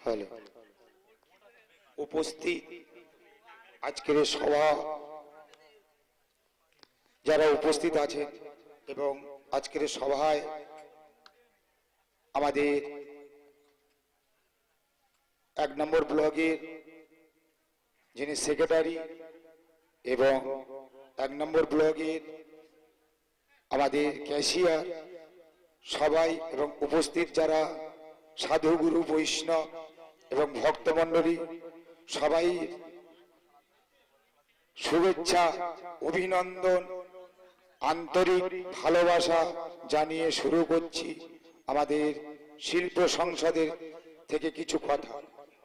Hello, উপস্থিত আজকের সভা যারা উপস্থিত আছেন এবং আজকের সভায় আমাদের 1 নম্বর ব্লকের যিনি সেক্রেটারি এবং 1 নম্বর ব্লকের আমাদের ক্যাশিয়ার সবাই এবং উপস্থিত যারা সাধুগুরু বৈষ্ণব এবং ভক্তমণ্ডলী সবাই শুভেচ্ছা অভিনন্দন আন্তরিক ভালোবাসা জানিয়ে শুরু করছি আমাদের শিল্প সংসদের থেকে কিছু কথা।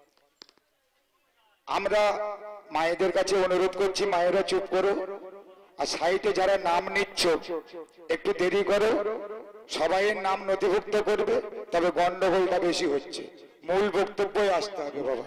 আমরা মায়েদের কাছে অনুরোধ করছি, মায়েরা চুপ করো, আর সাইটে যারা নাম নিচ্ছ একটু দেরি করো, সবাইয়ের নাম নথিভুক্ত করবে, তবে গন্ডগোলটা বেশি হচ্ছে। মূল বক্তব্যে আসতে হবে। বাবা,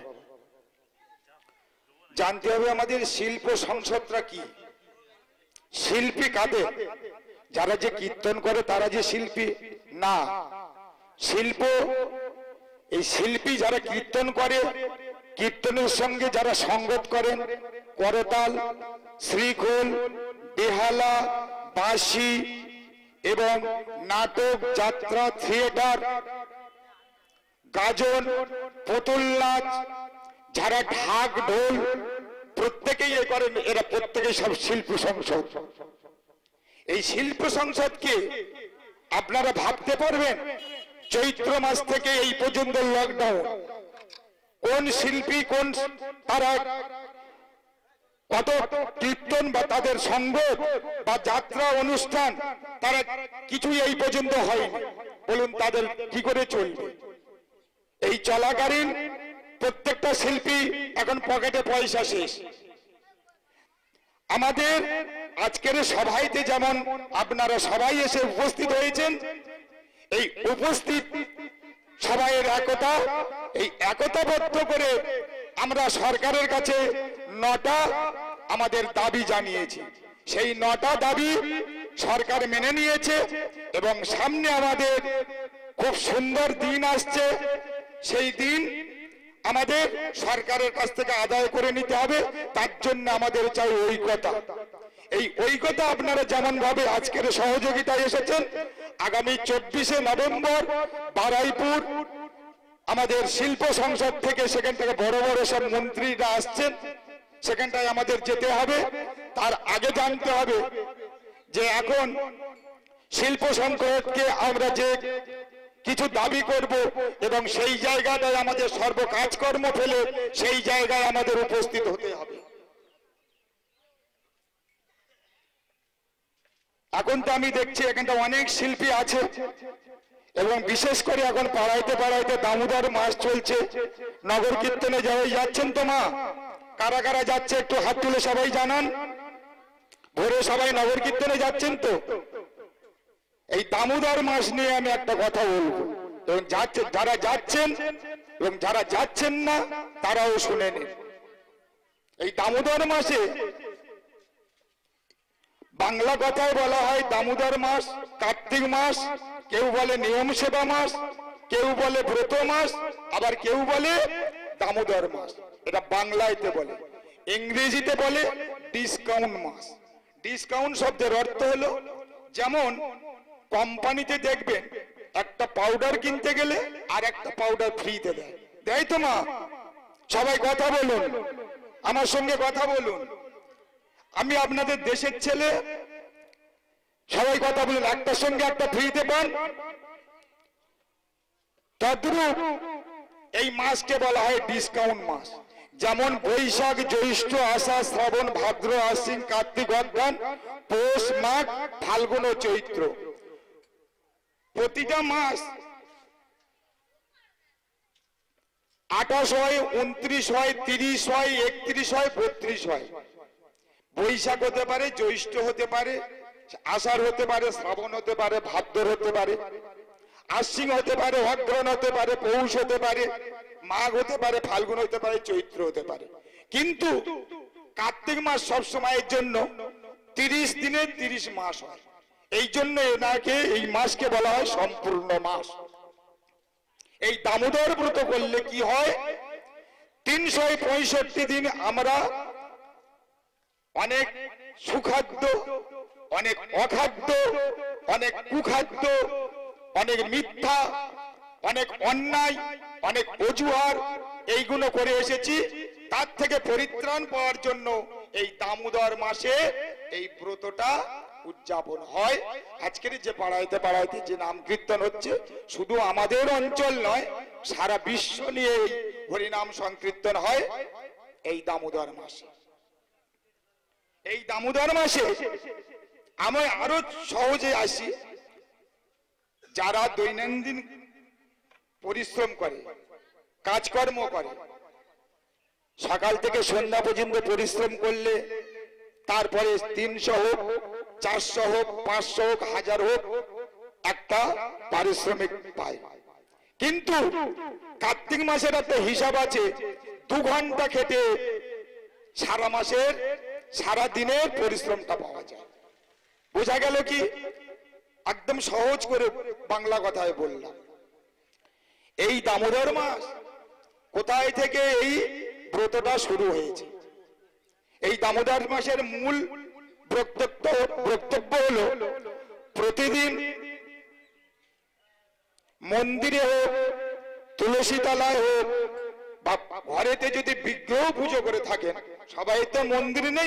জানতে হবে আমাদের শিল্প সংসদটা কি, শিল্পী কাদের? যারা যে কীর্তন করে তারা যে শিল্পী না। শিল্প এই শিল্পী যারা কীর্তন করে, কীর্তনের সঙ্গে যারা সঙ্গত করেন, করতাল, শ্রীখোল, বেহালা, বাঁশি এবং নাটক, যাত্রা, থিয়েটার, গাজন, পুতুল নাচ, যারা ঢাক ঢোল প্রত্যেকেই এ করেন, এরা প্রত্যেকেই সব শিল্প সংসদ। এই শিল্প সংসদকে আপনারা ভাবতে পারবেন চৈত্র মাস থেকে এই পর্যন্ত লকডাউন, কোন শিল্পী কোন তারা কত কীর্তন বা তাদের সঙ্গত বা যাত্রা অনুষ্ঠান তারা কিছুই এই পর্যন্ত হয়নি। বলুন তাদের কি করে চলবে? এই চলাকালীন প্রত্যেকটা শিল্পী এখন পকেটে পয়সা শেষ। আমাদের আজকের সভাইতে যেমন আপনারা সবাই এসে উপস্থিত হয়েছেন, এই উপস্থিত সবাইয়ের একতা, এই একতাবদ্ধ করে আমরা সরকারের কাছে 9টা আমাদের দাবি জানিয়েছি। সেই 9টা দাবি সরকার মেনে নিয়েছে এবং সামনে আমাদের খুব সুন্দর দিন আসছে। সেই দিন আমাদের সরকারের কাছ থেকে আদায় করে নিতে হবে। তার জন্য আমাদের চাই ঐক্যতা। এই ঐক্যতা আপনারা যেমন ভাবে আজকের সহযোগিতায় এসেছেন, আগামী 24শে নভেম্বর বারুইপুর আমাদের শিল্প সংসদ থেকে, সেখান থেকে বড় বড় সব মন্ত্রীরা আসছেন, সেখানটায় আমাদের যেতে হবে। তার আগে জানতে হবে যে এখন শিল্প সংসদকে আমরা যে কিছু দাবি করব এবং সেই জায়গাটায় আমাদের সর্ব কাজকর্ম ফেলে সেই জায়গায় আমাদের উপস্থিত হতে হবে। এখন তো আমি দেখছি এখানটা অনেক শিল্পী আছে এবং বিশেষ করে এখন পাড়াইতে পাড়াইতে দামোদর মাস চলছে। নগর কীর্তনে যাই যাচ্ছেন তো মা? কারা কারা যাচ্ছে একটু হাত তুলে সবাই জানান। ভোরে সবাই নগর কীর্তনে যাচ্ছেন তো? এই দামোদর মাস নিয়ে আমি একটা কথা বলবো, এবং যারা যাচ্ছেন এবং যারা যাচ্ছেন না তারাও শুনে নিন। এই দামোদর মাসে বাংলা কথায় বলা হয় দামোদর মাস, কার্তিক মাস, কেউ বলে নিয়ম সেবা মাস, কেউ বলে ব্রত মাস, আবার কেউ বলে দামোদর মাস। এটা বাংলাতে বলে। ইংরেজিতে বলে ডিসকাউন্ট মাস। ডিসকাউন্ট শব্দের অর্থ হলো, যেমন কোম্পানিতে দেখবেন একটা পাউডার কিনতে গেলে আর একটা পাউডার ফ্রিতে দেয়, দেয় তো মা? সবাই কথা বলুন, আমার সঙ্গে কথা বলুন। আমি আপনাদের দেশের ছেলে, সবাই কথা বলুন। একটার সঙ্গে একটা ফ্রিতে পান। তদ্রূপ এই মাসকে বলা হয় ডিসকাউন্ট মাস। যেমন বৈশাখ, জ্যৈষ্ঠ, আষাঢ়, শ্রাবণ, ভাদ্র, আশ্বিন, কার্তিক, অঘ্রান, পৌষ, মাঘ, ফাল্গুন ও চৈত্র। প্রতিটা মাস 28 হয়, 29 হয়, 30 হয়, 31 হয়, 32 হয়। বৈশাখ হতে পারে, জ্যৈষ্ঠ হতে পারে, আষাঢ় হতে পারে, শ্রাবণ হতে পারে, ভাদ্র হতে পারে, আশ্বিন হতে পারে, অঘ্রান হতে পারে, পৌষ হতে পারে, মাঘ হতে পারে, ফাল্গুন হতে পারে, চৈত্র হতে পারে। কিন্তু কার্তিক মাস সব সময়ের জন্য 30 দিনের 30 মাস হয়। এই জন্য এনাকে এই মাসকে বলা হয় সম্পূর্ণ মাস। এই দামোদর ব্রত করলে কি হয়, 365 দিন আমরা অনেক সুখাদ্য, অনেক অখাদ্য, অনেক কুখাদ্য, অনেক মিথ্যা, অনেক অন্যায়, অনেক অজুহাত এইগুলো করে এসেছি। তার থেকে পরিত্রাণ পাওয়ার জন্য এই দামোদর মাসে এই ব্রতটা উদযাপন হয়। আজকের যে পাড়াইতে পাড়াইতে যে নাম কীর্তন হচ্ছে, শুধু আমাদের অঞ্চল নয়, সারা বিশ্ব নিয়ে এই হরিনাম সংকীর্তন হয় এই দামোদর মাসে। এই দামোদর মাসে আমি আরো সহজে আসি, যারা দৈনন্দিন পরিশ্রম করে, কাজকর্ম করে, সকাল থেকে সন্ধ্যা পর্যন্ত পরিশ্রম করলে তারপরে 300 হোক, 400 হোক, 500 হোক, 1000 হোক একটা পারিশ্রমিক পায়। কিন্তু কার্তিক মাসের একটা হিসাব আছে, 2 ঘন্টা খেটে সারা মাসের সারা দিনের পরিশ্রমটা পাওয়া যায়। বোঝা গেল কি? একদম সহজ করে বাংলা কথায় বললাম। এই দামোদর মাস কোথায় থেকে এই ব্রতটা শুরু হয়েছে? এই দামোদর মাসের মূল বক্তব্য হলো, প্রতিদিন মন্দিরে হোক, তুলসী তলায় হোক, বা ঘরেতে যদি বিগ্রহ পুজো করে থাকেন, সবাই তো মন্দিরে নেই,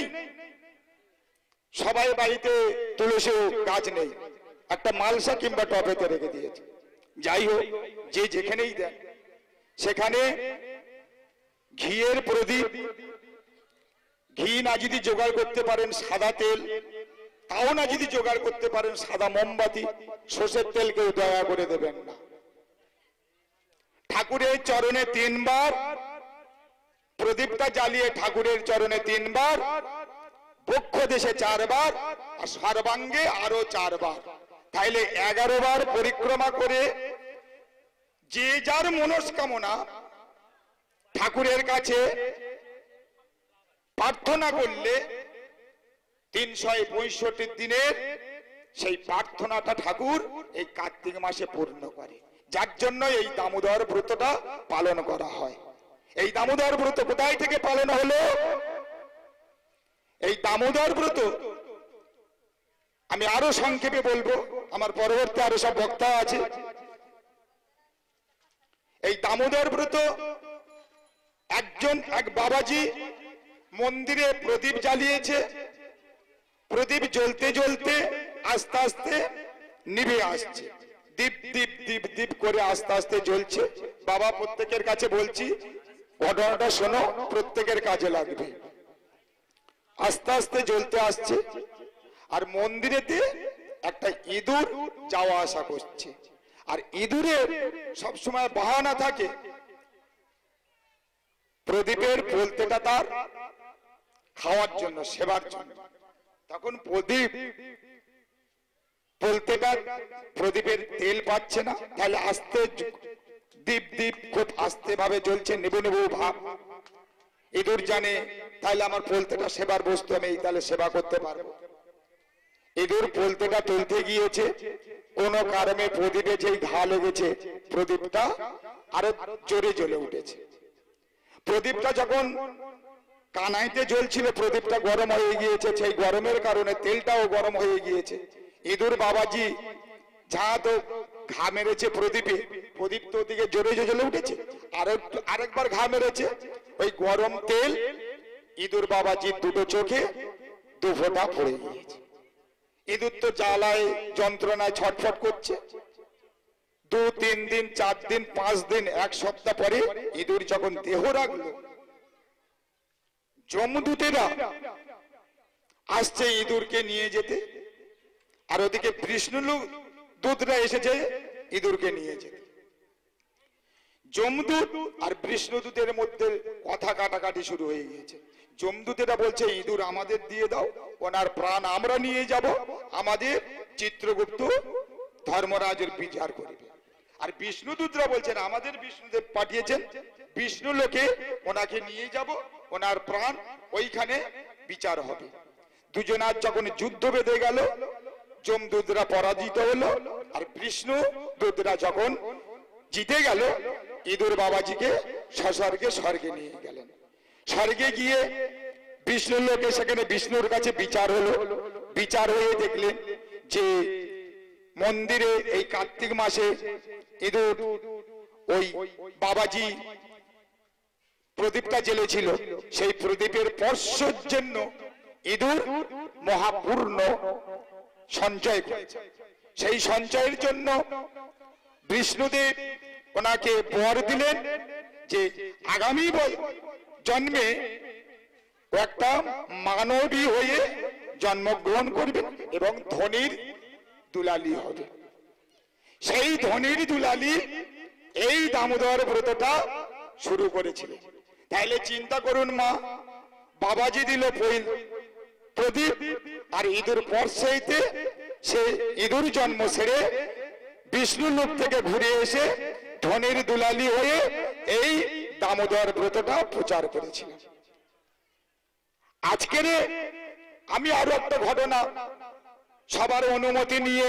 সবাই বাড়িতে তুলসী গাছ নেই, একটা মালসা কিংবা টবেতে রেখে দিয়েছে। যাই হোক, যে যেখানেই দেন, সেখানে ঘিয়ের প্রদীপ, ঘি না যদি জোগাড় করতে পারেন সাদা তেল, তাও না যদি জোগাড় করতে পারেন সাদা মোমবাতি, সর্ষের তেল কেউ দয়া করে দেবেন না। ঠাকুরের চরণে 3 বার প্রদীপটা জ্বালিয়ে ঠাকুরের চরণে 3 বার, বক্ষ দেশে 4 বার, আর সর্বাঙ্গে আরো 4 বার, তাইলে 11 বার পরিক্রমা করে যে যার মনস্কামনা ঠাকুরের কাছে প্রার্থনা করলে 365 দিনের সেই প্রার্থনাটা ঠাকুর এই কার্তিক মাসে পূর্ণ করে। যার জন্য এই দামোদর ব্রতটা পালন করা হয়। এই দামোদর ব্রত কোথায় থেকে পালন হলো? এই দামোদর ব্রত আমি আরো সংক্ষেপে বলবো, আমার পরবর্তী আরো সব বক্তা আছে। এই দামোদর ব্রত এক বাবাজি মন্দিরে প্রদীপ জ্বালিয়েছে, প্রদীপ জ্বলতে জ্বলতে আস্তে আস্তে নিভে আসছে, দীপ দীপ দীপ দীপ করে আস্তে আস্তে জ্বলছে। বাবা প্রত্যেকের কাছে বলছি, ঘটনাটা শোনো, প্রত্যেকের কাজে লাগবে। আস্তে আস্তে জ্বলতে আসছে, আর মন্দিরেতে একটা ইঁদুর যাওয়া আসা করছে। আর ইঁদুরের সবসময় বাহানা থাকে প্রদীপের পোলতেটা তার খাওয়ার জন্য, সেবার জন্য। তখন প্রদীপের তেল পাচ্ছে না, তাহলে আস্তে দীপ দীপ খুব আস্তে ভাবে জ্বলছে, নেবু নেবু ভাব। ইঁদুর জানে তাহলে আমার পোলতেটা সেবার বস্তু, আমি তাহলে সেবা করতে পারবো। ইঁদুর পোলতেটা তুলতে গিয়েছে, কোন কারণে প্রদীপে যেই ঘা লেগেছে, প্রদীপটা আরো জোরে জ্বলে উঠেছে। প্রদীপটা যখন কানাইতে জ্বলছিল, প্রদীপটা গরম হয়ে গিয়েছে, সেই গরমের কারণে তেলটাও গরম হয়ে গিয়েছে। ইঁদুর বাবাজি যা তো ঘা মেরেছে প্রদীপে, প্রদীপ তো ওদিকে জোরে জ্বলে উঠেছে, আরেকবার ঘা মেরেছে, ওই গরম তেল ইঁদুর বাবাজির 2 চোখে 2 ফোঁটা পড়ে গিয়েছে। ইঁদুর তো জ্বালায় যন্ত্রণায় ছটফট করছে। 2-3 দিন, 4 দিন, 5 দিন, 1 সপ্তাহ পরে ইঁদুর যখন দেহ রাখলো, যমদূতেরা আসছে ইঁদুরকে নিয়ে যেতে, আর ওদিকে বিষ্ণু দূতরা এসেছে ইঁদুরকে নিয়ে যেতে। যমদূত আর বিষ্ণুদূতের মধ্যে কথা কাটাকাটি শুরু হয়ে গিয়েছে। যমদূতেরা বলছে, ইঁদুর আমাদের দিয়ে দাও, ওনার প্রাণ আমরা নিয়ে যাব, আমাদের চিত্রগুপ্ত ধর্মরাজের বিচার করবে। আর বিষ্ণুদূতরা বলছেন, আমাদের বিষ্ণুদেব পাঠিয়েছেন, বিষ্ণু লোকে ওনাকে নিয়ে যাব, ওনার প্রাণ ওইখানে বিচার হবে। দুজনার যখন যুদ্ধ বেঁধে গেল, যমদূতরা পরাজিত হলো, আর বিষ্ণু দূতরা যখন জিতে গেল, ইঁদুর বাবাজিকে সস্বর্গে স্বর্গে নিয়ে গেলেন। স্বর্গে গিয়ে বিষ্ণুর লোকে সেখানে বিষ্ণুর কাছে বিচার হলো। বিচার হয়ে দেখলেন যে মন্দিরে এই কার্তিক মাসে ইঁদুর ওই বাবাজি প্রদীপটা জ্বেলেছিল, সেই প্রদীপের স্পর্শের জন্য ইঁদুর মহাপূর্ণ সঞ্চয় করেছে। সেই সঞ্চয়ের জন্য বিষ্ণুদেব ওনাকে বর দিলেন যে আগামী জন্মে একটা মানবী হয়ে জন্মগ্রহণ করবেন এবং ধনির দুলালি হবে। সেই ধনির দুলালি এই দামোদর ব্রতটা শুরু করেছিল। তাইলে চিন্তা করুন মা, বাবাজি দিল প্রদীপ আর ইঁদুর পরশেইতে সে ইঁদুর জন্ম সেরে বিষ্ণু লোক থেকে ঘুরে এসে ধনির দুলালি হয়ে এই দামোদর ব্রতটা প্রচার করেছিল। আজকের আমি আরো একটা ঘটনা সবার অনুমতি নিয়ে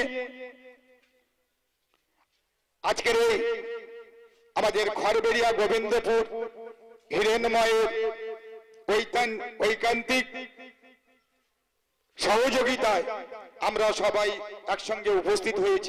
আজকের আমাদের খড়বেড়িয়া গোবিন্দপুর হিরেনময়ের ঐকান্তিক সহযোগিতায় আমরা সবাই একসঙ্গে উপস্থিত হয়েছি।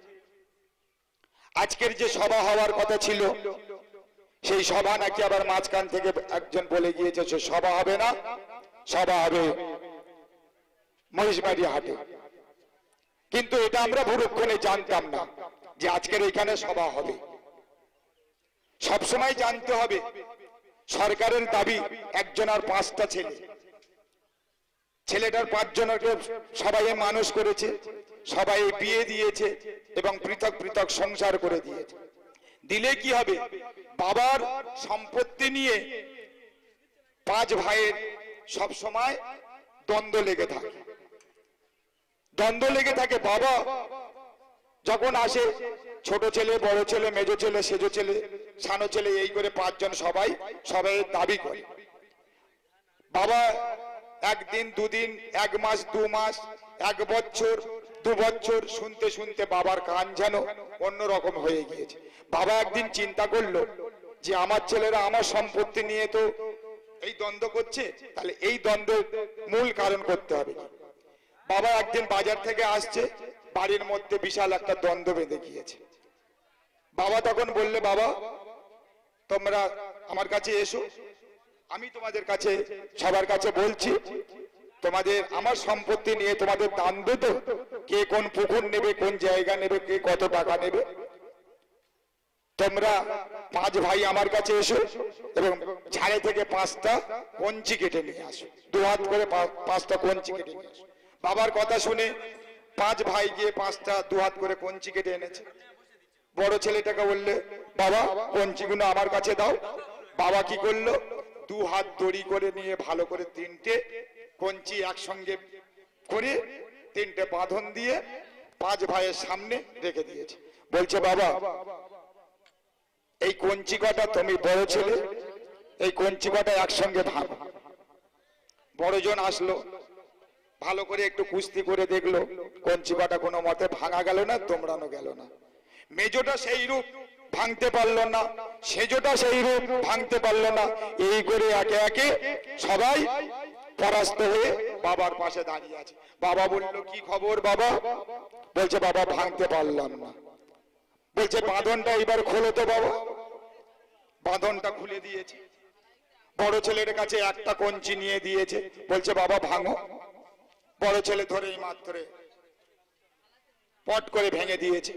আজকের যে সভা হওয়ার কথা ছিল সেই সভা নাকি আবার মাঝখান থেকে একজন বলে গিয়েছে সে সভা হবে না, সভা হবে মহিষবাড়ি হাটে। কিন্তু এটা আমরা ভুরুক্ষণে জানতাম না যে আজকের এখানে সভা হবে। সবসময় জানতে হবে সরকারের দাবি একজন আর 5টা ছেলে, ছেলেটার 5 জনকে সবাই মানুষ করেছে, সবাই বিয়ে দিয়েছে এবং পৃথক পৃথক সংসার করে দিয়েছে। দিলে কি হবে, বাবার সম্পত্তি নিয়ে 5 ভাইয়ের সব সময় দ্বন্দ্ব লেগে থাকে। দ্বন্দ্ব লেগে থাকে। বাবা যখন আসে, ছোট ছেলে, বড় ছেলে, মেজো ছেলে, সেজো ছেলে, সানো ছেলে, এই করে 5 জন সবাই দাবি করে। বাবা 1 দিন 2 দিন, 1 মাস 2 মাস, 1 বছর 2 বছর শুনতে শুনতে বাবার কান যেন অন্যরকম হয়ে গিয়েছে। বাবা একদিন চিন্তা করলো যে আমার ছেলেরা আমার সম্পত্তি নিয়ে তো এই দ্বন্দ্ব করছে, তাহলে এই দ্বন্দ্বের মূল কারণ করতে হবে। বাবা একদিন বাজার থেকে আসছে, বাড়ির মধ্যে বিশাল একটা দ্বন্দ্ব বেঁধে গিয়েছে। বাবা তখন বললে, বাবা তোমরা আমার কাছে এসো, আমি তোমাদের কাছে সবার কাছে বলছি, তোমাদের আমার সম্পত্তি নিয়ে তোমাদের দ্বন্দ্ব তো, কে কোন পুকুর নেবে, কোন জায়গা নেবে, কে কত টাকা নেবে। তোমরা 5 ভাই আমার কাছে এসো এবং ঝাড়ে থেকে 5টা কঞ্চি কেটে নিয়ে আসো, 2 হাত করে 5টা কঞ্চি কেটে নিয়ে আসো। বাবার কথা শুনে 5 ভাই গিয়ে 5টা 2 হাত করে কঞ্চি কেটে এনেছে। বড় ছেলেটাকে বললে, বাবা কঞ্চিগুলো আমার কাছে দাও। বাবা কি করলো, 2 হাত দড়ি করে নিয়ে ভালো করে 3টে কঞ্চি একসঙ্গে করে 3টে বাঁধন দিয়ে 5 ভাইয়ের সামনে রেখে দিয়েছে। বলছে, বাবা এই কঞ্চি কটা তুমি বড় ছেলে, এই কঞ্চি কটা একসঙ্গে ভাঙো। বড়জন আসলো, ভালো করে একটু কুস্তি করে দেখলো, কঞ্চি কটা কোনো মতে ভাঙা গেল না, তোমরানো গেল না। মেজোটা সেই রূপ ভাঙতে পারলো না, সেজোটা সেই রূপ ভাঙতে পারলো না। এই করে একে একে সবাই পরাস্ত হয়ে বাবার পাশে দাঁড়িয়ে আছে। বাবা বলল, কি খবর বাবা? বলছে, বাবা ভাঙতে পারলাম না। বলছে, বাঁধনটা এবার খোলো তো বাবা। বাঁধনটা খুলে দিয়েছে। বড় ছেলের কাছে একটা কঞ্চি নিয়ে দিয়েছে, বলছে, বাবা ভাঙো। বড় ছেলে ধরে এই মাত্রে পট করে ভেঙে দিয়েছে।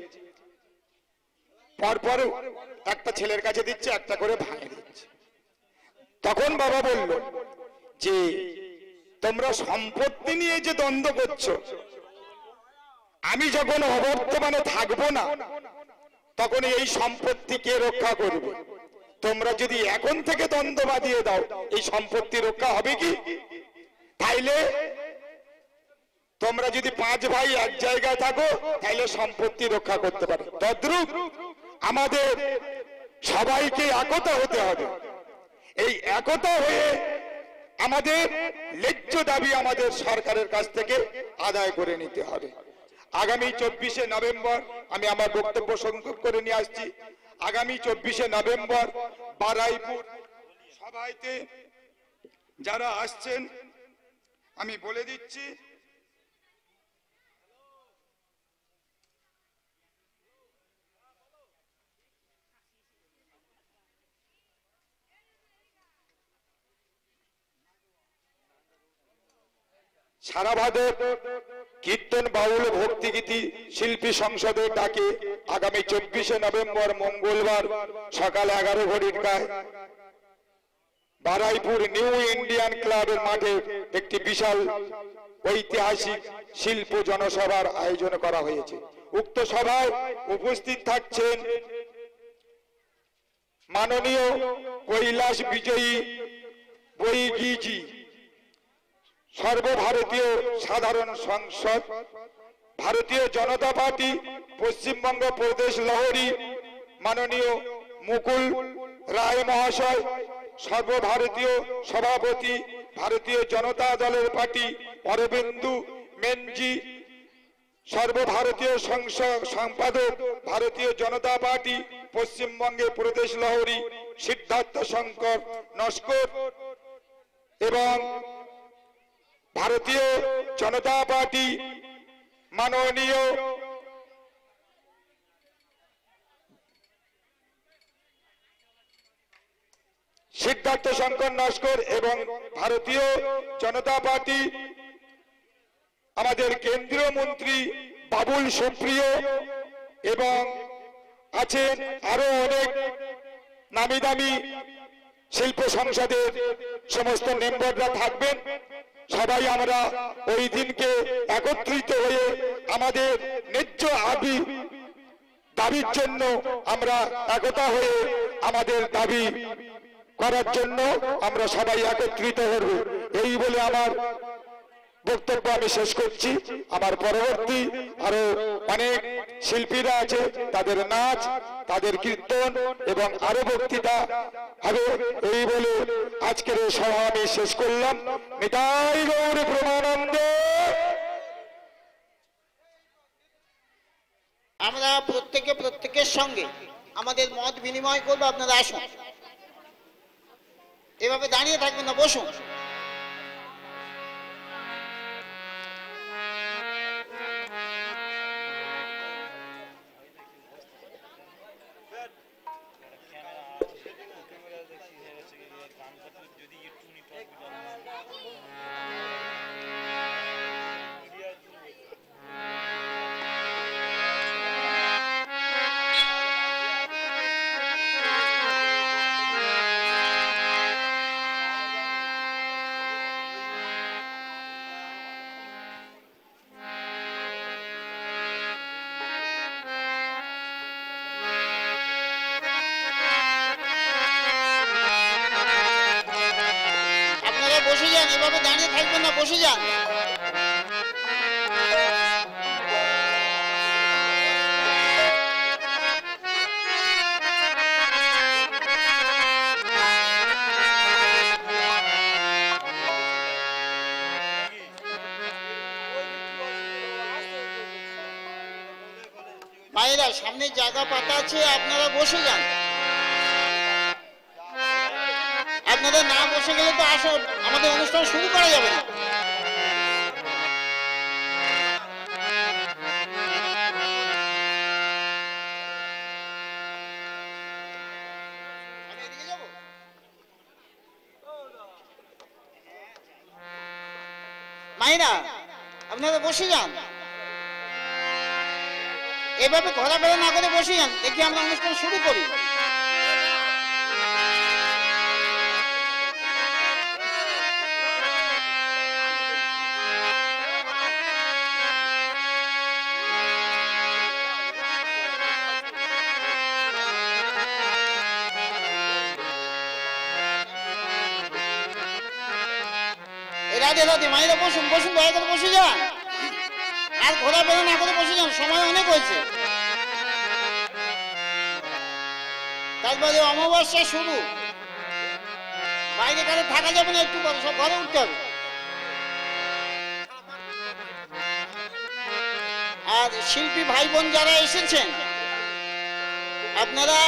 পরপর একটা ছেলের কাছে দিচ্ছে, একটা করে ভাঙে দিচ্ছে। তখন বাবা বলল যে তোমরা সম্পত্তি নিয়ে যে দ্বন্দ্ব করছো, আমি যখন অবর্তমানে থাকবো না তখন এই সম্পত্তি কে রক্ষা করবে? তোমরা যদি এখন থেকে দ্বন্দ্ব বাঁধিয়ে দাও, এই সম্পত্তি রক্ষা হবে কি? তাইলে তোমরা যদি 5 ভাই এক জায়গায় থাকো তাইলে সম্পত্তি রক্ষা করতে পারে। তদ্রূপ আমাদের সবাইকে একতা হতে হবে। এই একতা হয়ে আমাদের ন্যায্য দাবি আমাদের সরকারের কাছ থেকে আদায় করে নিতে হবে। আগামী 24শে নভেম্বর আমি আমার বক্তব্য সংক্ষেপ করে নিয়ে আসছি। আগামী 24শে নভেম্বর বারুইপুর সভাতে যারা আসছেন আমি বলে দিচ্ছি। সারা ভারত কীর্তন বাউল ভক্তিগীতি শিল্পী সংসদের ডাকে আগামী 24শে নভেম্বর মঙ্গলবার সকাল 11 ঘটির গায়ে বারুইপুর নিউ ইন্ডিয়ান ক্লাবের মাঠে একটি বিশাল ঐতিহাসিক শিল্প জনসভার আয়োজন করা হয়েছে। উক্ত সভায় উপস্থিত থাকছেন মাননীয় কৈলাস বিজয়ী বৈগীজি সর্বভারতীয় সাধারণ সংসদ, ভারতীয় জনতা পার্টি পশ্চিমবঙ্গ প্রদেশ লহরী মাননীয় মুকুল রায় মহাশয়, সর্বভারতীয় সভাপতি ভারতীয় জনতা দলের পার্টি অরবিন্দু মেনজি, সর্বভারতীয় সম্পাদক ভারতীয় জনতা পার্টি পশ্চিমবঙ্গে প্রদেশ লহরী সিদ্ধার্থ শঙ্কর নস্কর এবং ভারতীয় জনতা পার্টি মাননীয় সিদ্ধার্থ শঙ্কর নস্কর এবং ভারতীয় জনতা পার্টি আমাদের কেন্দ্রীয় মন্ত্রী বাবুল সুপ্রিয় এবং আছেন আরো অনেক নামি দামি শিল্প সংসদের সমস্ত মেম্বাররা থাকবেন। সবাই আমরা ওই দিনকে একত্রিত হয়ে আমাদের ন্যায্য দাবির জন্য আমরা একতা হয়ে আমাদের দাবি করার জন্য আমরা সবাই একত্রিত হব। এই বলে আমার বক্তব্য আমি শেষ করছি। আমার পরবর্তী আরো অনেক শিল্পীরা আছে, তাদের নাচ, তাদের কীর্তন এবং আরো বক্তৃতা হবে। এই বলে আজকের এই সভা আমি শেষ করলাম। নিতাই গৌর প্রেমানন্দে। আমরা প্রত্যেকের সঙ্গে আমাদের মত বিনিময় করবো। আপনারা আসুন, এভাবে দাঁড়িয়ে থাকবেন না, বসুন। বসে যান, এভাবে দাঁড়িয়ে থাকবেন না, বসে যান। ভাইরা সামনে জায়গা পাতা আছে, আপনারা বসে যান। আপনাদের না বসে গেলে তো আমাদের অনুষ্ঠান শুরু করা যাবে না। মাইরা আপনারা বসে যান, এভাবে ঘোরাফেরা না করে বসে যান, দেখি আমরা অনুষ্ঠান শুরু করি। রাধে রাধে। মায়েরা বসুন, বসুন, দয়া করে বসে যান, আর ঘোরাফেরা না করে বসে যান, সময় অনেক হয়েছে। তারপরে অমাবস্যা শুরু, বাইরে কারে থাকা যাবে না, একটু সব ঘরে উঠতে হবে। আর শিল্পী ভাই বোন যারা এসেছেন আপনারা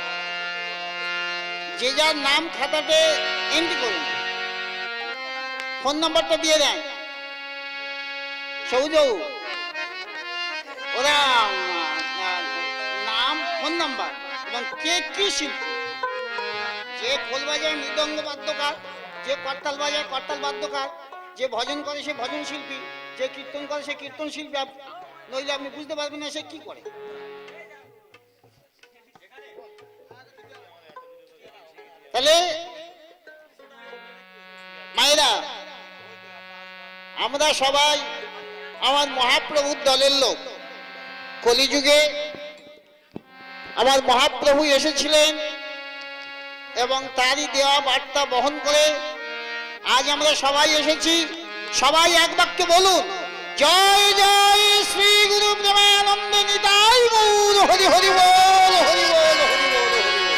যে যার নাম খাতাতে এন্ট্রি করুন, ফোন নাম্বারটা দিয়ে দেন। সৌজ ওরা নাম, ফোন নাম্বার এবং কে কি শিল্পী, যে খোল বাজায় মৃদঙ্গ বাদ্যকার, যে করতাল বাজায় করতাল বাদ্যকার, যে ভজন করে সে ভজন শিল্পী, যে কীর্তন করে সে কীর্তন শিল্পী। নইলে আপনি বুঝতে পারবেন না সে কি করে। তাহলে মায়েরা, আমরা সবাই আমার মহাপ্রভুর দলের লোক। কলিযুগে আমার মহাপ্রভু এসেছিলেন এবং তারই দেওয়া বার্তা বহন করে আজ আমরা সবাই এসেছি। সবাই এক বাক্যে বলুন, জয় জয় শ্রী গুরু প্রেমানন্দ নিতাই গৌর হরি হরি বল, হরি বল, হরি বল, হরি বল।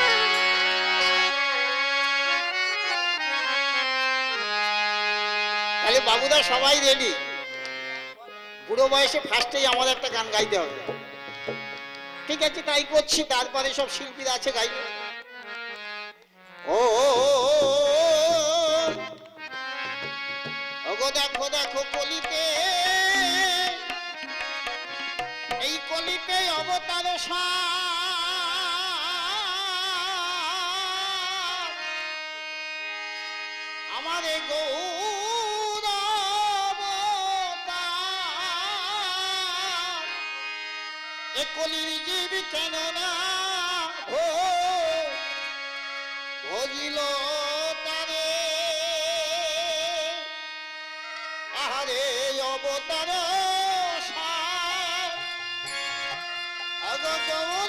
তাহলে বাবুদা সবাই রেডি। বুড়ো বয়সে ফার্স্টেই আমার একটা গান গাইতে হবে। ঠিক আছে, তাই করছি। তারপরে সব শিল্পীরা আছে গাইবে। ও দেখো দেখো কলিতে, এই কলিতে অবতার আমার গৌর অবতার, এ কলির জীব কেন না ভজিল তারে, আহারে অবতার গৌর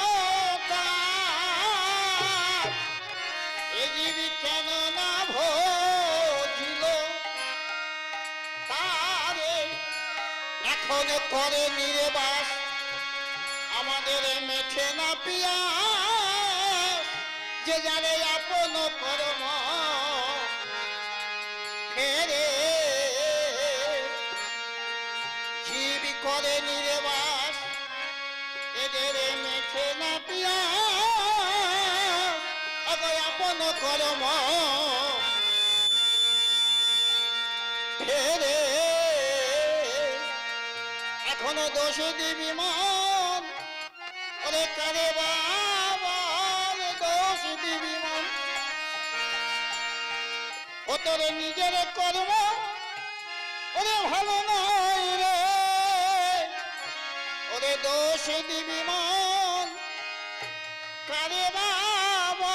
অবতার, এ জীবি কেন না ভজিল তারে, এখন করে নির্বাস আমাদের মেঠে না পিয়া, যে জানে আপন কর্ম ফেরে, জীব করে নির্বাস এদের মেঠে না পিয়া, আপন কর্ম ফেরে। এখনো দোষ দিবি মন, ওরে কারে বাবা দোষ দিবি মন, ও তোরে নিজের কর্ম ওরে ভালো নয় রে, ওরে দোষ দিবি মন কারে বাবা।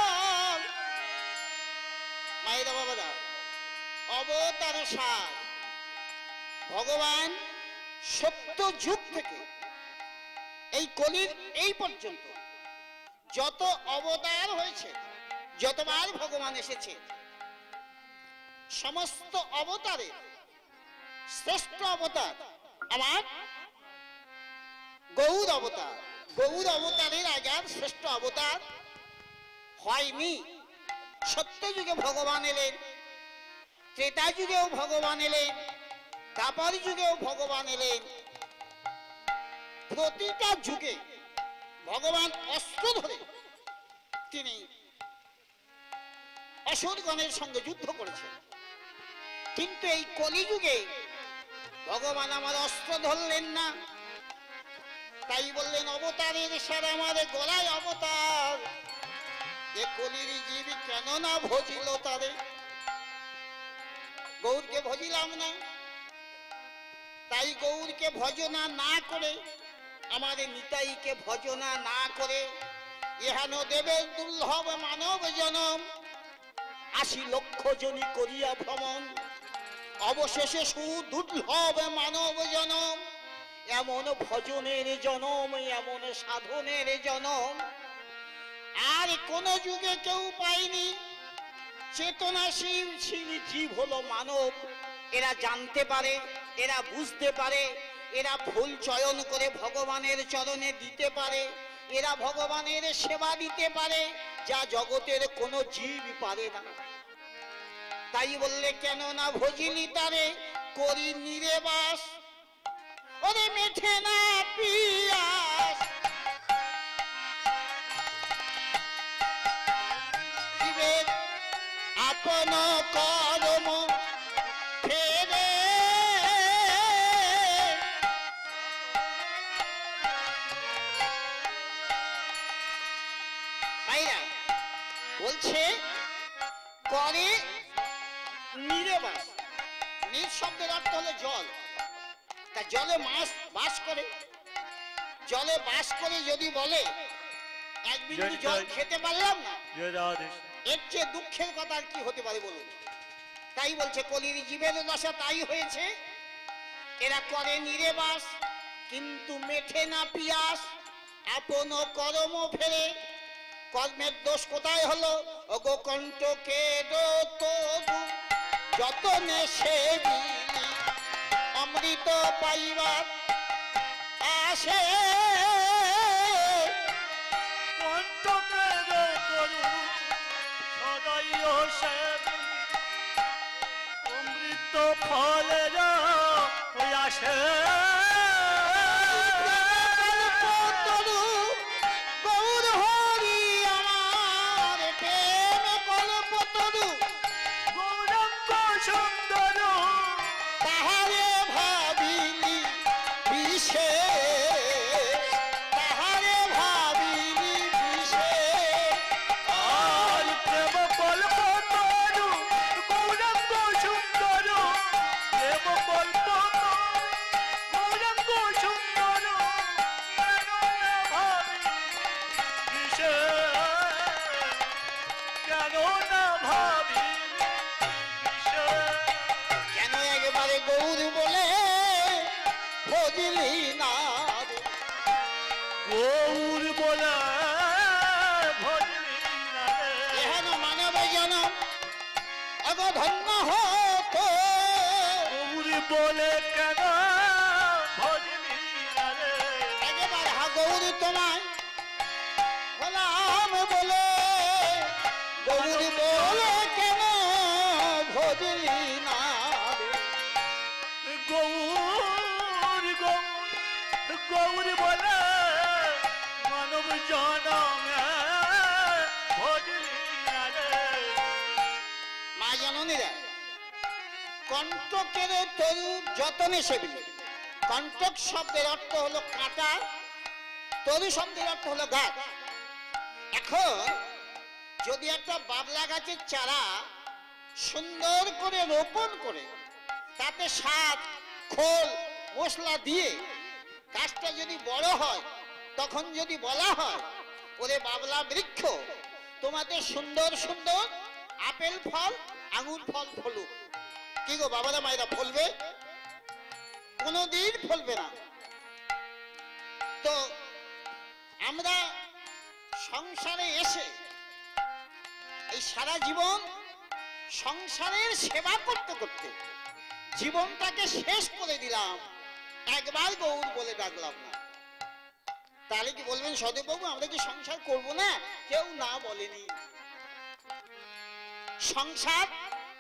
মায়েরা বাবারা, অবতার সার ভগবান সত্য যুগ থেকে এই কলির এই পর্যন্ত যত অবতার হয়েছে, যতবার ভগবান এসেছে, সমস্ত অবতারে শ্রেষ্ঠ অবতার আমার গৌর অবতার। গৌর অবতারের আগে আর শ্রেষ্ঠ অবতার হয়নি। সত্য যুগে ভগবান এলেন, ত্রেতা যুগেও ভগবান এলেন, দ্বাপর যুগেও ভগবান এলেন। প্রতিটা যুগে ভগবান অস্ত্র ধরে তিনি অসুরগণের সঙ্গে যুদ্ধ করেছেন। কিন্তু এই কলিযুগে ভগবান আমার অস্ত্র ধরলেন না, তাই বললেন অবতারের সার আমার গলায় অবতার, এ কলির জীব কেন না ভজিল তারে। গৌরকে ভজিলাম না, তাই গৌরকে ভজনা না করে, আমাদের নিতাইকে ভজনা না করে, ইহান দেবের দুর্লভ মানব জনম ৮০ লক্ষ জনি করিয়া ভ্রমণ, অবশেষে সুদুর্লভ মানব জনম, এমন ভজনের জনম, এমন সাধনের জনম আর কোন যুগে কেউ পায়নি। চেতনাশীল জীব হলো মানব। এরা জানতে পারে, এরা বুঝতে পারে, এরা ফুল চয়ন করে ভগবানের চরণে দিতে পারে, এরা ভগবানের সেবা দিতে পারে, যা জগতের কোনো জীব পারে না। তাই বললে কেন না ভজিলি তারে, করি নিরেবাস ওরে মেঠে না পিয়াস, আপন কর্ম ফেরে ভাইরা বলছে করে নীরে বাস। নীর শব্দের অর্থ হলো জল। তা জলে মাছ বাস করে, জলে বাস করে যদি বলে এক বিন্দু জল খেতে পারলাম না, এর চেয়ে দুঃখের কথা আর কি হতে পারে বলুন। তাই বলছে কলির জীবের দশা তাই হয়েছে, এরা করে নীরে বাস কিন্তু মেঠে না পিয়াস, আপন কর্ম ফেরে। কর্মের দোষ কোথায় হলো? ওগো কণ্ঠকে তবু যতনে সেবি অমৃত পাইবার আসে। কণ্ঠকে তরু সদাই সেবি অমৃত ফলের আসে। বলে কেন ভজলি রে একবার হা গৌরী তোমায় হলাম বলে, গৌরী বলে কেন ভজলি না রে। গৌর গৌর গৌর বলে মানব জনমে ভজলি রে। মা জননীরা, কণ্টকের তরু যতনে সেবি। কণ্টক শব্দের অর্থ হলো কাঁটা, তরু শব্দের অর্থ হলো গাছ। এখন যদি একটা বাবলা গাছের চারা সুন্দর করে রোপণ করে তাতে সার খোল মশলা দিয়ে গাছটা যদি বড় হয়, তখন যদি বলা হয় ওরে বাবলা বৃক্ষ তোমাদের সুন্দর সুন্দর আপেল ফল আঙুর ফল ফলুক, কি গো বাবারা মায়েরা ফলবে? কোনদিন ফলবে না। তো আমরা সংসারে এসে এই সারা জীবন সংসারের সেবা করতে করতে জীবনটাকে শেষ করে দিলাম, একবার গৌর বলে ডাকলাম না। তাহলে কি বলবেন সদেববাবু আমরা কি সংসার করব না? কেউ না বলেনি। সংসার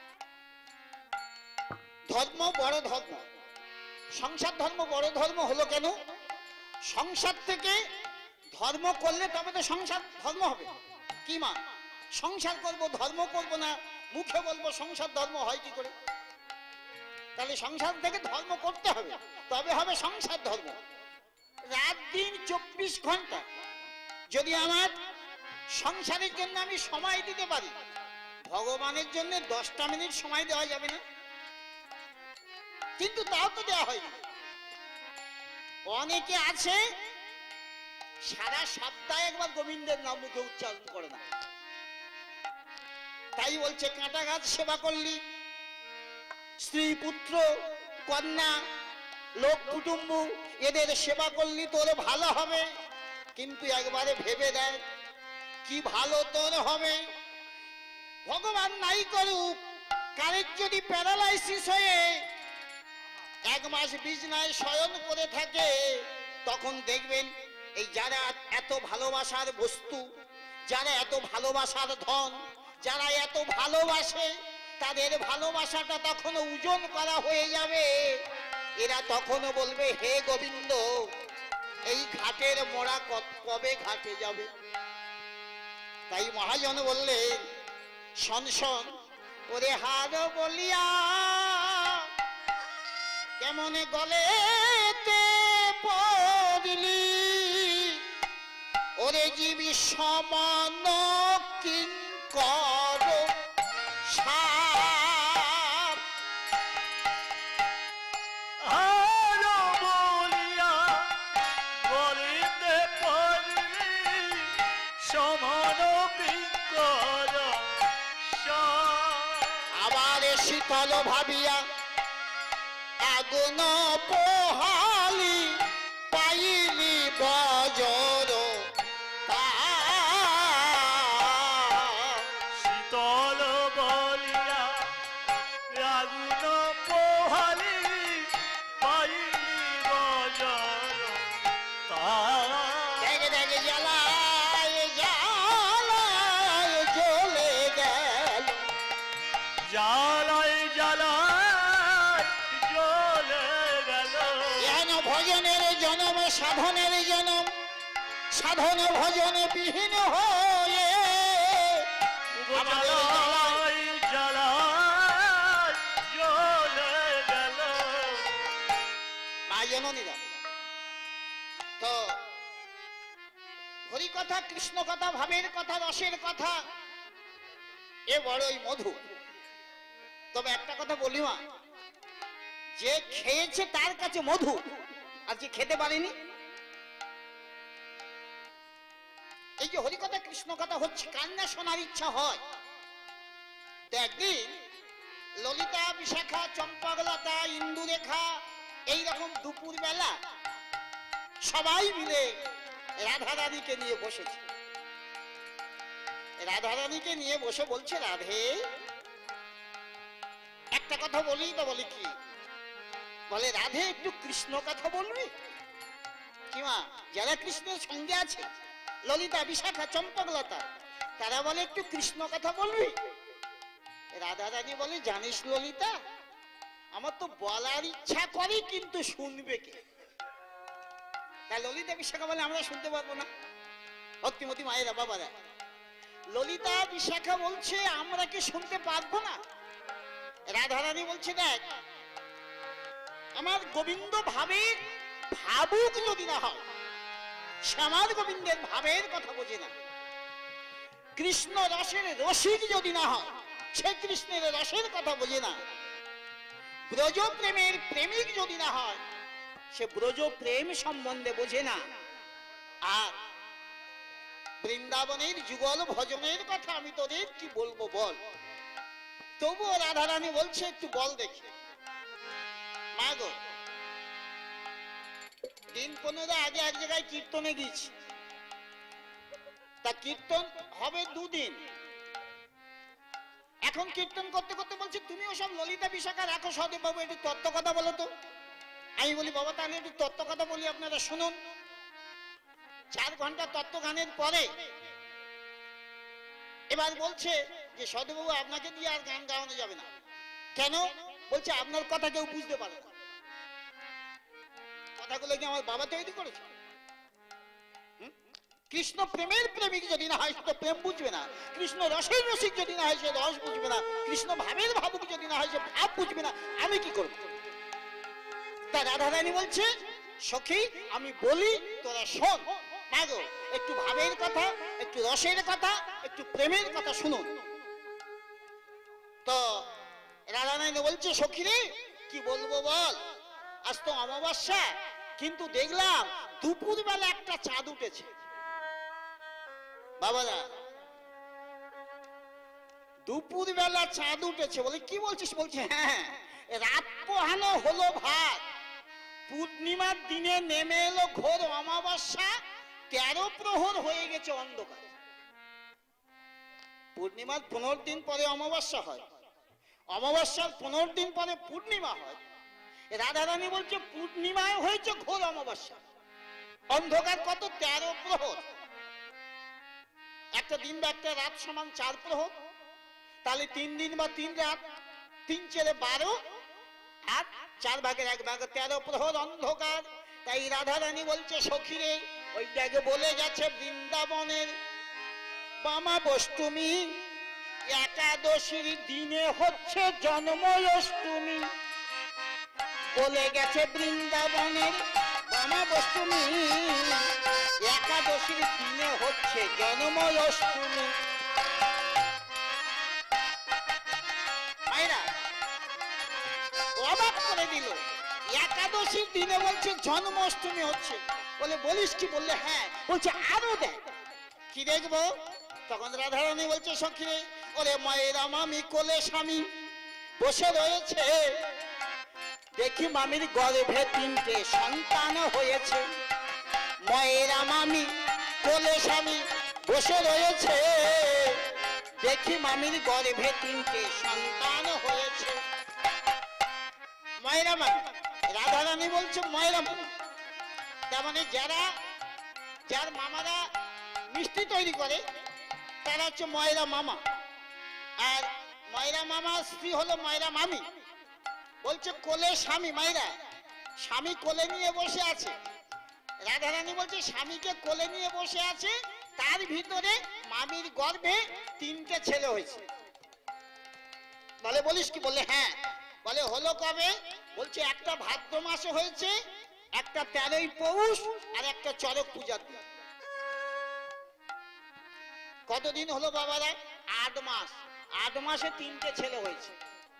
ধর্ম বড় ধর্ম। সংসার ধর্ম বড় ধর্ম হলো কেন? সংসার থেকে ধর্ম করলে তবে তো সংসার ধর্ম হবে। কি মা, সংসার করব ধর্ম করব না, মুখে বলবো সংসার ধর্ম হয় কি করে? তাহলে সংসার থেকে ধর্ম করতে হবে, তবে হবে সংসার ধর্ম। রাত দিন 24 ঘন্টা যদি আমার সংসারের জন্য আমি সময় দিতে পারি, ভগবানের জন্য 10টা মিনিট সময় দেওয়া যাবে না? কিন্তু তাও তো দেওয়া হয়নি। অনেকে আছে সারা সপ্তাহে একবার গোবিন্দের নাম মুখে উচ্চারণ করে না। তাই বলছে কাঁটা গাছ সেবা করলি, স্ত্রী পুত্র কন্যা লোক কুটুম্ব এদের সেবা করলি তোর ভালো হবে, কিন্তু একবারে ভেবে দেয় কি ভালো তোর হবে। ভগবান নাই করুক, কারের যদি প্যারালাইসিস হয়ে 1 মাস বিছনায় শয়ন করে থাকে, তখন দেখবেন এই যারা এত ভালোবাসার বস্তু, যারা এত ভালোবাসার ধন, যারা এত ভালোবাসে, তাদের ভালোবাসাটা তখন ওজন করা হয়ে যাবে। এরা তখনও বলবে হে গোবিন্দ এই ঘাটের মোড়া কবে ঘাটে যাবে। তাই মহাজন বললেন শোন শোন, ওরে হার বলিয়া কেমনে গলেতে পড়লি ওরে জীবী সমান কিঙ্কর সাপ আর বলিয়া গলিতে পড়লি সমান কিঙ্কর সাপ। আবার শীতল ভাবিয়া আগুন পোহালি পাইলি বজর শীতল বলিয়া আগুন পোহালি পাইলি বজর দেখে দেখে জ্বালায় জ্বালায় জ্বলে গেল জ্বালায় জ্বালায় জ্বলে গেল। যেন ভজনের জনম সাধনের জনম সাধন ভজন বিহীন হয়ে আমাদের জ্বালায় জ্বালায় জ্বালায় জ্বলে গেল। মা জননীরা তো হরি কথা কৃষ্ণ কথা ভাবের কথা রসের কথা এ বড়ই মধু। তবে একটা কথা বলি মা, যে খেয়েছে তার কাছে মধু আর যে খেতে পারেনি, এই যে হরি কথা কৃষ্ণ কথা হচ্ছে কান্না শোনার ইচ্ছা হয়। তো একদিন ললিতা বিশাখা চম্পকলতা ইন্দুরেখা এইরকম দুপুর বেলা সবাই মিলে রাধারানীকে নিয়ে বসেছে। রাধারানীকে নিয়ে বসে বলছে, রাধে একটা কথা বলি। তো বলি কি? বলে রাধে একটু কৃষ্ণ কথা বলবি কি মা? যারা কৃষ্ণের সঙ্গে আছে ললিতা বিশাখা চম্পকলতা তারা বলে একটু কৃষ্ণ কথা বলবি। রাধারানী বলে, জানিস ললিতা, আমার তো বলার ইচ্ছা করে কিন্তু শুনবে কে? তাই ললিতা বিশাখা বলে আমরা শুনতে পারবো না। ভক্তিমতী মায়েরা বাবারা, ললিতা বিশাখা বলছে আমরা কি শুনতে পারবো না? রাধারানী বলছে, দেখ আমার গোবিন্দ ভাবের ভাবুক যদি না হয়, শ্যামার গোবিন্দের ভাবের কথা বোঝে না, কৃষ্ণ রসের রসিক যদি না হয়, সে কৃষ্ণের রসের কথা বোঝে না, ব্রজ প্রেমের প্রেমিক যদি না হয়, সে ব্রজ প্রেম সম্বন্ধে বোঝে না, আর বৃন্দাবনের যুগল ভজনের কথা আমি তোদের কি বলবো বল। তবুও রাধারানী বলছে একটু বল দেখি। মা গো, দিন 15 আগে এক জায়গায় কীর্তনে গিয়েছি, তা কীর্তন হবে 2 দিন। এখন কীর্তন করতে করতে বলছি, তুমি ওসব ললিতা বিশাখা রাখো, সদেব বাবু একটু তত্ত্ব কথা বলো তো। আমি বলি, বাবা তাহলে একটু তত্ত্ব কথা বলি, আপনারা শুনুন। 4 ঘন্টা তত্ত্ব গানের পরে এবার বলছে যে সদেববাবু আপনাকে দিয়ে আর গান গাওয়ানো যাবে না। কেন? বলছে আপনার কথা কেউ বুঝতে পারে না। কথাগুলো কি আমার বাবা তৈরি করেছে? কৃষ্ণ প্রেমের প্রেমিক যদি না হয় সে তো প্রেম বুঝবে না, কৃষ্ণ রসের রসিক যদি না হয় সে রস বুঝবে না, কৃষ্ণ ভাবের ভাবুক যদি না হয় সে ভাব বুঝবে না, আমি কি করব? তা রাধারানী বলছে, সখী আমি বলি তোরা শোন। না গো, একটু ভাবের কথা, একটু রসের কথা, একটু প্রেমের কথা শুনুন। তো রাধারানী বলছে, সখী রে কি বলবো বল, আজ তো অমাবস্যা, কিন্তু দেখলাম দুপুর বেলা একটা চাঁদ উঠেছে। বাবারা, দুপুর বেলা চাঁদ উঠেছে বলে কি বলছিস? বলছে হ্যাঁ, রাত পোহানো হলো ভাত, পূর্ণিমার দিনে নেমে এলো ঘোর অমাবস্যা, 13 প্রহর হয়ে গেছে অন্ধকার। পূর্ণিমার 15 দিন পরে অমাবস্যা হয়, অমাবস্যার 15 দিন পরে পূর্ণিমা হয়। রাধারানী বলছে পূর্ণিমায় হয়েছে ঘোর অমাবস্যা, অন্ধকার কত? 13 প্রহর। একটা দিন বা একটা রাত সমান 4 প্রহর, তাহলে 3 দিন বা 3 রাত, 3 4 12, আর 4 ভাগের 1 ভাগ 13 প্রহর অন্ধকার। তাই রাধারানী বলছে, সখী রে ওইটাকে বলে গেছে বৃন্দাবনের বামা বষ্টমী, 1 একাদশীর দিনে হচ্ছে জন্মাষ্টমী, বলে গেছে বৃন্দাবনের বামাবষ্টমী। একাদশীর দিনে হচ্ছে জন্মাষ্টমী। মায়েরা অবাক করে দিল, একাদশীর দিনে বলছে জন্মাষ্টমী হচ্ছে। বলে বলিস কি? বললে হ্যাঁ। বলছে আরো দেখ। কি দেখবো? তখন রাধারানী বলছে সখী রে, ওরে মায়েরা মামি কোলে স্বামী বসে রয়েছে, দেখি মামির গর্ভে 3টে সন্তান হয়েছে। মায়েরা মামি কোলে স্বামী বসে রয়েছে, দেখি মামির গর্ভে 3টে সন্তান হয়েছে। মায়েরা মামি, রাধারানী বলছে মায়েরা মামি, তার মানে যার মামারা মিষ্টি তৈরি করে তারা হচ্ছে ময়রা মামা, আর ময়রা মামার স্ত্রী হলো ময়রা মামি। বলছে কোলে স্বামী, মায়েরা স্বামী কোলে নিয়ে বসে আছে। রাধারানী বলছে স্বামীকে কোলে নিয়ে বসে আছে, তার ভিতরে মামির গর্ভে 3টে ছেলে হয়েছে। বলে বলিস কি? বললে হ্যাঁ। বলে হলো কবে? বলছে একটা ভাদ্র মাসে হয়েছে, একটা 13ই পৌষ, আর একটা চড়ক পূজার দিন। কতদিন হলো বাবারা? 8 মাস। 8 মাসে 3টে ছেলে হয়েছে।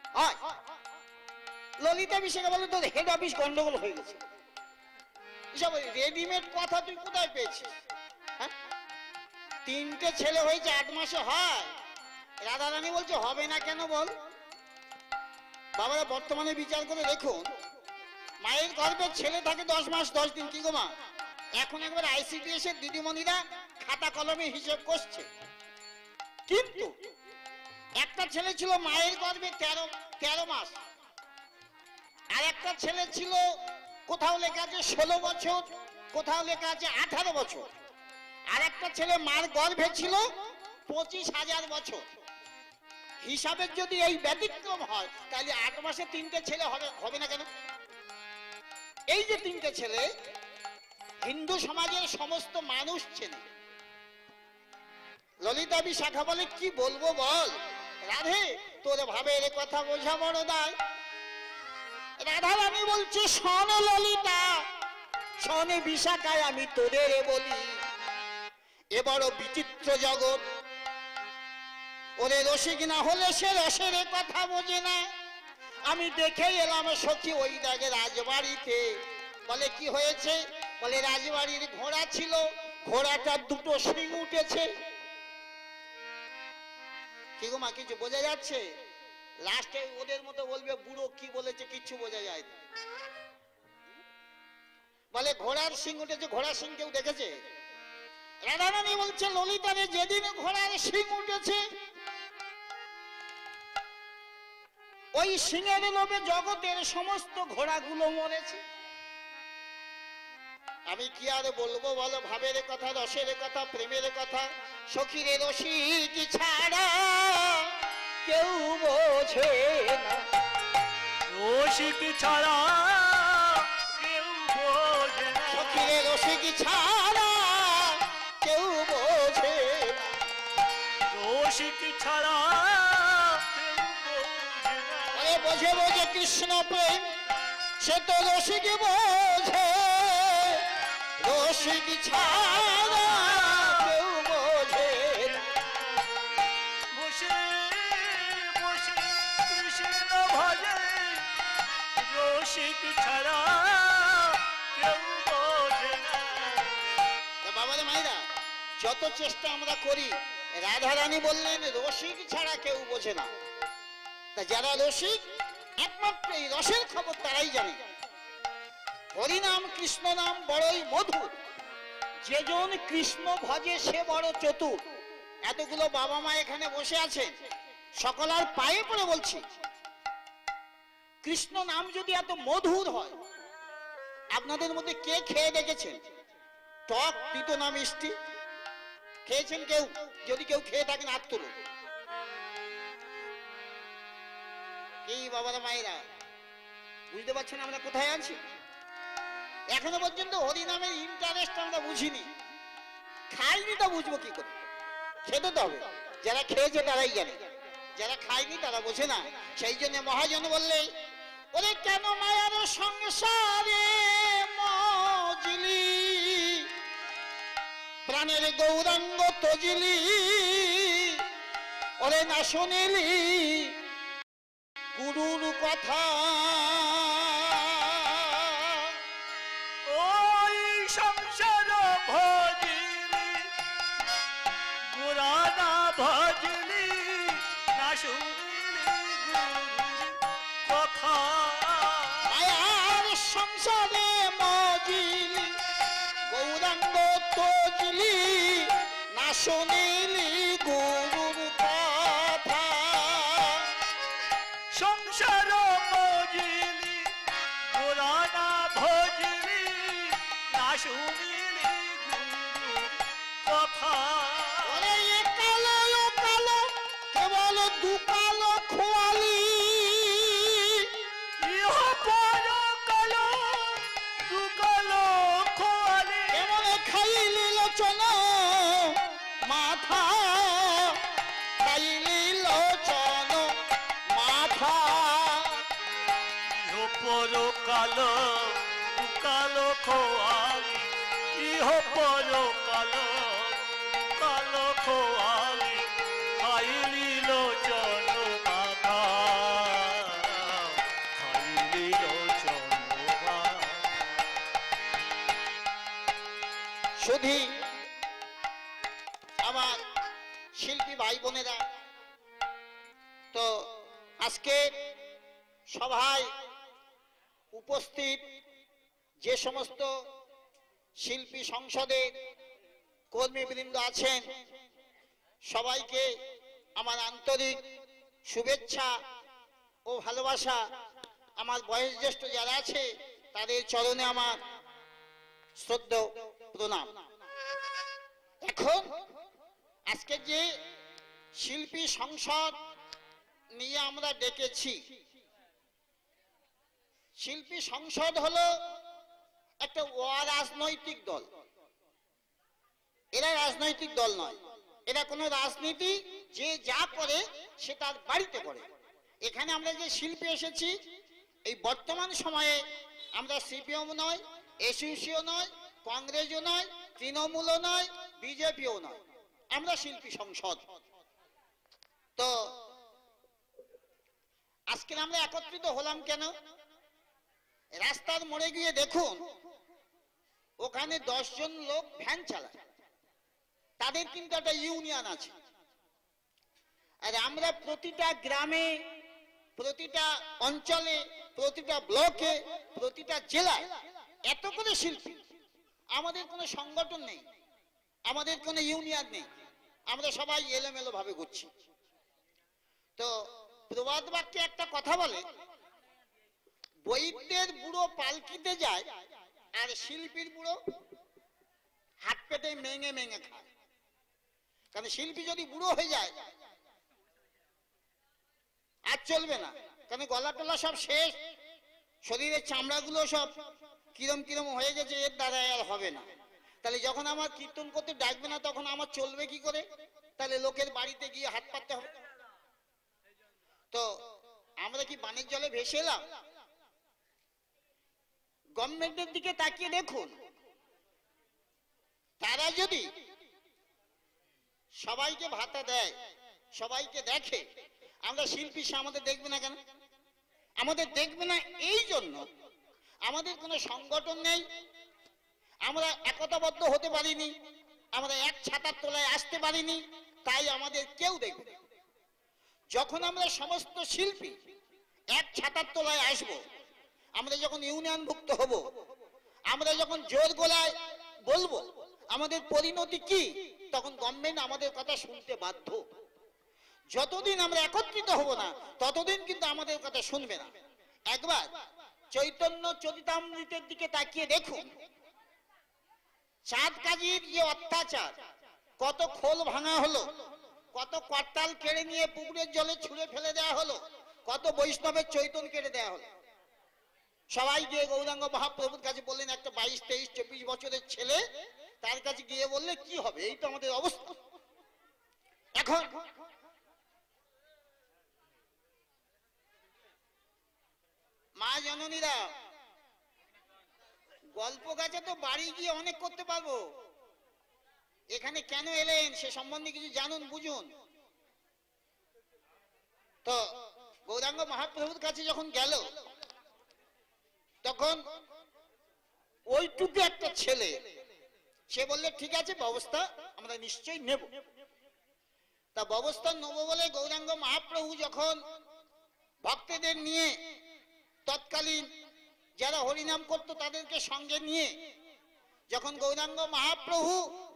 ললিতা বিশাখা বলে তোর হেড অফিস গন্ডগোল হয়ে গেছে, এসব রেডিমেড কথা তুই কোথায় পেয়েছিস? হ্যাঁ, 3টে ছেলে হয়েছে 8 মাসে হয়? রাধারানী বলছে হবে না কেন বল? বাবারা বর্তমানে বিচার করে দেখুন, মায়ের গর্ভে ছেলে থাকে 10 মাস 10 দিন। কি গো মা, এখন একবার ICDS এর দিদিমণিরা খাতা কলমে হিসেব করছে। কিন্তু একটা ছেলে ছিল মায়ের গর্ভে 13 মাস, আর একটা ছেলে ছিল কোথাও লেখা আছে 16 বছর, কোথাও লেখা আছে 18 বছর, আর একটা ছেলে মার গর্ভে ছিল 25,000 বছর। হিসাবের যদি এই ব্যতিক্রম হয়, তাহলে 8 মাসে 3টে ছেলে হবে না কেন? এই যে 3টে ছেলে হিন্দু সমাজের সমস্ত মানুষ চেনে। ললিতা বিশাখা বলে কি বলবো বল? রাধে তোর ভাবের কথা বোঝা বড় দায়। রাধারানী বলছে শোন ললিতা, শোন বিশাখায় আমি তোদের বলি, এ বড় বিচিত্র জগৎ। ওরে রসিক না হলে সে রসের কথা বোঝে না। আমি দেখে এলাম সখী ওই দাগে রাজবাড়িতে। বলে কি হয়েছে? বলে রাজবাড়ির ঘোড়া ছিল, ঘোড়াটার 2টো শিং উঠেছে। কি গো মা, কিছু বোঝা যাচ্ছে? লাস্টে ওদের মতো বলবে বুড়ো কি বলেছে, কিচ্ছু বোঝা যায় না। বলে ঘোড়ার শিং উঠেছে, ঘোড়ার শিং কেউ দেখেছে? রাধারানী বলছে ললিতারে যেদিন ঘোড়ার শিং উঠেছে, ওই সিংহের লোভে জগতের সমস্ত ঘোড়াগুলো মরেছে। আমি কি আর বলবো বলো? ভাবের কথা, রসের কথা, প্রেমের কথা সখীরে রসিক ছাড়া কেউ বোঝে না। রসিক ছাড়া কেউ বোঝে না। সখীরে রসিক ছাড়া কেউ বোঝে না। রসিক ছাড়া কেউ বোঝে না। আরে বোঝে বোঝে কৃষ্ণ প্রেম, সে তো রসিক বোঝে। রসিক ছাড়া কেউ বোঝে না। বসে বসে কৃষ্ণ ভজে, রসিক ছাড়া কেউ বোঝে না। বাবারে মায়েরা, যত চেষ্টা আমরা করি, রাধারানী বললেন রসিক ছাড়া কেউ বোঝে না। তা যারা রসিক, একমাত্র এই রসের খবর তারাই জানে। হরিনাম কৃষ্ণ নাম বড়ই মধুর, যেজন কৃষ্ণ ভজে সে বড় চতুর। এতগুলো বাবা মা এখানে বসে আছেন, সকলার পায়ে পড়ে বলছি, কৃষ্ণ নাম যদি এত মধুর হয়, আপনাদের মধ্যে কে খেয়ে দেখেছেন টক তিতো না মিষ্টি? খেয়েছেন কেউ? যদি কেউ খেয়ে থাকেন হাত তুলুন। এই বাবারা মায়েরা, বুঝতে পারছেন আমরা কোথায় আছি? এখনো পর্যন্ত হরিনামের ইন্টারেস্ট আমরা বুঝিনি। খাইনি তো বুঝবো কি করে? খেতে তো হবে, যারা খেয়েছে তারাই জানে। যারা খায়নি তারা বোঝে না। সেই জন্য মহাজন বললে, ওরে কেন মায়ার সংসারে মজলি, প্রাণের গৌরাঙ্গ তজিলি, ওরে না শুনিলি গুরুর কথা। ওই সংসার ভজিলি গুরানা ভজলি না শুনিলি গুরুর কথা। মায়ার সংসারে মজিলি, গৌরাঙ্গ তজিলি, না শুনিলি গুরুর কথা। সংসার ভজিলি গুরানা ভজলি না শুনিলি গুরুর কথা। ওরে এ কালো ও কালো কেবল দু কালো খোয়ালি, ইহ পর কালো দু কালো খোয়ালি। কেবল খাইলি লোচন মাথা, খাইলি লোচন মাথা। ইহ পর কালো দু কালো খোয়ালি, ইহ পর কালো দু কালো খোয়ালি। খাইলি লোচন মাথা, খাইলি লোচন মাথা। শুধু আমার শিল্পী ভাই বোনেরা, তো আজকে সভায় উপস্থিত যে সমস্ত শিল্পী সংসদের কর্মীবৃন্দ আছেন, সবাইকে আমার আন্তরিক শুভেচ্ছা ও ভালোবাসা। আমার বয়োজ্যেষ্ঠ যারা আছে তাদের চরণে আমার শ্রদ্ধা প্রণাম। এখন আজকে যে শিল্পী সংসদ নিয়ে আমরা ডেকেছি, শিল্পী সংসদ হলো একটা অরাজনৈতিক দল। এরা রাজনৈতিক দল নয়, এরা কোনো রাজনীতি যে যা করে সে তার বাড়িতে করে। এখানে আমরা যে শিল্পী এসেছি, এই বর্তমান সময়ে আমরা সিপিএম নয়, এসইউসিও নয়, কংগ্রেসও নয়, তৃণমূলও নয়, বিজেপিও নয়, আমরা শিল্পী সংসদ। তো আজকে আমরা একত্রিত হলাম কেন? রাস্তার মোড়ে গিয়ে দেখুন, ওখানে 10 জন লোক ভ্যান চালায়, তাদের কিন্তু একটা ইউনিয়ন আছে। আর আমরা প্রতিটা গ্রামে, প্রতিটা অঞ্চলে, প্রতিটা ব্লকে, প্রতিটা জেলায় এত করে শিল্পী, আমাদের কোনো সংগঠন নেই, আমাদের কোনো ইউনিয়ন নেই, আমরা সবাই এলোমেলো ভাবে ঘুরছি। তো প্রবাদ বাক্যে একটা কথা বলে, বৈদ্যের বুড়ো পালকিতে যায় আর শিল্পীর বুড়ো হাত পেতে মেঙে মেঙে খায়। কারণ শিল্পী যদি বুড়ো হয়ে যায় আর চলবে না, কারণ গলা টলা সব শেষ, শরীরের চামড়াগুলো সব কিরম কিরম হয়ে গেছে, এর দ্বারা আর হবে না। তাহলে যখন আমার কীর্তন করতে ডাকবে না, তখন আমার চলবে কি করে? তাহলে লোকের বাড়িতে গিয়ে হাত পাততে হবে। তো আমরা কি বানের জলে ভেসে এলাম? গভর্নমেন্টের দিকে তাকিয়ে দেখুন, তারা যদি সবাইকে ভাতা দেয়, সবাইকে দেখে, আমরা শিল্পী আমাদের দেখবে না কেন? আমাদের দেখবে না এই জন্য আমাদের কোনো সংগঠন নেই, আমরা একতাবদ্ধ হতে পারিনি, আমরা এক ছাতার তলায় আসতে পারিনি, তাই আমাদের কেউ দেখবে না। যখন আমরা সমস্ত শিল্পী এক ছাতার তলায় আসব, আমরা যখন ইউনিয়নভুক্ত হব, আমরা যখন জোর গলায় বলবো আমাদের পরিণতি কি, তখন গভর্নমেন্ট আমাদের কথা শুনতে বাধ্য। যতদিন আমরা একত্রিত হব না, ততদিন কিন্তু আমাদের কথা শুনবে না। একবার চৈতন্য চরিতামৃতের দিকে তাকিয়ে দেখুন, চাঁদ কাজীর যে অত্যাচার, কত খোল ভাঙা হলো, কত করতাল কেড়ে নিয়ে পুকুরের জলে ছুঁড়ে ফেলে দেওয়া হলো, কত বৈষ্ণবের চৈতন কেটে দেওয়া হলো। সবাই গিয়ে গৌরাঙ্গ মহাপ্রভুর কাছে বললেন, একটা 22, 23, 24 বছরের ছেলে, তার কাছে গিয়ে বললে কি হবে? এই তো আমাদের অবস্থা। এখন জননীরা, গল্প গাছে তো বাড়ি গিয়ে অনেক করতে পারবো, এখানে কেন এলেন সে সম্বন্ধে কিছু জানুন বুঝুন। তো গৌরাঙ্গ মহাপ্রভুর কাছে যখন গেল তখন ওইটুকু একটা ছেলে, সে বললে ঠিক আছে ব্যবস্থা আমরা নিশ্চয়ই নেব। তা ব্যবস্থা নেব বলে গৌরাঙ্গ মহাপ্রভু যখন ভক্তদের নিয়ে, তৎকালীন যারা হরিনাম করতো তাদেরকে সঙ্গে নিয়ে যখন গৌরাঙ্গ মহাপ্রভু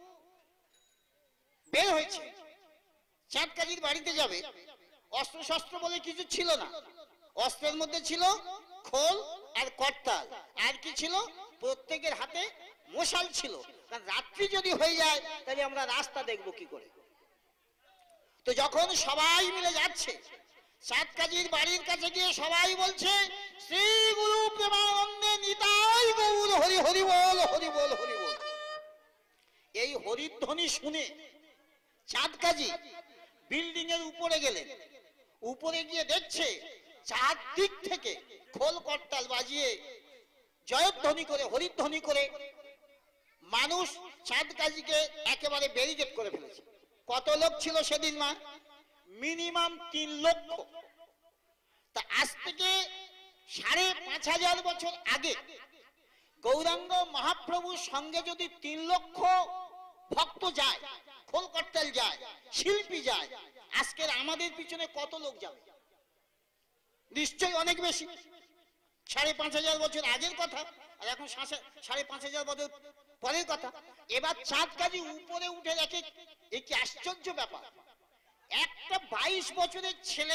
বের হয়েছে চাঁদকাজির বাড়িতে যাবে, অস্ত্র শস্ত্র বলে কিছু ছিল না। অস্ত্রের মধ্যে ছিল খোল আর করতাল, আর কি ছিল? প্রত্যেকের হাতে মশাল ছিল, কারণ রাত্রি যদি হয়ে যায় তাহলে আমরা রাস্তা দেখবো কি করে। তো যখন সবাই মিলে যাচ্ছে চাঁদকাজির বাড়ির কাছে গিয়ে সবাই বলছে শ্রী গুরু প্রেমানন্দে নিতাই গৌর হরি হরি বল হরি বল হরি বল। এই হরিধ্বনি শুনে চাঁদকাজি বিল্ডিং এর উপরে গেলেন, উপরে গিয়ে দেখছে চারদিক থেকে খোল করতাল বাজিয়ে জয়ধ্বনি করে হরিধ্বনি করে মানুষ চাঁদকাজিকে একেবারে ব্যারিকেড করে ফেলেছে। কত লোক ছিল সেদিন মা? মিনিমাম 3 লক্ষ। তা আজ থেকে 5,500 বছর আগে গৌরাঙ্গ মহাপ্রভুর সঙ্গে যদি 3 লক্ষ ভক্ত যায়, খোল করতাল যায়, শিল্পী যায়, আজকের আমাদের পিছনে কত লোক যাবে? নিশ্চয়ই অনেক বেশি। 5,500 বছর আগের কথা, আর এখন 5,500 বছর পরের কথা। এবার চাঁদকাজি উপরে উঠে দেখে এ কি আশ্চর্য ব্যাপার, একটা 22 বছরের ছেলে,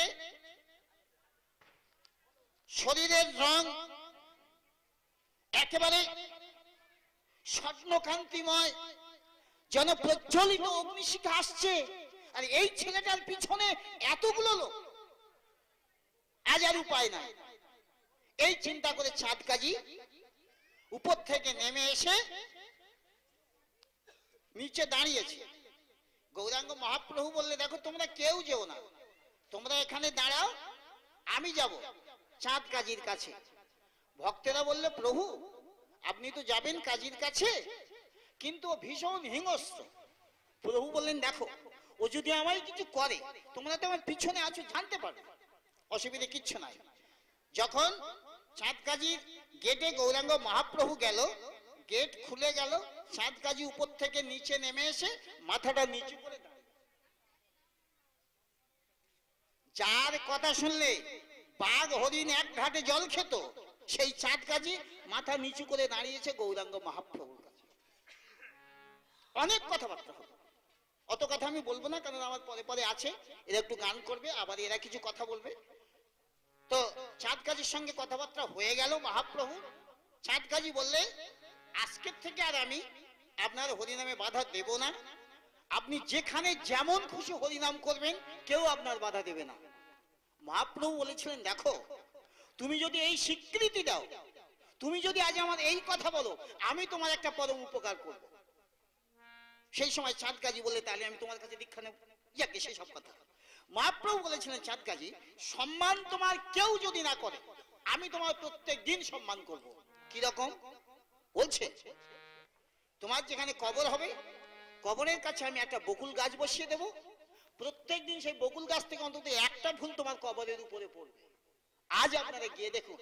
শরীরের রং একেবারে স্বর্ণকান্তিময়, যেন প্রজ্বলিত অগ্নিশিখা আসছে, আর এই ছেলেটার পিছনে এতগুলো লোক। আজ আর উপায় নাই, এই চিন্তা করে চাঁদকাজি উপর থেকে নেমে এসে নিচে দাঁড়িয়েছে। গৌরাঙ্গ মহাপ্রভু বললে দেখো তোমরা কেউ যেও না, তোমরা এখানে দাঁড়াও, আমি যাব চাঁদকাজির কাছে। ভক্তেরা বললে প্রভু আপনি তো যাবেন কাজীর কাছে, কিন্তু ও ভীষণ হিংস্র। প্রভু বললেন দেখো ও যদি আমায় কিছু করে, তোমরা তো আমার পিছনে আছো, জানতে পারবে, অসুবিধা কিচ্ছু নাই। যখন চাঁদকাজির গেটে গৌরাঙ্গ মহাপ্রভু গেল, গেট খুলে গেল, চাঁদকাজি উপর থেকে নিচে নেমে এসে মাথাটা নিচু করে দাঁড়ায়। যার কথা শুনলে বাঘ হরিণ এক ঘাটে জল খেত, সেই চাঁদকাজি মাথা নিচু করে দাঁড়িয়েছে গৌরাঙ্গ মহাপ্রভুর কাছে। অনেক কথাবার্তা হবে, অত কথা আমি বলবো না, কারণ আমার পরে পরে আছে, এরা একটু গান করবে, আবার এরা কিছু কথা বলবে। তো চাঁদকাজির সঙ্গে কথাবার্তা হয়ে গেল মহাপ্রভু। চাঁদকাজি বললে আজকের থেকে আর আমি আপনার হরিনামে বাধা দেব না, আপনি যেখানে যেমন খুশি হরিনাম করবেন, কেউ আপনার বাধা দেবে না। মহাপ্রভু বলেছিলেন দেখো তুমি যদি এই স্বীকৃতি দাও, তুমি যদি আজ আমার এই কথা বলো, আমি তোমার একটা পরম উপকার করব। সেই সময় চাঁদকাজি বলে তাহলে আমি তোমার কাছে দীক্ষা নেব, ইয়াকে সেই সব কথা। মহাপ্রভু বলেছিলেন চাঁদকাজি সম্মান তোমার কেউ যদি না করে, আমি তোমার প্রত্যেক দিন সম্মান করব। কি রকম বলছে? তোমার যেখানে কবর হবে, কবরের কাছে আমি একটা বকুল গাছ বসিয়ে দেব, প্রত্যেক দিন সেই বকুল গাছ থেকে অন্তত একটা ফুল তোমার কবরের উপরে পড়বে। আজ আপনারা গিয়ে দেখুন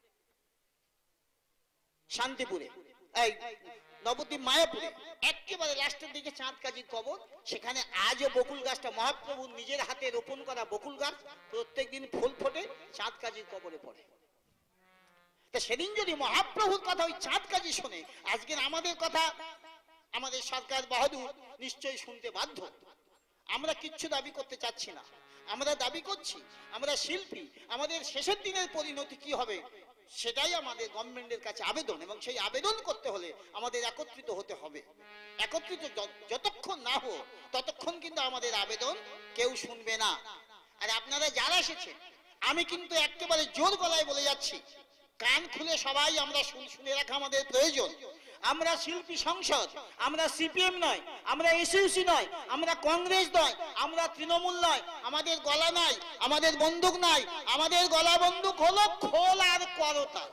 শান্তিপুরে, এই নবদ্বীপ মায়াপুরে একেবারে লাস্টের দিকে চাঁদকাজির কবর, সেখানে আজও বকুল গাছটা মহাপ্রভু নিজের হাতে রোপণ করা বকুল গাছ প্রত্যেকদিন ফুল ফোটে, চাঁদকাজির কবরে পড়ে। তা সেদিন যদি মহাপ্রভুর কথা ওই চাঁদকাজি শোনে, আজকের আমাদের কথা আমাদের সরকার বাহাদুর নিশ্চয়ই শুনতে বাধ্য। আমরা কিচ্ছু দাবি করতে চাচ্ছি না, আমরা দাবি করছি আমরা শিল্পী, আমাদের শেষের দিনের পরিণতি কি হবে সেটাই আমাদের গভর্নমেন্টের কাছে আবেদন, এবং সেই আবেদন করতে হলে আমাদের একত্রিত হতে হবে। একত্রিত যতক্ষণ না হোক ততক্ষণ কিন্তু আমাদের আবেদন কেউ শুনবে না। আর আপনারা যারা এসেছেন, আমি কিন্তু একেবারে জোর গলায় বলে যাচ্ছি, কান খুলে সবাই আমরা শুনে রাখা আমাদের প্রয়োজন। আমরা শিল্পী সংসদ, আমরা সিপিএম নয়, আমরা এসইউসি নয়, আমরা কংগ্রেস নয়, আমরা তৃণমূল নয়। আমাদের গলা নাই, আমাদের বন্দুক নাই, আমাদের গলা বন্দুক হলো খোল আর করতা।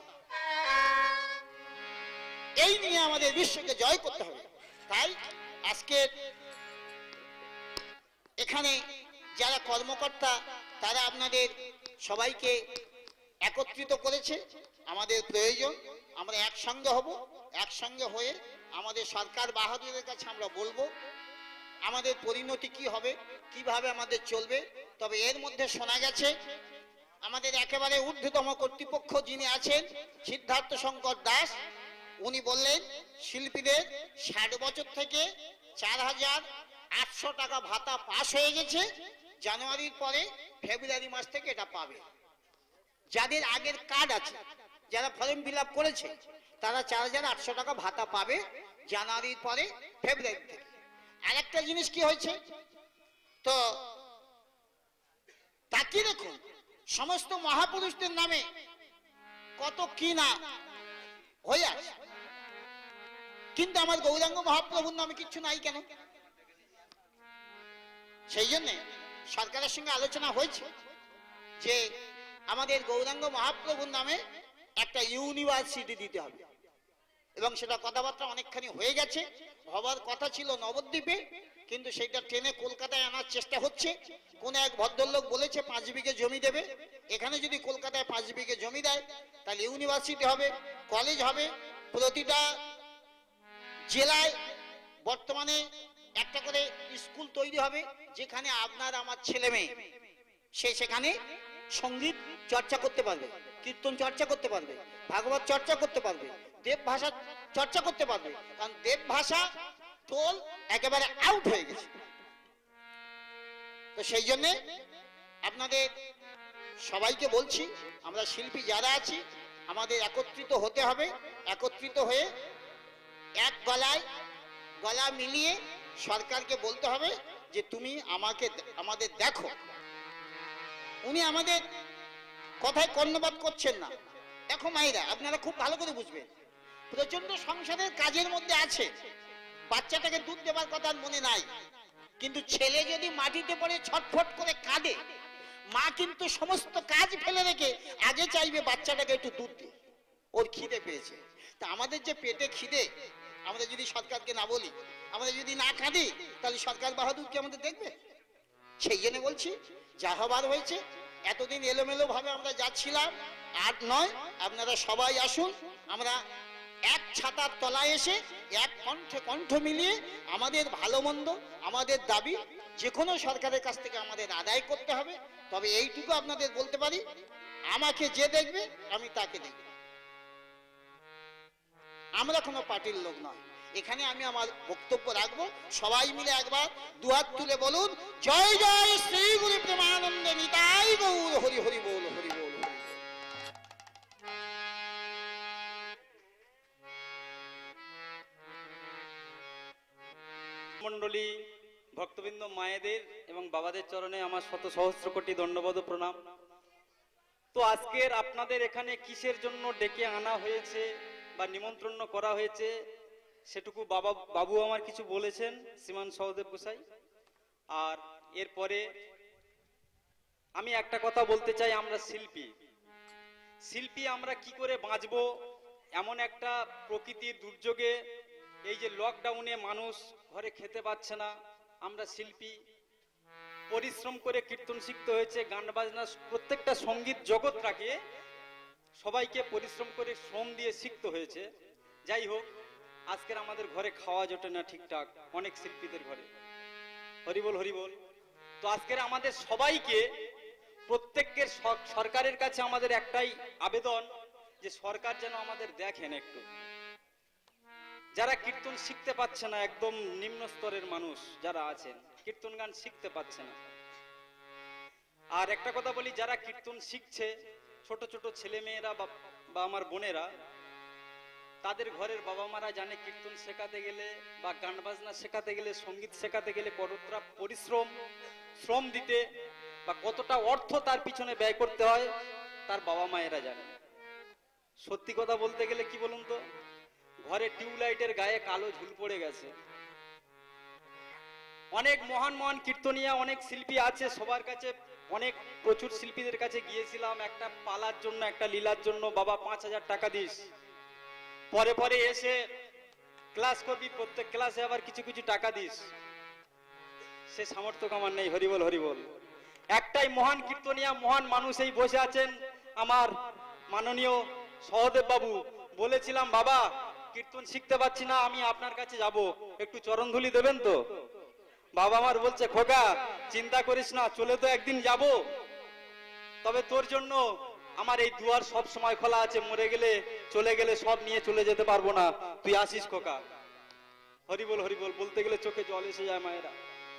এই নিয়ে আমাদের বিশ্বকে জয় করতে হবে। তাই আজকে এখানে যারা কর্মকর্তা তারা আপনাদের সবাইকে একত্রিত করেছে। আমাদের প্রয়োজন আমরা একসঙ্গে হব, একসঙ্গে হয়ে আমাদের সরকার বাহাদুরের কাছে আমরা বলবো আমাদের পরিণতি কি হবে, কিভাবে আমাদের চলবে। তবে এর মধ্যে শোনা গেছে আমাদের একেবারে ঊর্ধ্বতম কর্তৃপক্ষ যিনি আছেন সিদ্ধার্থ শঙ্কর দাস, উনি বললেন শিল্পীদের 60 বছর থেকে 4,800 টাকা ভাতা পাস হয়ে গেছে, জানুয়ারির পরে ফেব্রুয়ারি মাস থেকে এটা পাবে। যাদের আগের কার্ড আছে, যারা ফর্ম ফিল আপ করেছে তারা 4,800 টাকা ভাতা পাবে জানুয়ারির পরে ফেব্রুয়ারি থেকে। আরেকটা জিনিস কি হয়েছে, তো তাকিয়ে দেখুন সমস্ত মহাপুরুষদের নামে কত কি না হয়ে আছে, কিন্তু আমার গৌরাঙ্গ মহাপ্রভুর নামে কিচ্ছু নাই কেন? সেই জন্য সরকারের সঙ্গে আলোচনা হয়েছে যে আমাদের গৌরাঙ্গ মহাপ্রভুর নামে একটা ইউনিভার্সিটি দিতে হবে, এবং সেটা কথাবার্তা অনেকখানি হয়ে গেছে। হবার কথা ছিল নবদ্বীপে, কিন্তু সেটা ট্রেনে কলকাতায় আনার চেষ্টা হচ্ছে। কোন এক ভদ্রলোক বলেছে 5 বিঘে জমি দেবে। এখানে যদি কলকাতায় 5 বিঘে জমি দেয় তাহলে ইউনিভার্সিটি হবে, কলেজ হবে, প্রতিটা জেলায় বর্তমানে একটা করে স্কুল তৈরি হবে, যেখানে আপনার আমার ছেলে মেয়ে সেখানে সঙ্গীত চর্চা করতে পারবে, কীর্তন চর্চা করতে পারবে, ভাগবত চর্চা করতে পারবে, দেব ভাষা চর্চা করতে পারবে। কারণ দেব ভাষা টোল একেবারে আউট হয়ে গেছে। তো সেই জন্য আপনাদের সবাইকে বলছি আমরা শিল্পী যারা আছি আমাদের একত্রিত হতে হবে। একত্রিত হয়ে এক গলায় গলা মিলিয়ে সরকারকে বলতে হবে যে তুমি আমাদের দেখো। উনি আমাদের কথায় কর্ণপাত করছেন না। দেখো মায়েরা, আপনারা খুব ভালো করে বুঝবেন, প্রচন্ড সংসারের কাজের মধ্যে আছে, বাচ্চাটাকে দুধ দেবার কথা মনে নাই, কিন্তু ছেলে যদি মাটিতে পড়ে ছটফট করে কাঁদে, মা কিন্তু সমস্ত কাজ ফেলে রেখে আগে চাইবে বাচ্চাটাকে একটু দুধ দিয়ে, ওর খিদে পেয়েছে। তা আমাদের যে পেটে খিদে, আমরা যদি সরকারকে না বলি, আমরা যদি না কাঁদি, তাহলে সরকার বাহাদুর কি আমাদের দেখবে? সেই জন্য বলছি যা হবার হয়েছে। এতদিন এলোমেলো ভাবে আমরা যাচ্ছিলাম, আর নয়, আপনারা সবাই আসুন। আমরা এক ছাতার তলায় এসে এক কণ্ঠে কণ্ঠ মিলিয়ে আমাদের ভালো মন্দ, আমাদের দাবি যে কোনো সরকারের কাছ থেকে আমাদের আদায় করতে হবে। তবে এইটুকু আপনাদের বলতে পারি, আমাকে যে দেখবে আমি তাকে দেখব। আমরা কোনো পার্টির লোক নয়। এখানে আমি আমার বক্তব্য রাখবো, সবাই মিলে একবার দুহাত তুলে বলুন, জয় জয় শ্রী গুরু প্রেমানন্দে নিতাই গৌর, হরি হরি বল, হরি বল। মণ্ডলী, ভক্তবৃন্দ, মায়েদের এবং বাবাদের চরণে আমার শত সহস্র কোটি দণ্ডবত প্রণাম। তো আজকের আপনাদের এখানে কিসের জন্য ডেকে আনা হয়েছে বা নিমন্ত্রণ করা হয়েছে সেটুকু বাবু আমার কিছু বলেছেন, শ্রীমান সহদেব গোসাই। আর এরপরে আমি একটা কথা বলতে চাই, আমরা শিল্পী আমরা কি করে বাঁচবো এমন একটা প্রকৃতির দুর্যোগে, এই যে লকডাউনে মানুষ ঘরে খেতে পাচ্ছে না, আমরা শিল্পী পরিশ্রম করে কীর্তন শিখতে হয়েছে, গান বাজনা, প্রত্যেকটা সঙ্গীত জগৎটাকে সবাইকে পরিশ্রম করে শ্রম দিয়ে শিখতে হয়েছে। যাই হোক, আজকের আমাদের ঘরে খাওয়া জোটে না ঠিকঠাক, অনেক শিল্পীদের ঘরে। হরিবল হরিবল। তো আজকের আমাদের সবাইকে, প্রত্যেকের সরকারের কাছে আমাদের একটাই আবেদন যে সরকার যেন আমাদের দেখেন একটু, যারা কীর্তন শিখতে পাচ্ছে না, একদম নিম্ন স্তরের মানুষ যারা আছেন, কীর্তন গান শিখতে পাচ্ছে না। আর একটা কথা বলি, যারা কীর্তন শিখছে, ছোট ছোট ছেলে মেয়েরা বা আমার বোনেরা, তাদের ঘরের বাবা মারা জানে কীর্তন শেখাতে গেলে বা গান বাজনা শেখাতে গেলে, সঙ্গীত শেখাতে গেলে কতটা শ্রম দিতে বা কতটা অর্থ তার পিছনে ব্যয় করতে হয়, তার বাবা মায়েরা জানে। সত্যি কথা বলতে গেলে কি বলুন তো, ঘরে টিউবলাইটের গায়ে কালো ঝুল পড়ে গেছে। অনেক মহান মহান কীর্তনিয়া, অনেক শিল্পী আছে, সবার কাছে অনেক প্রচুর শিল্পীদের কাছে গিয়েছিলাম একটা পালার জন্য, একটা লীলার জন্য, বাবা 5,000 টাকা দিস, পরে পরে এসে ক্লাস করবি, প্রত্যেক ক্লাসে আবার কিছু কিছু টাকা দিস। সে সামর্থ্য আমার নেই। হরিবল হরিবল। একটাই মহান কীর্তনিয়া, মহান মানুষ এই বসে আছেন, আমার মাননীয় সহদেব বাবু। বলেছিলাম বাবা কীর্তন শিখতে পাচ্ছি না, আমি আপনার কাছে যাব, একটু চরণধুলি দেবেন তো? বাবা আমার বলছে খোকা চিন্তা করিস না, চলে তো একদিন যাব, তবে তোর জন্য আমার এই দুয়ার সব সময় খোলা আছে, মরে গেলে চলে গেলে সব নিয়ে চলে যেতে পারবো না, তুই আসিস খোকা। হরিবল হরিবল বলতে গেলে চোখে জল এসে যায় মায়েরা।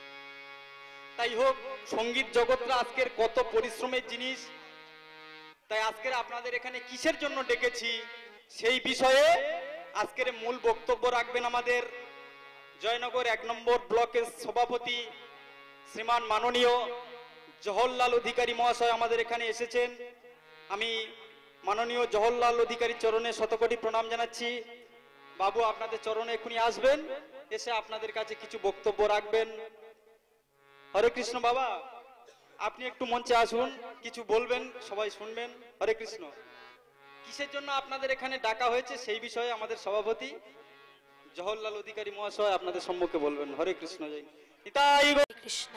তাই হোক, সঙ্গীত জগৎটা আজকের কত পরিশ্রমের জিনিস। তাই আজকের আপনাদের এখানে কিসের জন্য ডেকেছি সেই বিষয়ে আজকের মূল বক্তব্য রাখবেন আমাদের জয়নগর 1 নম্বর ব্লকের সভাপতি শ্রীমান মাননীয় জওহরলাল অধিকারী মহাশয় আমাদের এখানে এসেছেন। আমি মাননীয় জওহরলাল অধিকারীর চরণে শতকোটি প্রণাম জানাচ্ছি। বাবু আপনাদের চরণে এখনই আসবেন, এসে আপনাদের কাছে কিছু বক্তব্য রাখবেন। হরে কৃষ্ণ। বাবা আপনি একটু মঞ্চে আসুন, কিছু বলবেন, সবাই শুনবেন। হরে কৃষ্ণ। কিসের জন্য আপনাদের এখানে ডাকা হয়েছে সেই বিষয়ে আমাদের সভাপতি জওহরলাল অধিকারী মহাশয় আপনাদের সম্মুখে বলবেন। হরে কৃষ্ণ। জয় নিতাই কৃষ্ণ।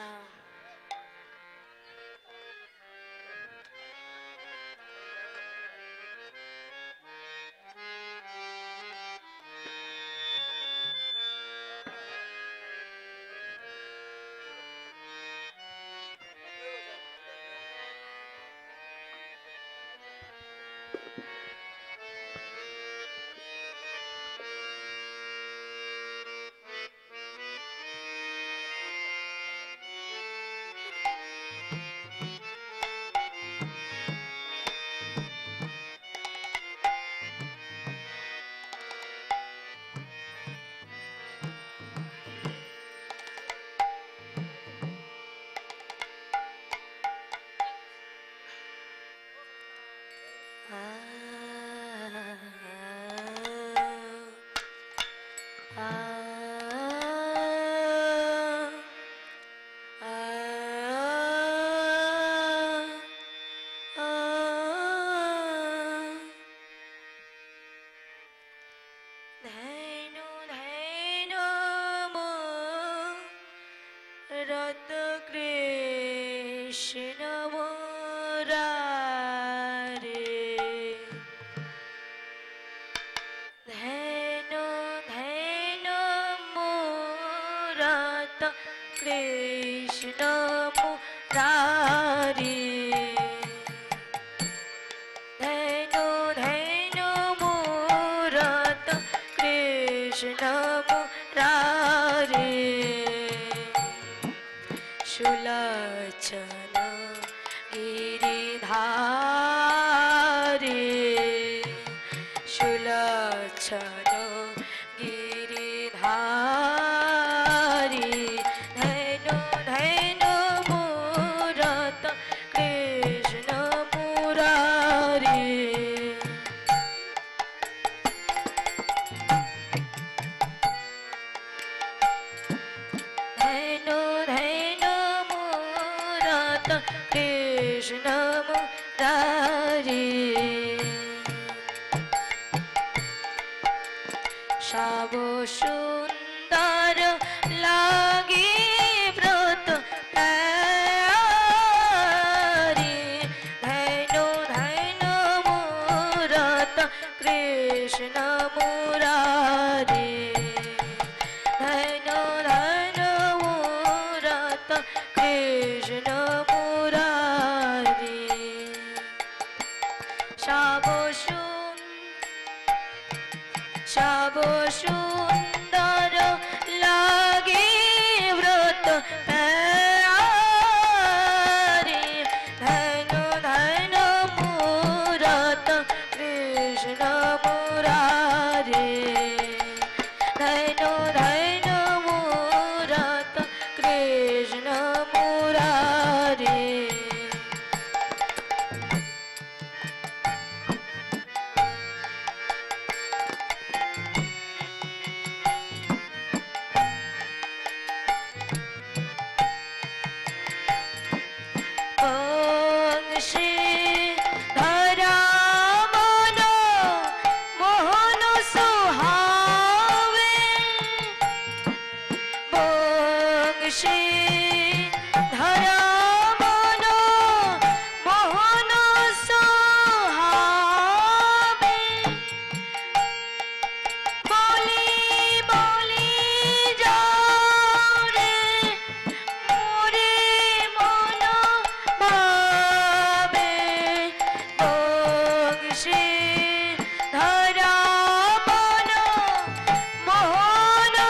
শ্যাম সুন্দর বংশী ধরা মন মোহন সুহাবে বংশী ধরা মন মোহন সুহাবে বলি বলি যারে মোরে মন ভাবে বংশী ধরা মন মোহন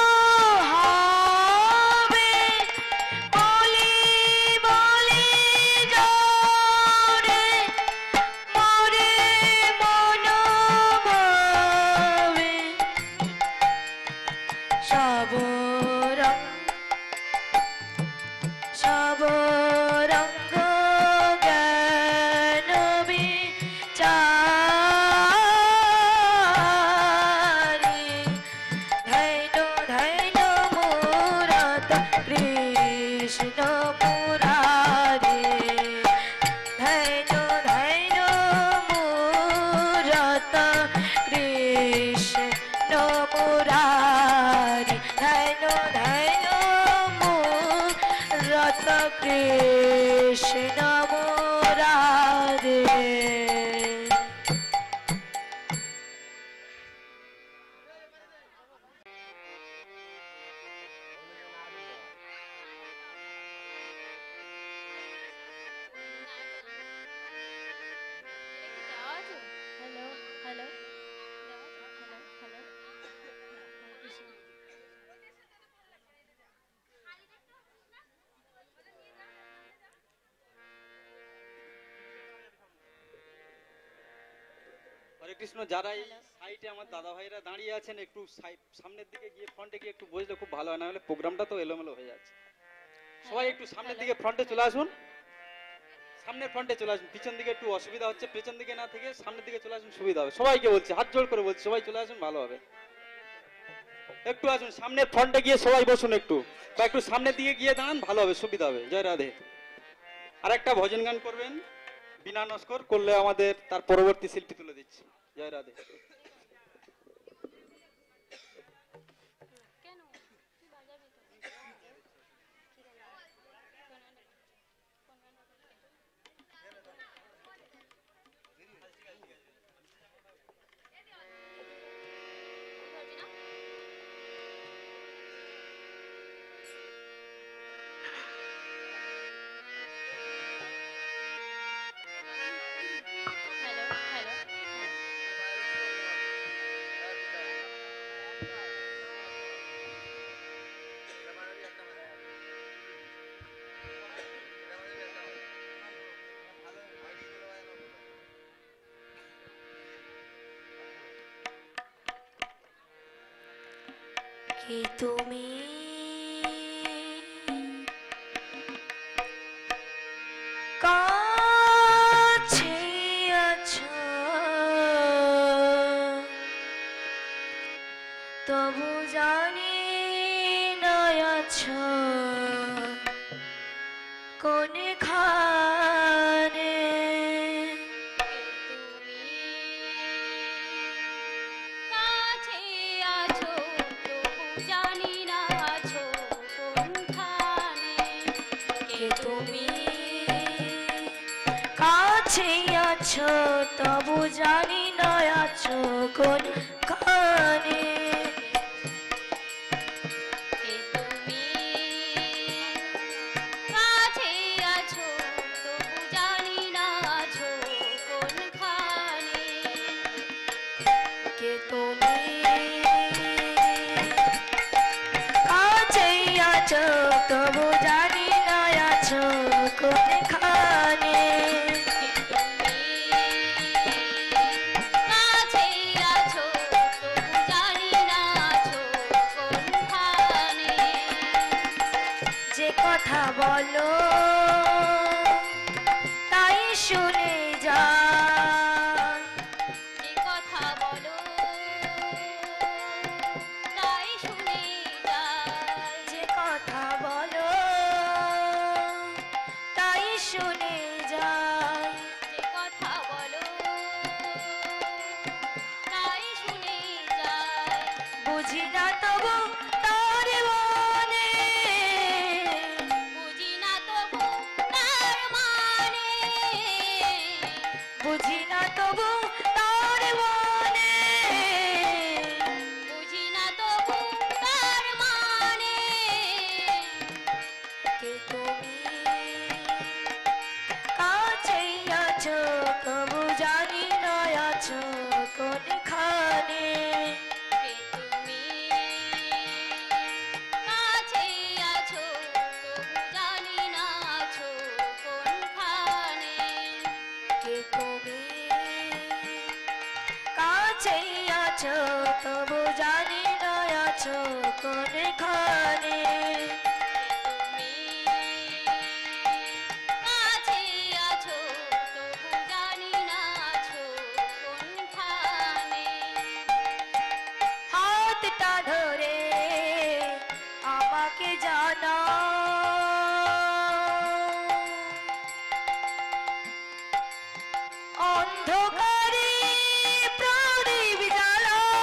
সুহাবে বলি বলি যারে মোরে মন ভাবে সবরং সবরঙ্গ জ্ঞান বিচারি ধৈর্য ধৈর্য মুরাত কৃষ্ণ মুরারি ধৈর্য ধৈর্য মুরাত কৃষ্ণ মুরারি ধৈর্য ধৈর্য মুরাত Krishna Murari hello hello hello hello Hare Krishna. যারা এই সাইডে আমার দাদা ভাইরা দাঁড়িয়ে আছেন একটু সামনের দিকে গিয়ে ফ্রন্টে গিয়ে একটু বসলে খুব ভালো হয়, না হলে প্রোগ্রামটা তো এলোমেলো হয়ে যাচ্ছে। সবাই একটু সামনের দিকে ফ্রন্টে চলে আসুন, সামনের ফ্রন্টে চলে আসুন। পিছন দিকে একটু অসুবিধা হচ্ছে, পেছন দিকে না থেকে সামনের দিকে চলে আসুন, সুবিধা হবে। সবাইকে বলছি, হাত জোড় করে বলছি, সবাই চলে আসুন, ভালো হবে। একটু আসুন সামনের ফ্রন্টে গিয়ে সবাই বসুন, একটু বা একটু সামনের দিকে গিয়ে দাঁড়ান, ভালো হবে, সুবিধা হবে। জয় রাধে। আর একটা ভজন গান করবেন বিনা নস্কর, করলে আমাদের তার পরবর্তী শিল্পী তুলে দিচ্ছি। জয় রাধে। কেন তুই বাজাবি তো হ্যালো হ্যালো কি তুমি কাছে আছো তবু জানি না আছো কোনখানে তুমি কাছে আছো তবু জানি না আছো কোনখানে কে তুমি কাছে আছো তবু জানি না আছো কোনখানে কে তুমি কাছে আছো তবু জানি না আছো কোনখানে কে তুমি কাছে আছো তবু জানি না আছো কোনখানে কাছে আছো তবু জানি না আছো কোনখানে যে কথা বলো তাই শুনে যা যে কথা বলো তাই শুনে যায় যে কথা বলো তাই শুনে যা আছো তবু জানি না আছো কোনখানে। তুমি কাছে আছো তবু জানি না আছো কোনখানে। হাতটা ধরে আমাকে জানাও অন্ধকারে প্রদীপ জ্বালাও।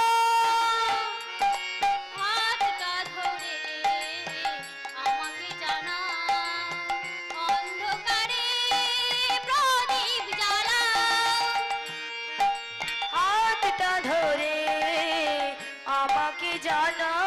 হাতটা ধরে আমাকে জানাও অন্ধকারে প্রদীপ জ্বালাও। হাতটা ধরে আমাকে জানাও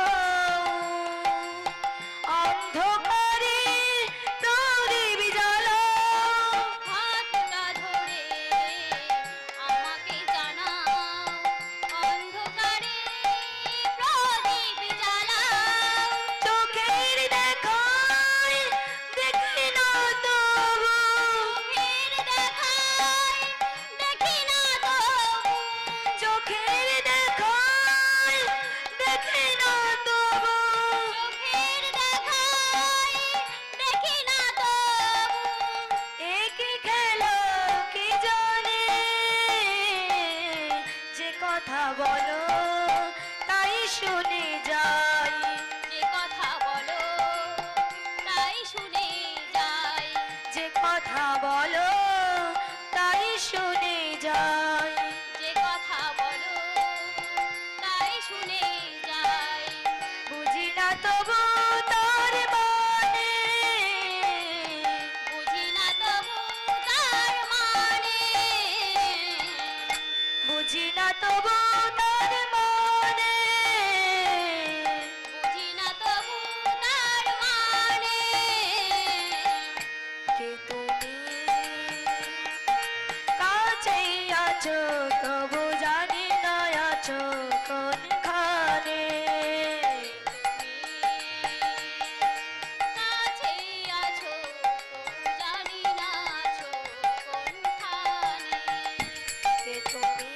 অন্ধকারে প্রদীপ জ্বালাও। হাতটা ধরে আমাকে জানাও অন্ধকারে প্রদীপ জ্বালাও। চোখের দেখায় দেখি না তবু, চোখের দেখায় দেখি না তবু। চোখের দেখায় দেখি না তবু, চোখের দেখায় দেখি না তবু। একই খেলা কি জানে যে কথা বলো তাই শুনে যাই। যে কথা বলো তাই শুনে যাই। যে কথা বলো তাই শুনে যাই। যে কথা বলো তাই শুনে যাই। বুঝি না তবু তার মানে, বুঝি না তবু তার মানে। বুঝি না তবু তার মানে। বুঝি না তবু তার মানে। কে তুমি কাছেই আছো তবু জানি না আছো কোনখানে। কাছে আছো তবু জানি না আছো কোনখানে। কে তুমি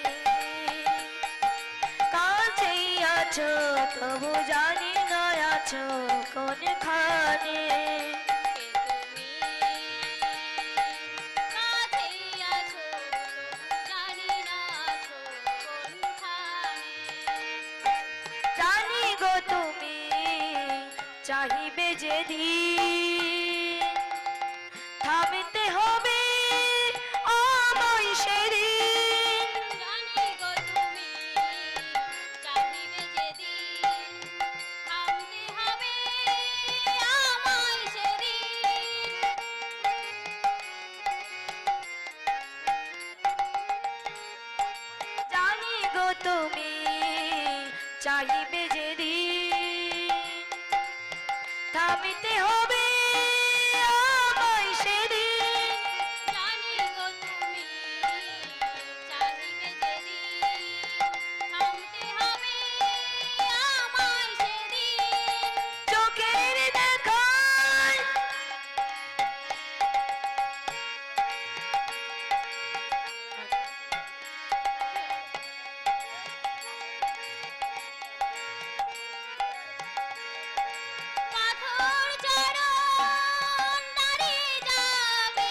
কাছেই আছো তবু জানি না আছো কোনখানে। কে তুমি কাছে আছো তবু জানি না আছো কোনখানে। জানি গো তুমি চাহিবে যেদিন থামতে হবে আমায় সেদিন। জানি গো তুমি চাহিবে যেদিন থামতে হবে আমায় সেদিন। জানি গো তুমি চাহিবে যেদিন থামতে হবে আমায় সেদিন। জানি গো তুমি চাহিবে যেদিন থামতে হবে আমায় সেদিন। চোখের দেখায় পাথর চরণ দাঁড়িয়ে যাবে।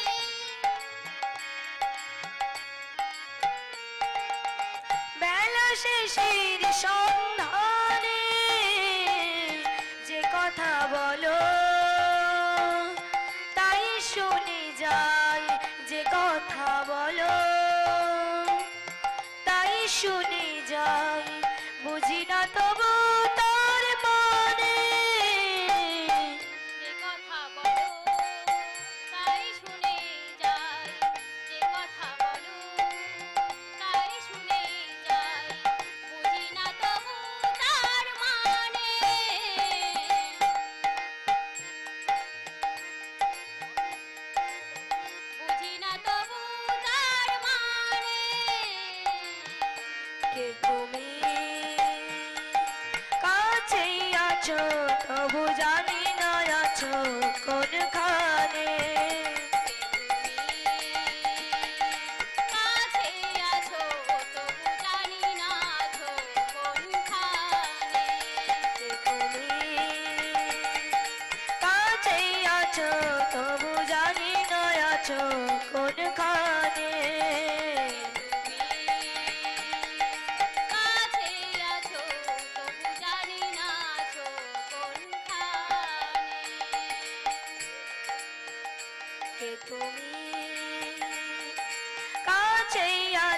বেলা শেষের সন্ধানে যে কথা বলো তাই শুনে যাই। যে কথা বলো তাই শুনে যাই। বুঝি না তবু তার মানে, যে কথা বলো তাই শুনে যাই। যে কথা বলো তাই শুনে যাই। বুঝি না তবু তার মানে। বুঝি না তবু তার মানে। কে তুমি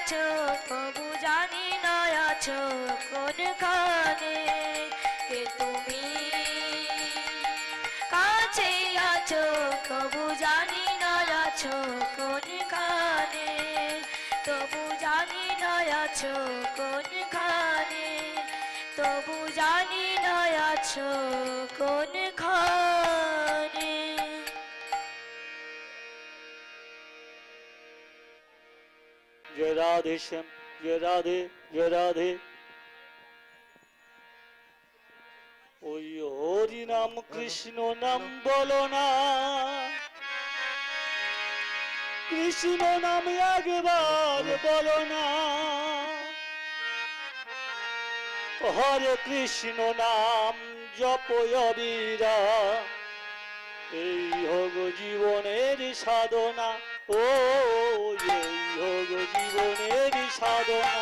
আছো তবু জানি না আছো কোনখানে কে তুমি কাছে আছো তবু জানি না আছো কোনখানে তবু জানি না আছো কোনখানে তবু জানি না আছো কোনখানে। জয় রাধে শ্যাম, জয় রাধে, জয় রাধে। ওই হরি নাম কৃষ্ণ নাম বলো না, কৃষ্ণ নাম একবার বলো না। হরে কৃষ্ণ নাম জপ অবিরা, এই হোক জীবনের সাধনা। ও এই হোক জীবনের সাধনা।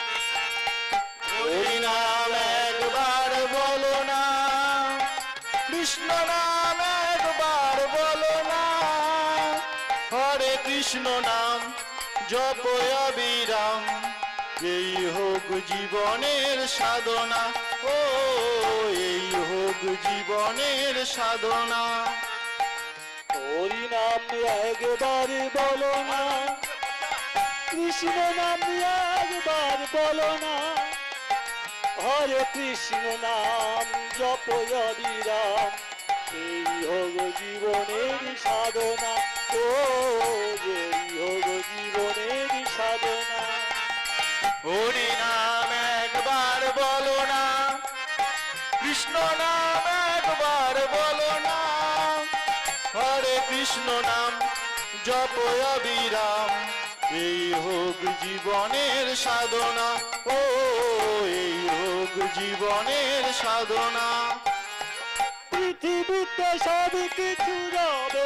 হরি নাম একবার বলো না, কৃষ্ণ নাম একবার বলো না। হরে কৃষ্ণ নাম জপ অবিরাম, এই হোক জীবনের সাধনা। ও এই হোক জীবনের সাধনা। হরি নাম একবার বলো না, কৃষ্ণ নাম একবার বলো না। হরে কৃষ্ণ নাম জপ অবিরাম, এই হোক জীবনের সাধনা। ও এই হোক জীবনের সাধনা। হরি নাম একবার বলো না, কৃষ্ণ নাম একবার বলো না। হরে কৃষ্ণ নাম জপ অবিরাম, এই হোক জীবনের সাধনা। ও এই হোক জীবনের সাধনা। পৃথিবীতে সব কিছু রবে,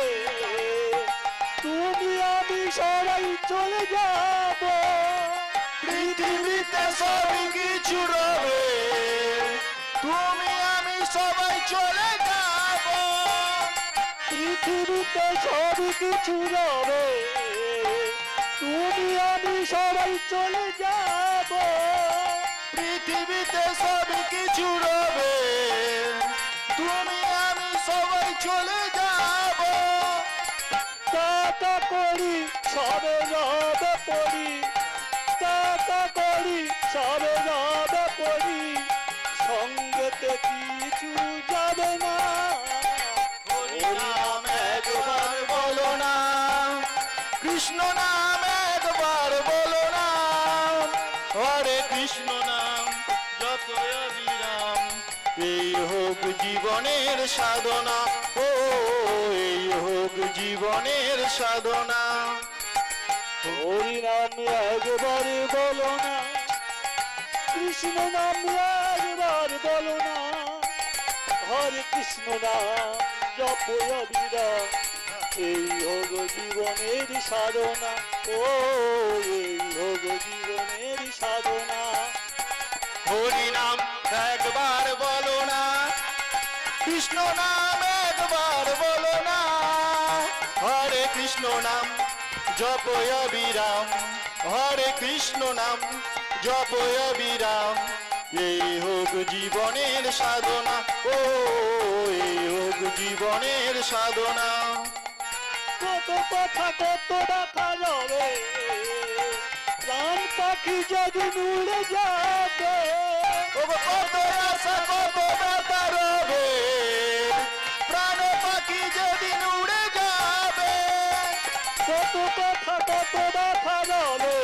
তুমি আমি সবাই চলে যাব। পৃথিবীতে সব কিছু রবে, তুমি আমি সবাই চলে যাব। পৃথিবীতে সব কিছু রবে, তুমি আমি সবাই চলে যাব। পৃথিবীতে সব কিছু রবে, তুমি আমি সবাই চলে যাব। টাকা করি সবে রবে পড়ি, টাকা করি সবে রবে পড়ি, সঙ্গেতে কিছু যাবে না। হরি নাম একবার বলো না, কৃষ্ণ নাম একবার বলো না। হরে কৃষ্ণ নাম যত অবিরাম, এই হোক জীবনের সাধনা। ও এই হোক জীবনের সাধনা। হরি নাম একবার বলো না, কৃষ্ণ নাম একবার বলো না। হরে কৃষ্ণ নাম জপ অবিরাম, এই হোক জীবনের সাধনা। ও এই হোক জীবনের সাধনা। হরি নাম একবার বলো না, কৃষ্ণ নাম একবার বলো না। হরে কৃষ্ণ নাম জপ অবিরাম, হরে কৃষ্ণ নাম জপ অবিরাম, এই হোক জীবনের সাধনা। ও এই হোক জীবনের সাধনা। কত কথা কত দেখা যাবে, প্রাণ পাখি যদি উড়ে যাবে। ও কত আশা কত ব্যথা রবে, প্রাণ পাখি যেদিন উড়ে যাবে। কত কথা কত দেখা যাবে,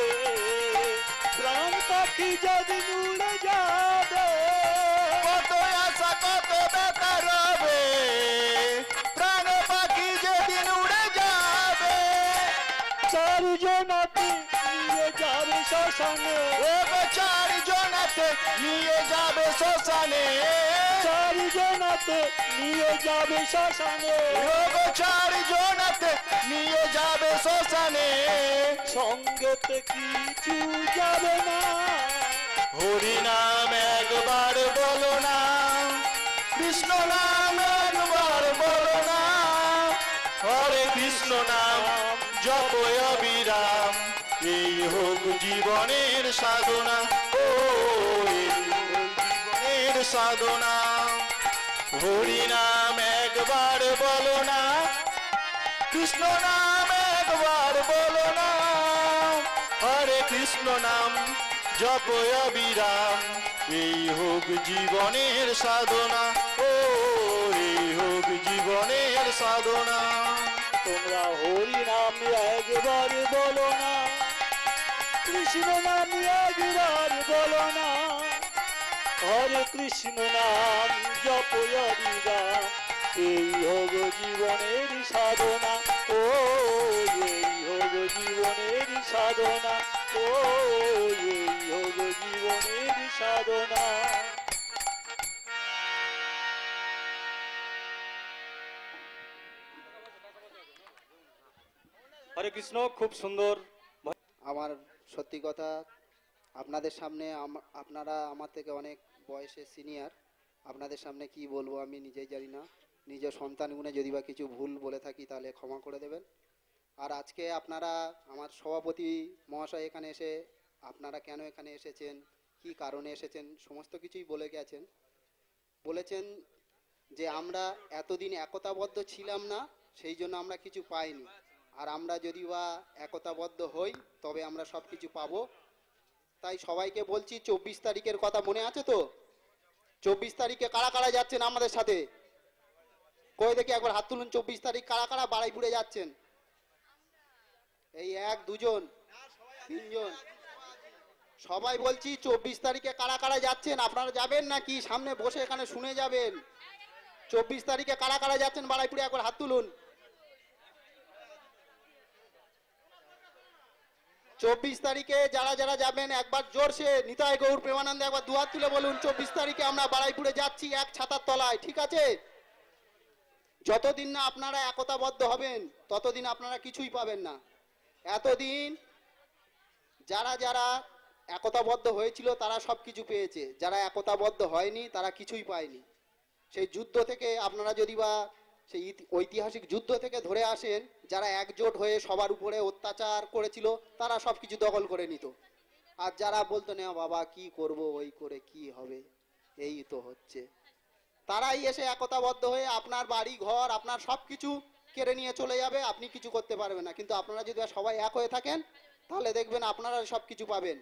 প্রাণ পাখি যদি উড়ে যাবে। কত আশা কত ব্যথা রবে, প্রাণ পাখি যেদিন উড়ে যাবে। চারজনাতে নিয়ে যাবে শ্মশানে, ও চারজনাতে নিয়ে যাবে শ্মশানে। চারজনাতে নিয়ে যাবে শ্মশানে। ও চারজনাতে নিয়ে যাবে শ্মশানে। সঙ্গেতে কিছু যাবে না। হরি নাম একবার বলো না, কৃষ্ণ নাম একবার বলো না। হরে কৃষ্ণ নাম জপ অবিরাম, এই হোক জীবনের সাধনা, ও এই হোক জীবনের সাধনা। হরি নাম একবার বলো না, কৃষ্ণ নাম একবার বলো না, হরে কৃষ্ণ নাম জপ অবিরাম, এই হোক জীবনের সাধনা, ও এই হোক জীবনের সাধনা। তোমরা হরি নাম একবার বলো না, কৃষ্ণ নাম একবার বলো না, হরে কৃষ্ণ নাম জপ অবিরাম, এই হোক জীবনের সাধনা, ও এই হোক জীবনের সাধনা, ও এই হোক জীবনের সাধনা। হরে কৃষ্ণ, খুব সুন্দর। আমার সত্যি কথা, আপনাদের সামনে আপনারা আমার থেকে অনেক বয়সে সিনিয়র, আপনাদের সামনে কি বলবো আমি নিজেই জানি না। নিজের সন্তান গুণে যদি বা কিছু ভুল বলে থাকি তাহলে ক্ষমা করে দেবেন। আর আজকে আপনারা আমার সভাপতি মহাশয় এখানে এসে আপনারা কেন এখানে এসেছেন, কি কারণে এসেছেন, সমস্ত কিছুই বলে গেছেন। বলেছেন যে আমরা এতদিন একতাবদ্ধ ছিলাম না, সেই জন্য আমরা কিছু পাইনি। আর আমরা যদি বা একতাবদ্ধ হই তবে আমরা সব কিছু পাবো। তাই সবাইকে বলছি 24 তারিখের কথা মনে আছে তো? 24 তারিখে কারা কারা যাচ্ছেন আমাদের সাথে? কই দেখি একবার হাত তুলুন। 24 তারিখ কারা কারা বাড়াইপুরে যাচ্ছেন? এই 1 2 জন 3 জন, সবাই বলছি 24 তারিখে কারা কারা যাচ্ছেন? আপনারা যাবেন নাকি সামনে বসে এখানে শুনে যাবেন? 24 তারিখে কারা কারা যাচ্ছেন বাড়াইপুরে একবার হাত তুলুন। 24 তারিখে যারা যারা যাবেন একবার জোরসে নিতাই গৌর প্রেমানন্দে একবার দুহাত তুলে বলুন 24 তারিখে আমরা বাড়াইপুরে যাচ্ছি এক ছাতার তলায়, ঠিক আছে? যতদিন না আপনারা একতাবদ্ধ হবেন ততদিন আপনারা কিছুই পাবেন না। এতদিন যারা যারা একতাবদ্ধ হয়েছিল তারা সব কিছু পেয়েছে, যারা একতাবদ্ধ হয়নি তারা কিছুই পায়নি। সেই যুদ্ধ থেকে আপনারা যদি বা সেই ঐতিহাসিক যুদ্ধ থেকে ধরে আসেন, যারা একজোট হয়ে সবার উপরে অত্যাচার করেছিল তারা সব কিছু দখল করে নিত। আর যারা বলতো না বাবা কি করব, ওই করে কি হবে, এই তো হচ্ছে, তারাই এসে একতাবদ্ধ হয়ে আপনার বাড়ি ঘর আপনার সব কিছু কেড়ে নিয়ে চলে যাবে, আপনি কিছু করতে পারবেন না। কিন্তু আপনারা যদি সবাই এক হয়ে থাকেন তাহলে দেখবেন আপনারা সব কিছু পাবেন।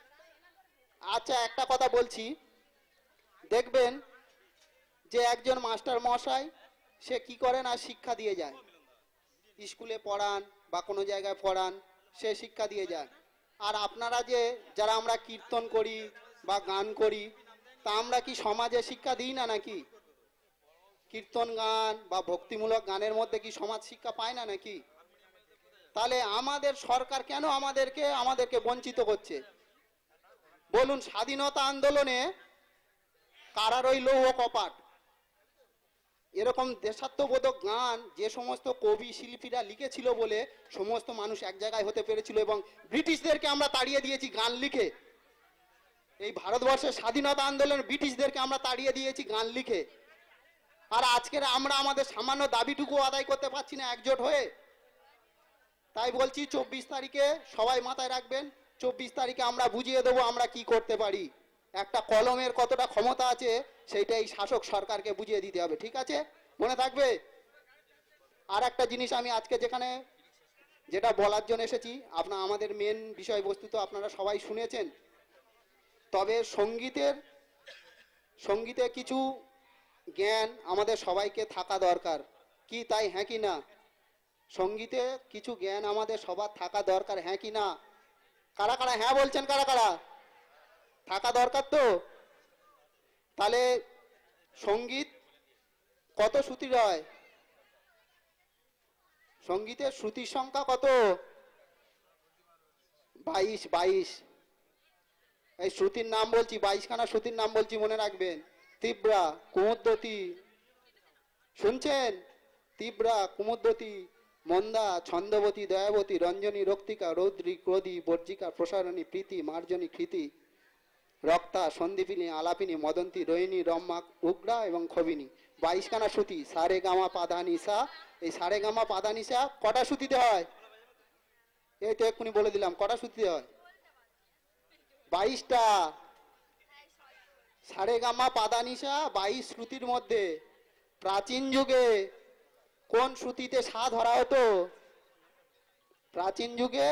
আচ্ছা একটা কথা বলছি, দেখবেন যে একজন মাস্টার মশাই সে কি করে না শিক্ষা দিয়ে যায়, স্কুলে পড়ান বা কোনো জায়গায় পড়ান, সে শিক্ষা দিয়ে যায়। আর আপনারা যে যারা আমরা কীর্তন করি বা গান করি, তা আমরা কি সমাজে শিক্ষা দিই না নাকি? কীর্তন গান বা ভক্তিমূলক গানের মধ্যে কি সমাজ শিক্ষা পায় না নাকি? তাহলে আমাদের সরকার কেন আমাদেরকে বঞ্চিত করছে বলুন? স্বাধীনতা আন্দোলনে কারা রইল ও কপাট, এরকম দেশাত্মবোধক গান যে সমস্ত কবি শিল্পীরা লিখেছিল বলে সমস্ত মানুষ এক জায়গায় হতে পেরেছিল এবং ব্রিটিশদেরকে আমরা তাড়িয়ে দিয়েছি গান লিখে। এই ভারতবর্ষের স্বাধীনতা আন্দোলন ব্রিটিশদেরকে আমরা তাড়িয়ে দিয়েছি গান লিখে। আর আজকের আমরা আমাদের সামান্য দাবিটুকু আদায় করতে পারছি না একজোট হয়ে। তাই বলছি 24 তারিখে সবাই মাথায় রাখবেন, 24 তারিখে আমরা বুঝিয়ে দেবো আমরা কি করতে পারি। একটা কলমের কতটা ক্ষমতা আছে সেইটাই শাসক সরকারকে বুঝিয়ে দিতে হবে, ঠিক আছে? মনে থাকবে। আর একটা জিনিস আমি আজকে যেটা বলার জন্য এসেছি, আমাদের মেন বিষয়বস্তু তো আপনারা সবাই শুনেছেন, তবে সঙ্গীতে কিছু জ্ঞান আমাদের সবাইকে থাকা দরকার, কি তাই হ্যাঁ কি না? সঙ্গীতে কিছু জ্ঞান আমাদের সবার থাকা দরকার, হ্যাঁ কি না? কারা কারা হ্যাঁ বলছেন? কারা কারা থাকা দরকার? তো তাহলে সঙ্গীত কত শ্রুতির হয়? সঙ্গীতের শ্রুতির সংখ্যা কত? 22। এই শ্রুতির নাম বলছি, 22 খানা শ্রুতির নাম বলছি, মনে রাখবেন। তীব্রা, কুমুদ্যতি, শুনছেন? তীব্রা, কুমুদ্যতি, মন্দা, ছন্দবতী, দয়াবতী, রঞ্জনী, রক্তিকা, রৌদ্রী, ক্রোধী, বর্জিকা, প্রসারণী, প্রীতি, মার্জনী, কৃতি, রক্তা, সন্দীপিনী, আলাপিনী, মদন্তী, রোহিণী, রম্মা, উগ্রা এবং খবিনী। 22 খানা শ্রুতি। সারে গামা পাধা নিসা। এই সারে গামা পাধা নিসা কটা শ্রুতিতে হয়? এই তো এক্ষুনি বলে দিলাম, কটা শ্রুতিতে হয়? 22টা। সারেগামা পাদানিসা 22 শ্রুতির মধ্যে প্রাচীন যুগে কোন শ্রুতিতে সা ধরা হতো? প্রাচীন যুগে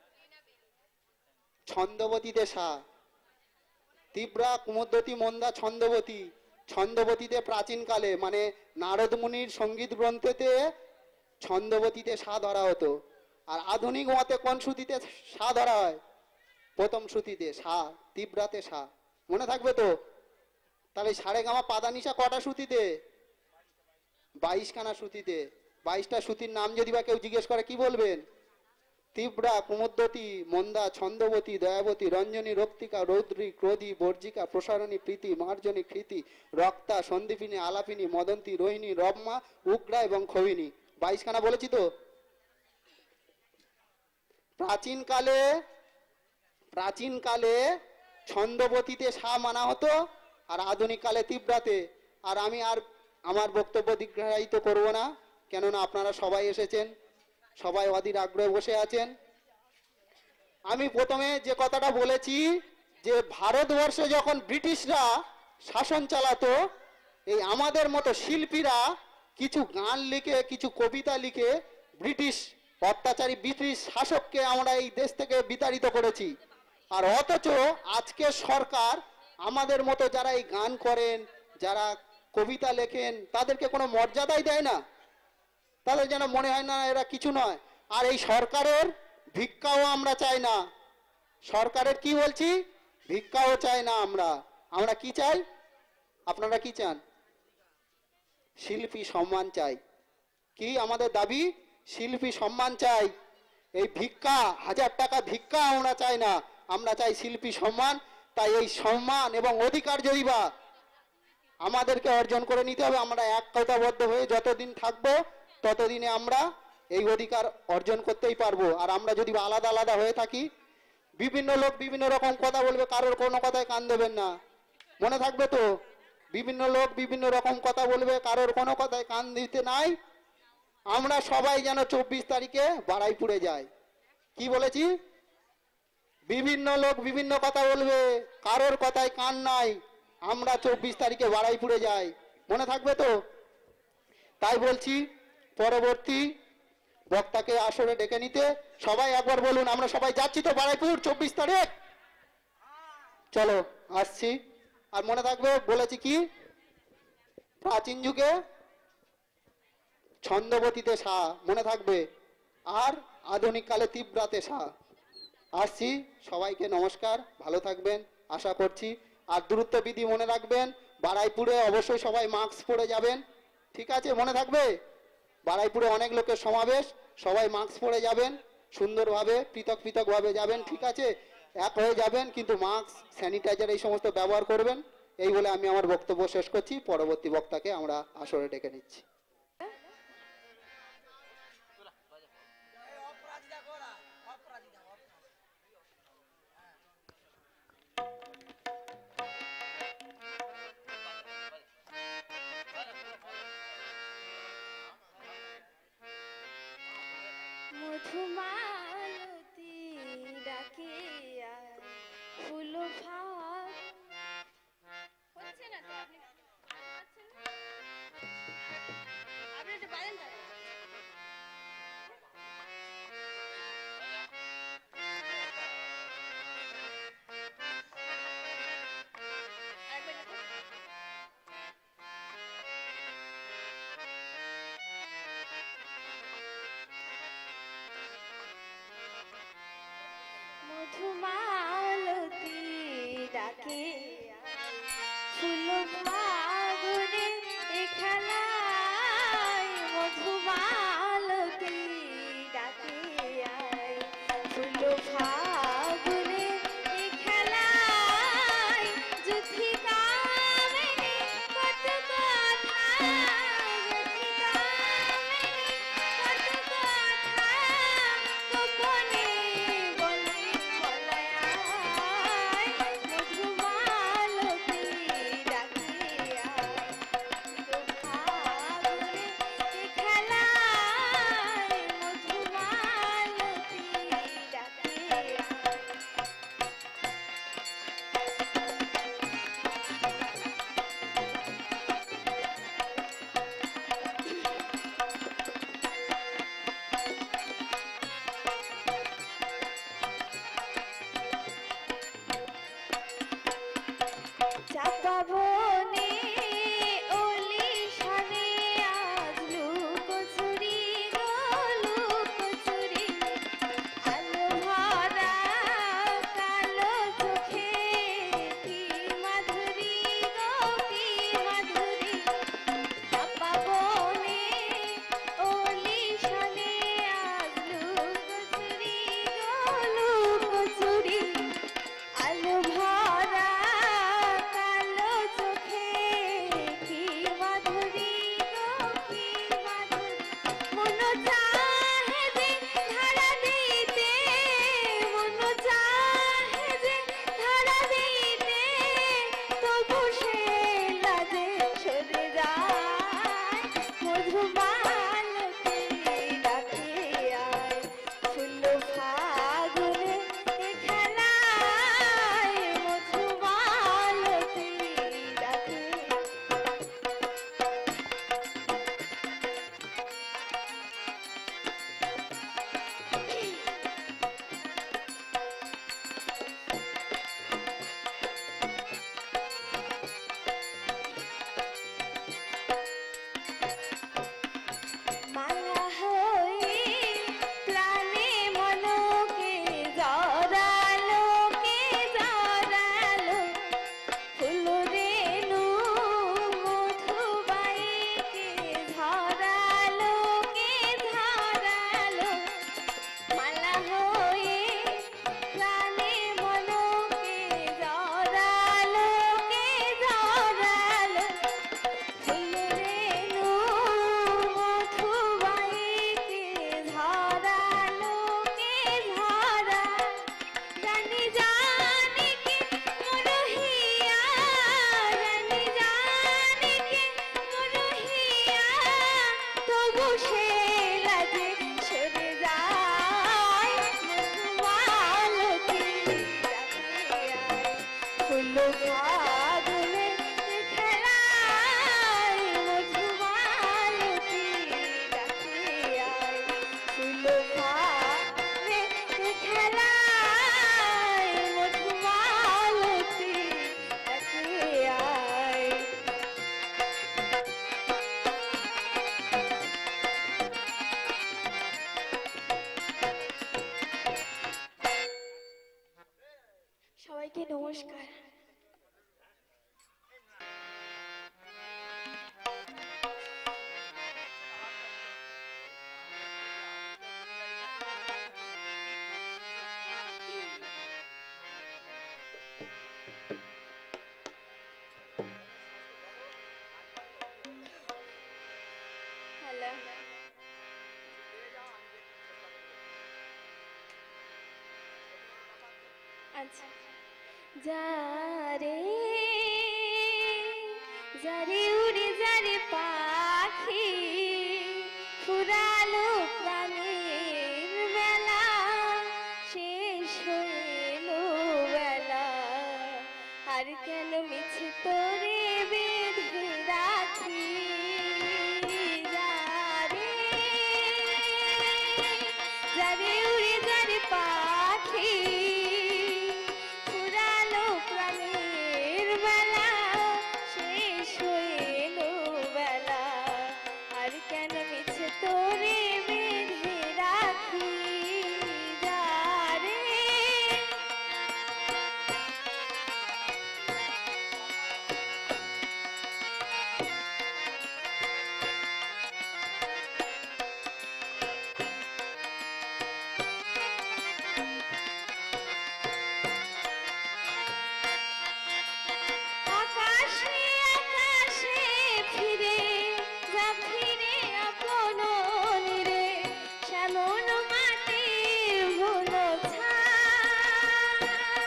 ছন্দবতীতে সা। তীব্রা, কুমুদ্বতী, মন্দা, ছন্দবতী। ছন্দবতীতে প্রাচীনকালে মানে নারদ মুনির সঙ্গীত গ্রন্থেতে ছন্দবতীতে সা ধরা হতো। আর আধুনিক মতে কোন শ্রুতিতে সা ধরা হয়? প্রথম শ্রুতিতে সা, তীব্রাতে সা। মনে থাকবে তো? তাহলে সারেগামা পাদানিসা কটা শ্রুতিতে? 22 খানা শ্রুতিতে। 22টা শ্রুতির নাম যদি বা কেউ জিজ্ঞেস করে কি বলবেন? তীব্রা, কুমুদ্বতী, মন্দা, ছন্দবতী, দয়াবতী, রঞ্জনী, রক্তিকা, রৌদ্রী, ক্রোধী, বর্জিকা, প্রসারণী, প্রীতি, মার্জনী, কৃতি, রক্তা, সন্দীপিনী, আলাপিনী, মদন্তী, রোহিণী, রম্মা, উগ্রা এবং খবিনী। 22 খানা বলেছি তো? প্রাচীনকালে ছন্দবতীতে সা মানা হতো আর আধুনিক কালে তীব্রাতে। আর আমি আর আমার বক্তব্য দীর্ঘায়িত করব না, কেননা আপনারা সবাই এসেছেন, সবাই অধীর আগ্রহে বসে আছেন। আমি প্রথমে যে কথাটা বলেছি যে ভারতবর্ষে যখন ব্রিটিশরা শাসন চালাতো, এই আমাদের মতো শিল্পীরা কিছু গান লিখে, কিছু কবিতা লিখে ব্রিটিশ অত্যাচারী ব্রিটিশ শাসককে আমরা এই দেশ থেকে বিতাড়িত করেছি। আর অথচ আজকে সরকার আমাদের মতো যারা এই গান করেন, যারা কবিতা লেখেন, তাদেরকে কোনো মর্যাদাই দেয় না। তাদের যেন মনে হয় না এরা কিছু নয়। আর এই সরকারের ভিক্ষাও আমরা চাই না। সরকারের কি বলছি? ভিক্ষাও চাই না আমরা। আমরা কি চাই? আপনারা কি চান? শিল্পী সম্মান চাই। কি আমাদের দাবি? শিল্পী সম্মান চাই। এই ভিক্ষা, 1000 টাকা ভিক্ষা আমরা চাই না, আমরা চাই শিল্পী সম্মান। তাই এই সম্মান এবং অধিকার যদি বা আমাদেরকে অর্জন করে নিতে হবে। আমরা একতাবদ্ধ হয়ে যতদিন থাকবো ততদিনে আমরা এই অধিকার অর্জন করতেই পারবো। আর আমরা যদি আলাদা আলাদা হয়ে থাকি, বিভিন্ন লোক বিভিন্ন রকম কথা বলবে, কারোর কোনো কথায় কান দেবেন না। মনে থাকবে তো? বিভিন্ন লোক বিভিন্ন রকম কথা বলবে, কারোর কোনো কথায় কান দিতে নাই। আমরা সবাই যেন 24 তারিখে বারাইপুরে যাই। কি বলেছি? বিভিন্ন লোক বিভিন্ন কথা বলবে, কারোর কথায় কান নাই। আমরা 24 তারিখে বারাইপুরে যাই। মনে থাকবে তো? তাই বলছি পরবর্তী বক্তাকে আসরে ডেকে নিতে। সবাই একবার বলুন, আমরা সবাই যাচ্ছি তো বারাইপুর 24 তারিখ? চলো আসছি। আর মনে থাকবে বলেছি কি, প্রাচীন যুগে ছন্দবতীতে সা, মনে থাকবে। আর আধুনিক কালে তীব্রাতে সা। আসছি, সবাইকে নমস্কার, ভালো থাকবেন আশা করছি। আর দূরত্ব বিধি মনে রাখবেন। বারাইপুরে অবশ্যই সবাই মাস্ক পরে যাবেন, ঠিক আছে? মনে থাকবে বারাইপুরে অনেক লোকের সমাবেশ, সবাই মাস্ক পরে যাবেন, সুন্দরভাবে পৃথক পৃথকভাবে যাবেন, ঠিক আছে? এক হয়ে যাবেন, কিন্তু মাস্ক, স্যানিটাইজার এই সমস্ত ব্যবহার করবেন। এই বলে আমি আমার বক্তব্য শেষ করছি। পরবর্তী বক্তাকে আমরা আসরে ডেকে নিচ্ছি। মধুমালতী ডাকে আয়, ফুল ফাঁক হচ্ছে না তো? আপনি পাচ্ছেন না? আপনি একটু বাজেন না। মধুমালতী ডাকে ফুল ফাগুনে এ খেলায়, মধুমালতী ডাকে ফুল ফাগুনে এ খেলায়, যুথিকা মেনে কত কথা, যুথিকা মেনে কত কথা গোপনে বলে বলায় সবাইকে নমস্কার। হ্যালো, আচ্ছা। যারে যারে উড়ে যারে পাখি ফুরালো প্রাণের বেলা শেষ হইলো বেলা আর কেন মিছে তোরে বেঁধে রাখি যারে যারে উড়ে যারে পাখি ফুরালো প্রাণের বেলা শেষ হইলো বেলা আর কেন মিছে তোরে বেঁধে রাখি যারে আকাশে আকাশে ফিরে যা ফিরে আপন নিরে শ্যামন মাটির ভুলো ছায়া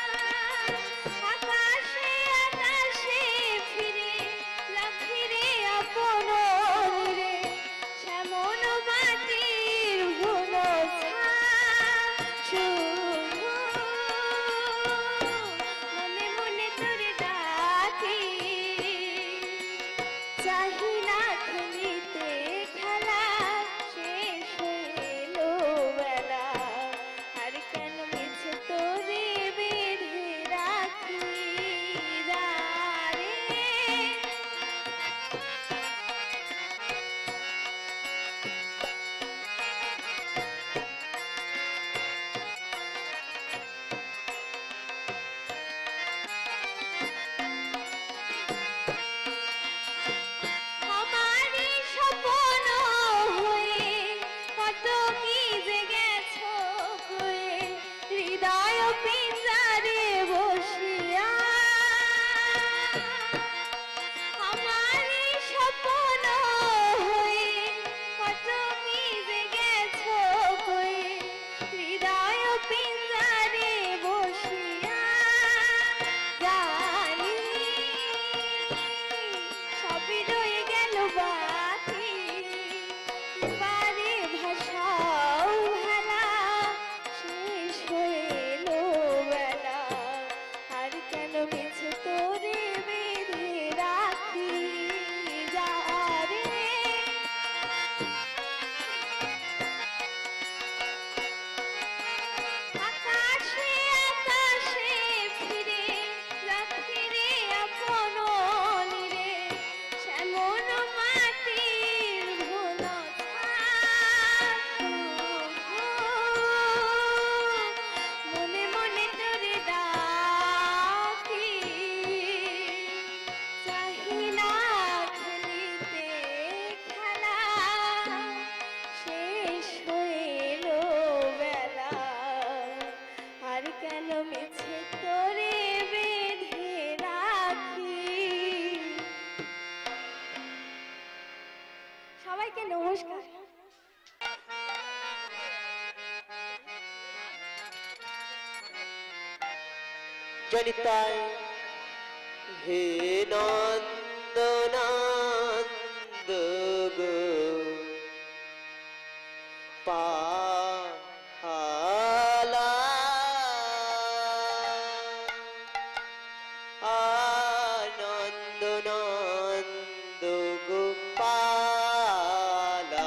আকাশে আকাশে ফিরে যা ফিরে আপন নিরে শ্যামন মাটির ভুলো ছায়া মনে মনে তোরে ডাকি চাহি না খেলিতে খেলা শেষ হইলো বেলা আর কেন মিছে তোরে বেঁধে রাখি যারে আমারই স্বপ্ন হয়ে কত কি যে গেছো কয়ে হৃদয় পিঞ্জারে বসিয়া আমারই স্বপ্ন হয়ে কত কি যে গেছো কয়ে হৃদয় পিঞ্জারে বসিয়া জানি সবই রয়ে গেল বাকি বারে ভাষাও ভেলা শেষ হইলো বেলা আর কেন মিছে তোরে বেঁধে রাখি যারে আকাশে আকাশে ফিরে যা ফিরে আপন নিরে শ্যামন মাটির ভুলো মনে মনে তোরে ডাকি চাহি না খেলিতে খেলা শেষ হইলো বেলা আর কেন মিছে তোরে বেঁধে রাখি সবাইকে নমস্কার। জনিতাই হে নন্দনন্দ গো পালা আনন্দ নন্দ গোপালা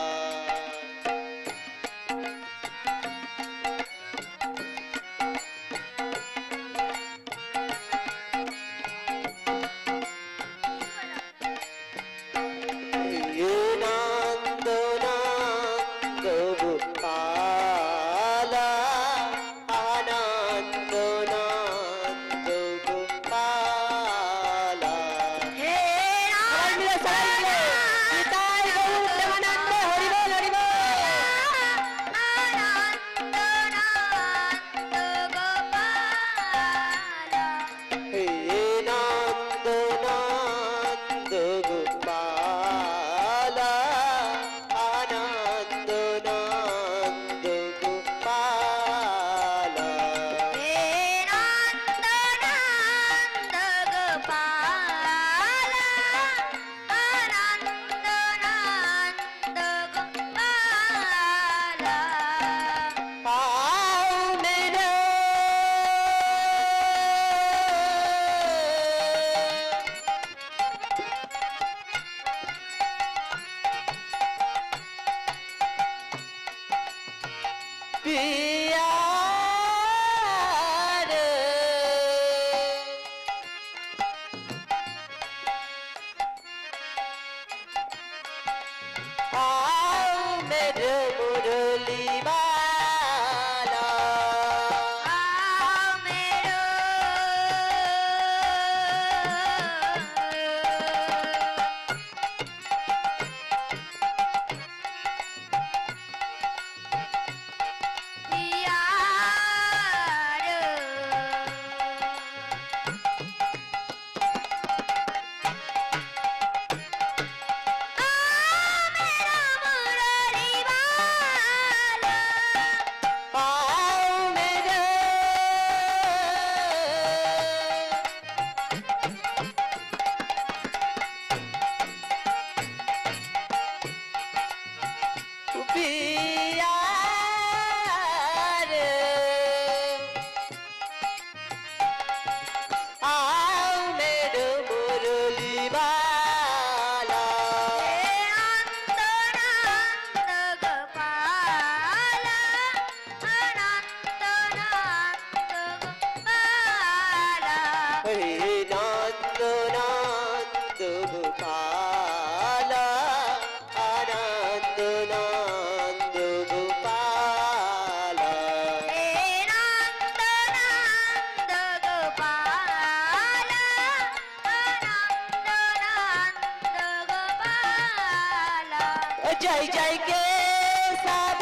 जय जय के सब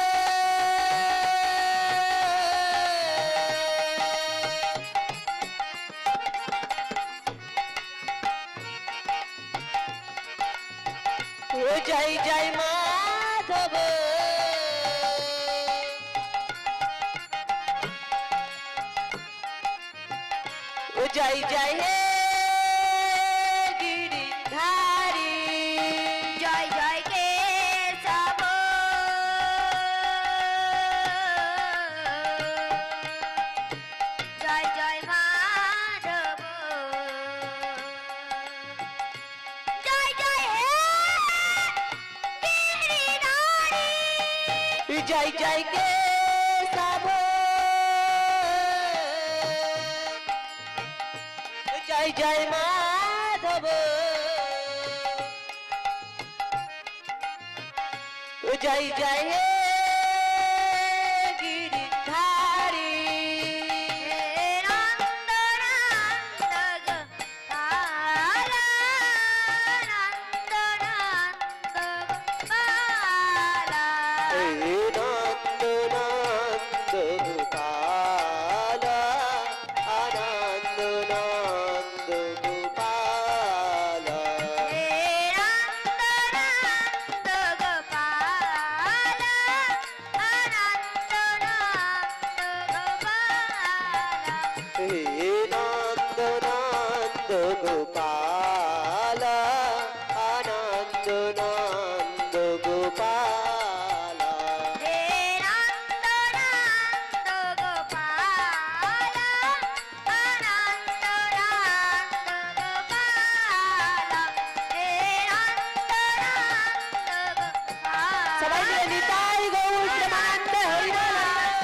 जय जय माधव जय जय हे गिरिधारी जय जय के सब जय जय माधव जय जय हे गिरिधारी जय जय के सब जय जय माधव जय जय हे गिरिधारी गोपाल आनंद नंद गोपाल हे नंद नंद गोपाल आनंद नंद गोपाल हे नंद नंद गोपाल सबाई मिले निताई गौर प्रेमानंद हरिनाम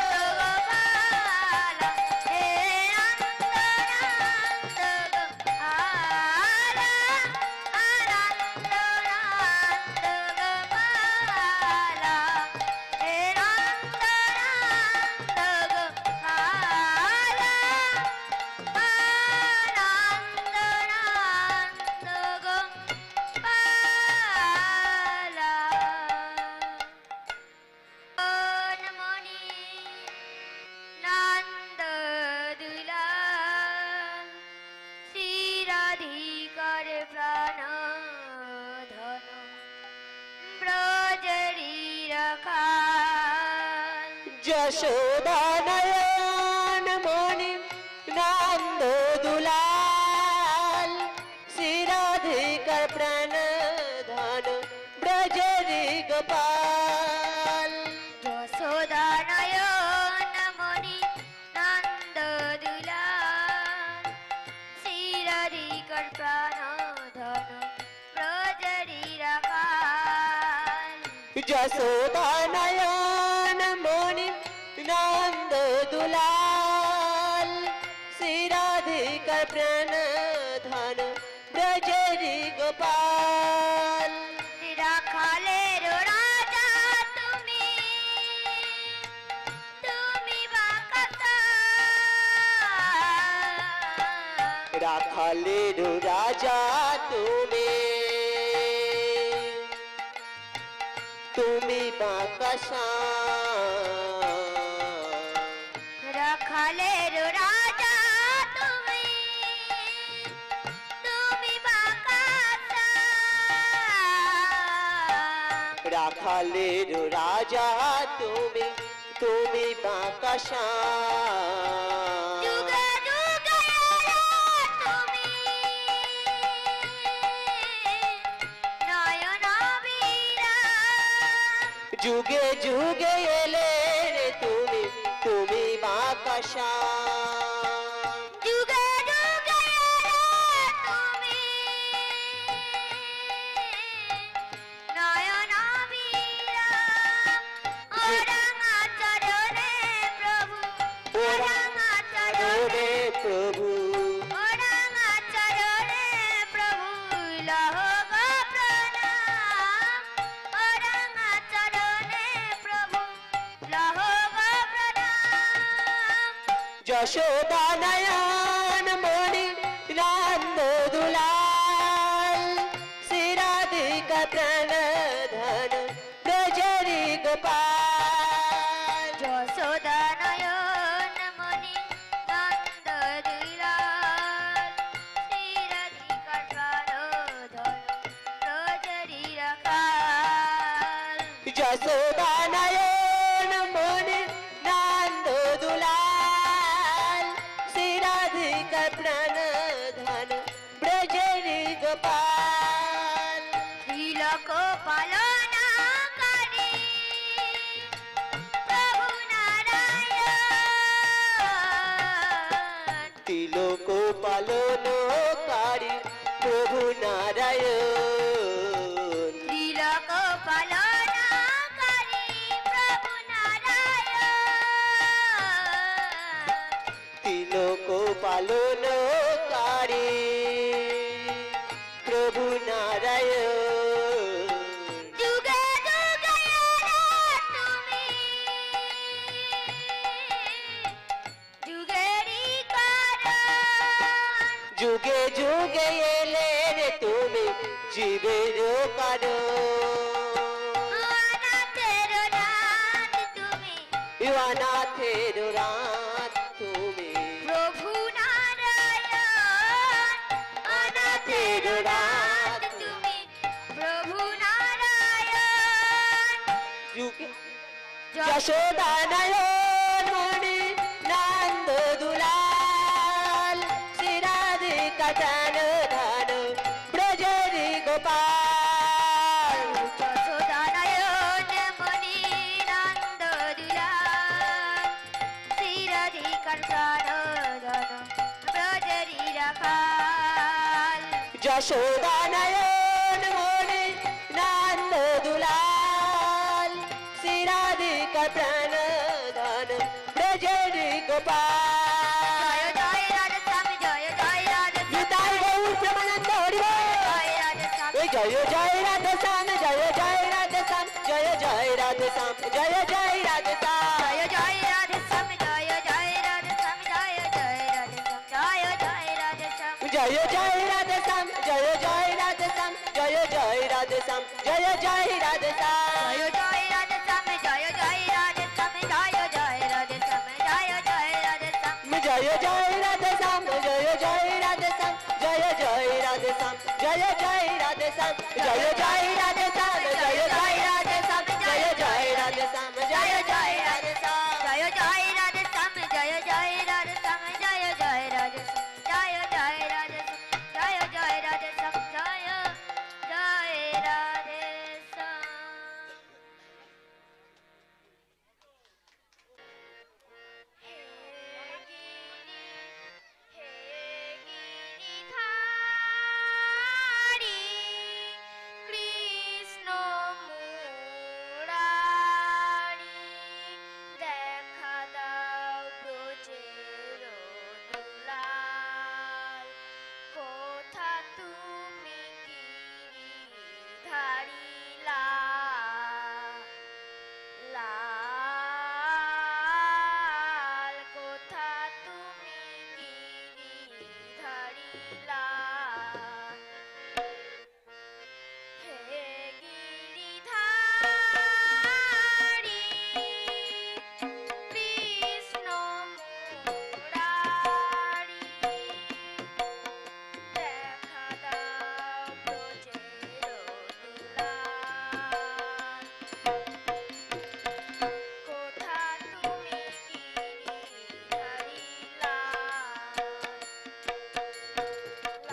यशोदा नयन मणि नंद दुलाल श्रीराधिकर प्राण धन ब्रजरी गोपाल यशोदा नयन मणि नंद दुलाल श्रीराधिकर प्राण धन ब्रजरी रखाल यशोदा नयन मणि नंद दुलाल श्रीराधिकर प्राण धन ब्रजरी गोपाल রাখালের রাজা তুমি তুমি বাকাতা রাখালের রাজা তুমি বাকাশা রাখালের রাজা তুমি তুমি বাকাতা রাখালের রাজা তুমি বাকাশা যুগে যুগে তুমি নয়ন বীরা যুগে যুগে এলে রে তুমি বাকাশা যুগে যুগে তুমি নয়ন বীরা ওরাঙা চরণে প্রভু ওরাঙা চরণে প্রভু ওরাঙা চরণে প্রভু লহ গো প্রণাম ওরাঙা চরণে প্রভু লহ গো প্রণাম যশোদা নয়ন মণি নন্দ দুলাল শ্রীরাধিকা প্রাণ ধন যশোদানয়ন মনে নন্দ দুলাল শ্রী রাধিকা প্রাণ ধন ব্রজেরি গোপাল তিলক পালনা করে প্রভু নারায়ণ তিলক পালনকারী প্রভু নারায়ণ তিলক পালনা করে প্রভু নারায়ণ তিলক পালনকারী প্রভু নারায়ণ যুগে যুগে এলে তুমি যুগেরই কারণ যুগে যুগে এলে রে তুমি জীবের কারণ অনাথের নাথ তুমি অনাথের রাত তুমি প্রভু নারায়ণ অনাথের নাথ তুমি প্রভু নারায়ণ যুগে যশোদানয়ন মণি নন্দ দুলাল শ্রী রাধিকা প্রাণ ধন ব্রজেরি গোপাল যশোদানয়ন মণি নন্দ দুলাল শ্রী রাধিকার প্রাণধন ব্রজেরি রাখাল যশোদানয়ন মণি নন্দ দুলাল শ্রী রাধিকা প্রাণ ধন ব্রজেরি গোপাল জয় জয় রাধা স্বামী জয় জয় রাধা নিতাই গৌর প্রেমানন্দ হরি বল। জয় রাধা স্বামী এই জয় জয় রাধে শ্যাম জয় জয় রাধে শ্যাম জয় জয় রাধে শ্যাম জয় জয় রাধে শ্যাম জয় জয় রাধা স্বামী জয় জয় রাধা স্বামী জয় জয় রাধা স্বামী জয় জয় রাধা স্বামী জয় জয় রাধে শ্যাম জয় জয় রাধে শ্যাম জয় জয় রাধে শ্যাম জয় জয় রাধে শ্যাম জয় জয় রাধা স্বামী জয় জয় রাধা স্বামী জয় জয় রাধা স্বামী জয় জয় রাধা স্বামী জয় জয় রাধে শ্যাম জয় জয় রাধে শ্যাম জয় জয় রাধে শ্যাম জয় জয় রাধে শ্যাম জয় জয় রাধে শ্যাম জয় জয় রাধে শ্যাম জয় জয় রাধে শ্যাম জয় জয় রাধা স্বামী জয় জয় রাধা স্বামী জয় জয় রাধা স্বামী জয় জয় রাধা স্বামী জয় জয় রাধা স্বামী জয় জয় রাধে কৃষ্ণ মুরারি দেখা দাও ব্রজের দুলাল কোথা তুমি গিরিধারী লাল কোথা তুমি গিরিধারী লাল হে গিরিধারী কৃষ্ণ মুরারি দেখা দাও ব্রজের দুলাল কোথা তুমি গিরিধারী লাল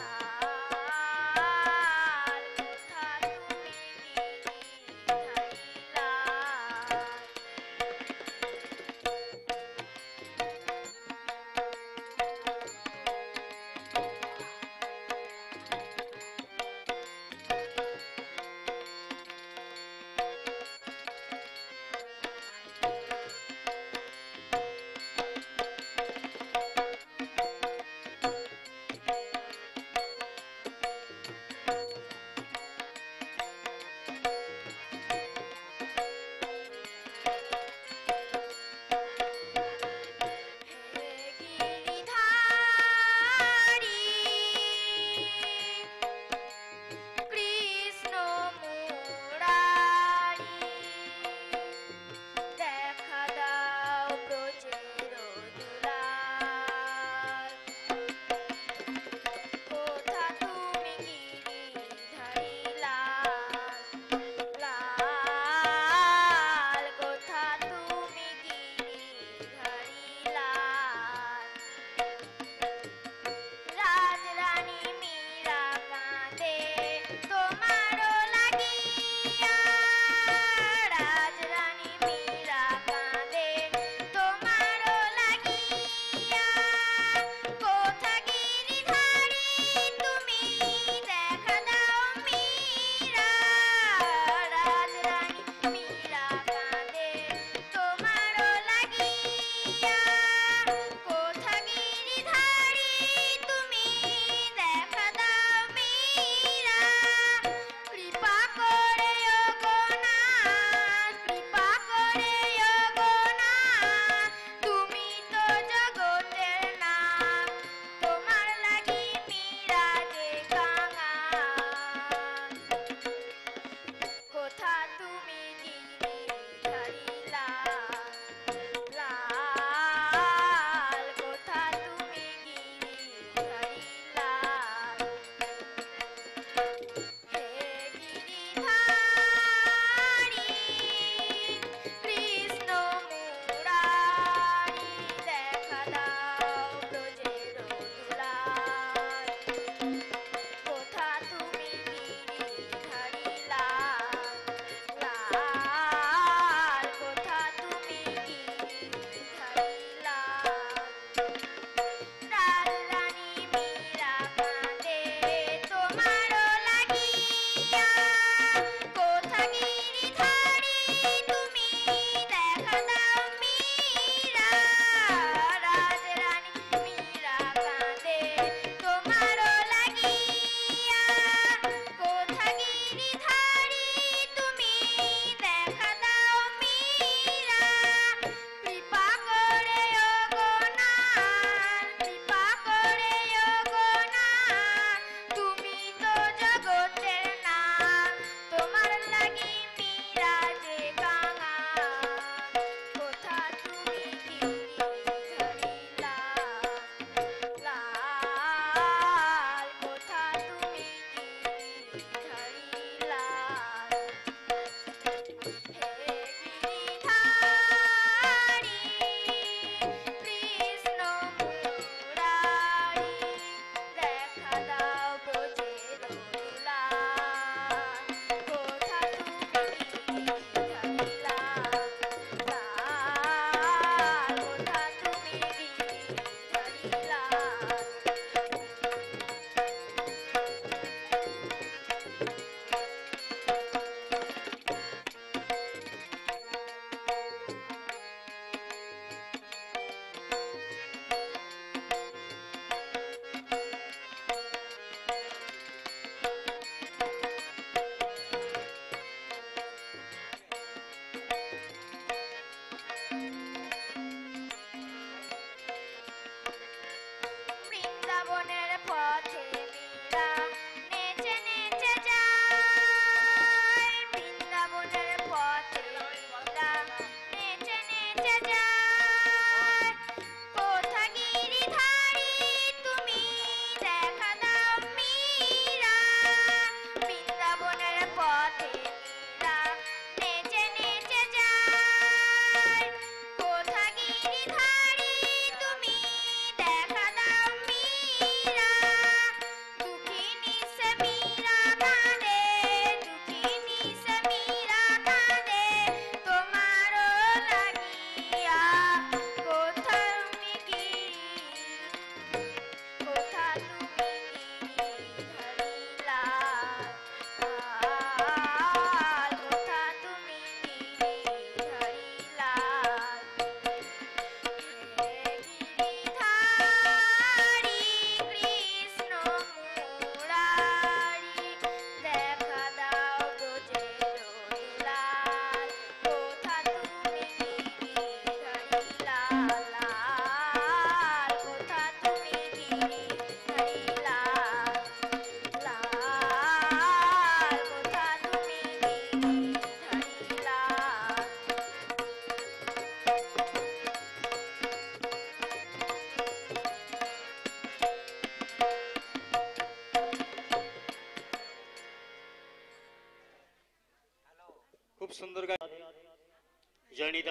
সুন্দর গান। জয়নিতা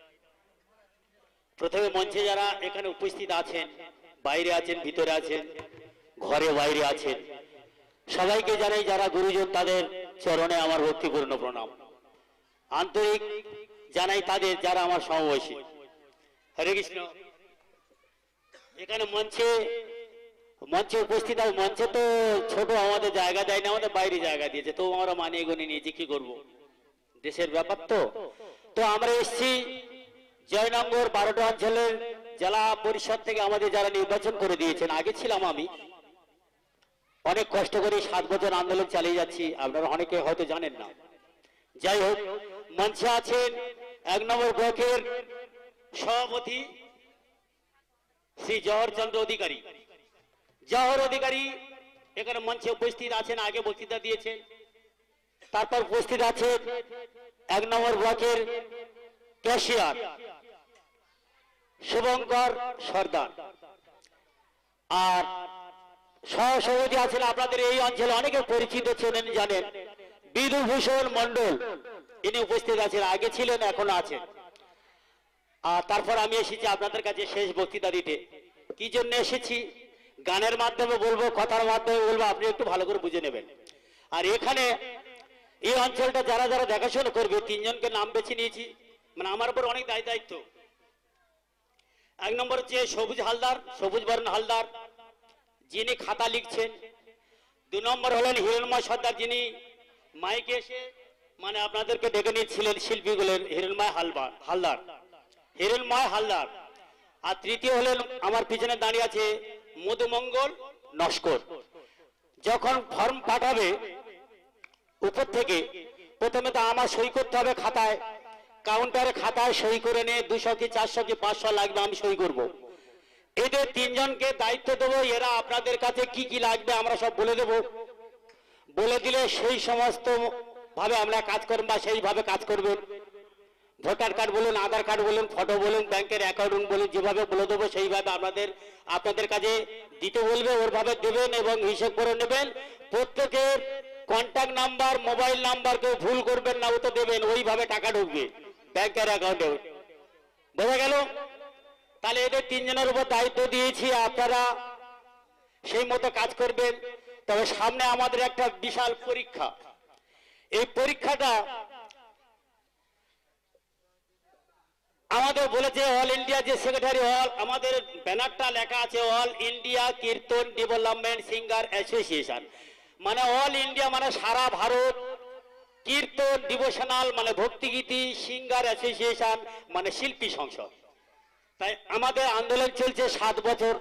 প্রথমে মঞ্চে যারা এখানে উপস্থিত আছেন, বাইরে আছেন, ভিতরে আছেন, ঘরে বাইরে আছেন, সবাইকে জানাই যারা গুরুজন তাদের চরণে আমার ভক্তিপূর্ণ প্রণাম। আন্তরিক জানাই তাদের যারা আমার সমবয়সী। হরে কৃষ্ণ। এখানে মঞ্চে উপস্থিত আছে। মঞ্চে তো ছোট আমাদের জায়গা দেয় না, আমাদের বাইরে জায়গা দিয়েছে, তো আমরা মানিয়ে গুনে নিয়েছি, কি করব, দেশের ব্যাপার। তো আমরা এসছি জয়নগর 12টা অঞ্চলের জেলা পরিষদ থেকে আমাদের যারা নির্বাচন করে দিয়েছেন। আগে ছিলাম আমি, অনেক কষ্ট করে 7 বছর আন্দোলন চালিয়ে যাচ্ছি, আপনারা অনেকে হয়তো জানেন না। যাই হোক, মঞ্চে আছেন 1 নম্বর ব্লকের সভাপতি শ্রী জওহরচন্দ্র অধিকারী। জওহর অধিকারী এখানে মঞ্চে উপস্থিত আছেন, আগে বক্তৃতা দিয়েছেন। তারপর উপস্থিত আছেন 1 নম্বর ব্লকের ক্যাশিয়ার শুভঙ্কর সর্দার। আর সহসভাপতি আছেন আপনাদের এই অঞ্চলে অনেকে পরিচিত ছিলেন, জানেন, বিধুভূষণ মন্ডল, ইনি উপস্থিত আছেন, আগে ছিলেন, এখনো আছেন। আর তারপর আমি এসেছি আপনাদের কাছে শেষ বক্তৃতা দিতে। কি জন্য এসেছি, গানের মাধ্যমে বলবো, কথার মাধ্যমে বলবো, আপনি একটু ভালো করে বুঝে নেবেন। আর এখানে এই অঞ্চলটা যারা যারা দেখাশোনা করবে, 3 জনকে নাম বেছে নিয়েছি, মানে আমার উপর অনেক দায়িত্ব। 1 নম্বর হচ্ছে সবুজ বর্ণ হালদার, যিনি খাতা লিখছেন। 2 নম্বর হলেন হিরণময় সর্দার, যিনি মাইকে এসে মানে আপনাদেরকে ডেকে নিয়েছিলেন শিল্পীগুলোর, হিরণময় হালদার। আর 3য় হলেন আমার পিছনে দাঁড়িয়ে আছে মধুমঙ্গল নস্কর। যখন ফর্ম পাঠাবে উপর থেকে, প্রথমে তো আমার সই করতে হবে খাতায়, কাউন্টারে খাতায় সই করে নিয়ে 200 কি 400 কি 500 লাগবে, আমি সই করব। এদের 3 জনকে দায়িত্ব দেবো, এরা আপনাদের কাছে কি কি লাগবে আমরা সব বলে দেব। বলে দিলে সেই সমস্ত ভাবে আমরা কাজ করব, বা সেইভাবে কাজ করবেন। ভোটার কার্ড বলুন, আধার কার্ড বলুন, ফটো বলুন, ব্যাংকের অ্যাকাউন্ট বলুন, যেভাবে বলে দেবো সেইভাবে আপনাদের কাছে দিতে বলবে, ওরভাবে দেবেন এবং হিসেব করে নেবেন। প্রত্যেকের কন্ট্যাক্ট নাম্বার, মোবাইল নাম্বার কেউ ভুল করবেন না, ও তো দেবেন, ওইভাবে টাকা ঢুকবে ব্যাংকের অ্যাকাউন্টে। বোঝা গেল? তাহলে এদের 3 জনের উপর দায়িত্ব দিয়েছি, আপনারা সেই মতো কাজ করবেন। তবে সামনে আমাদের একটা বিশাল পরীক্ষা। এই পরীক্ষাটা আমাদের বলেছে অল ইন্ডিয়া যে সেক্রেটারি, আমাদের ব্যানারটা লেখা আছে all India kirtan development singer association, মানে অল ইন্ডিয়া মানে সারা ভারত, কীর্তন ডিভোশনাল মানে ভক্তিগীতি, সিঙ্গার অ্যাসোসিয়েশন মানে শিল্পী সংসদ। তাই আমাদের আন্দোলন চলছে 7 বছর।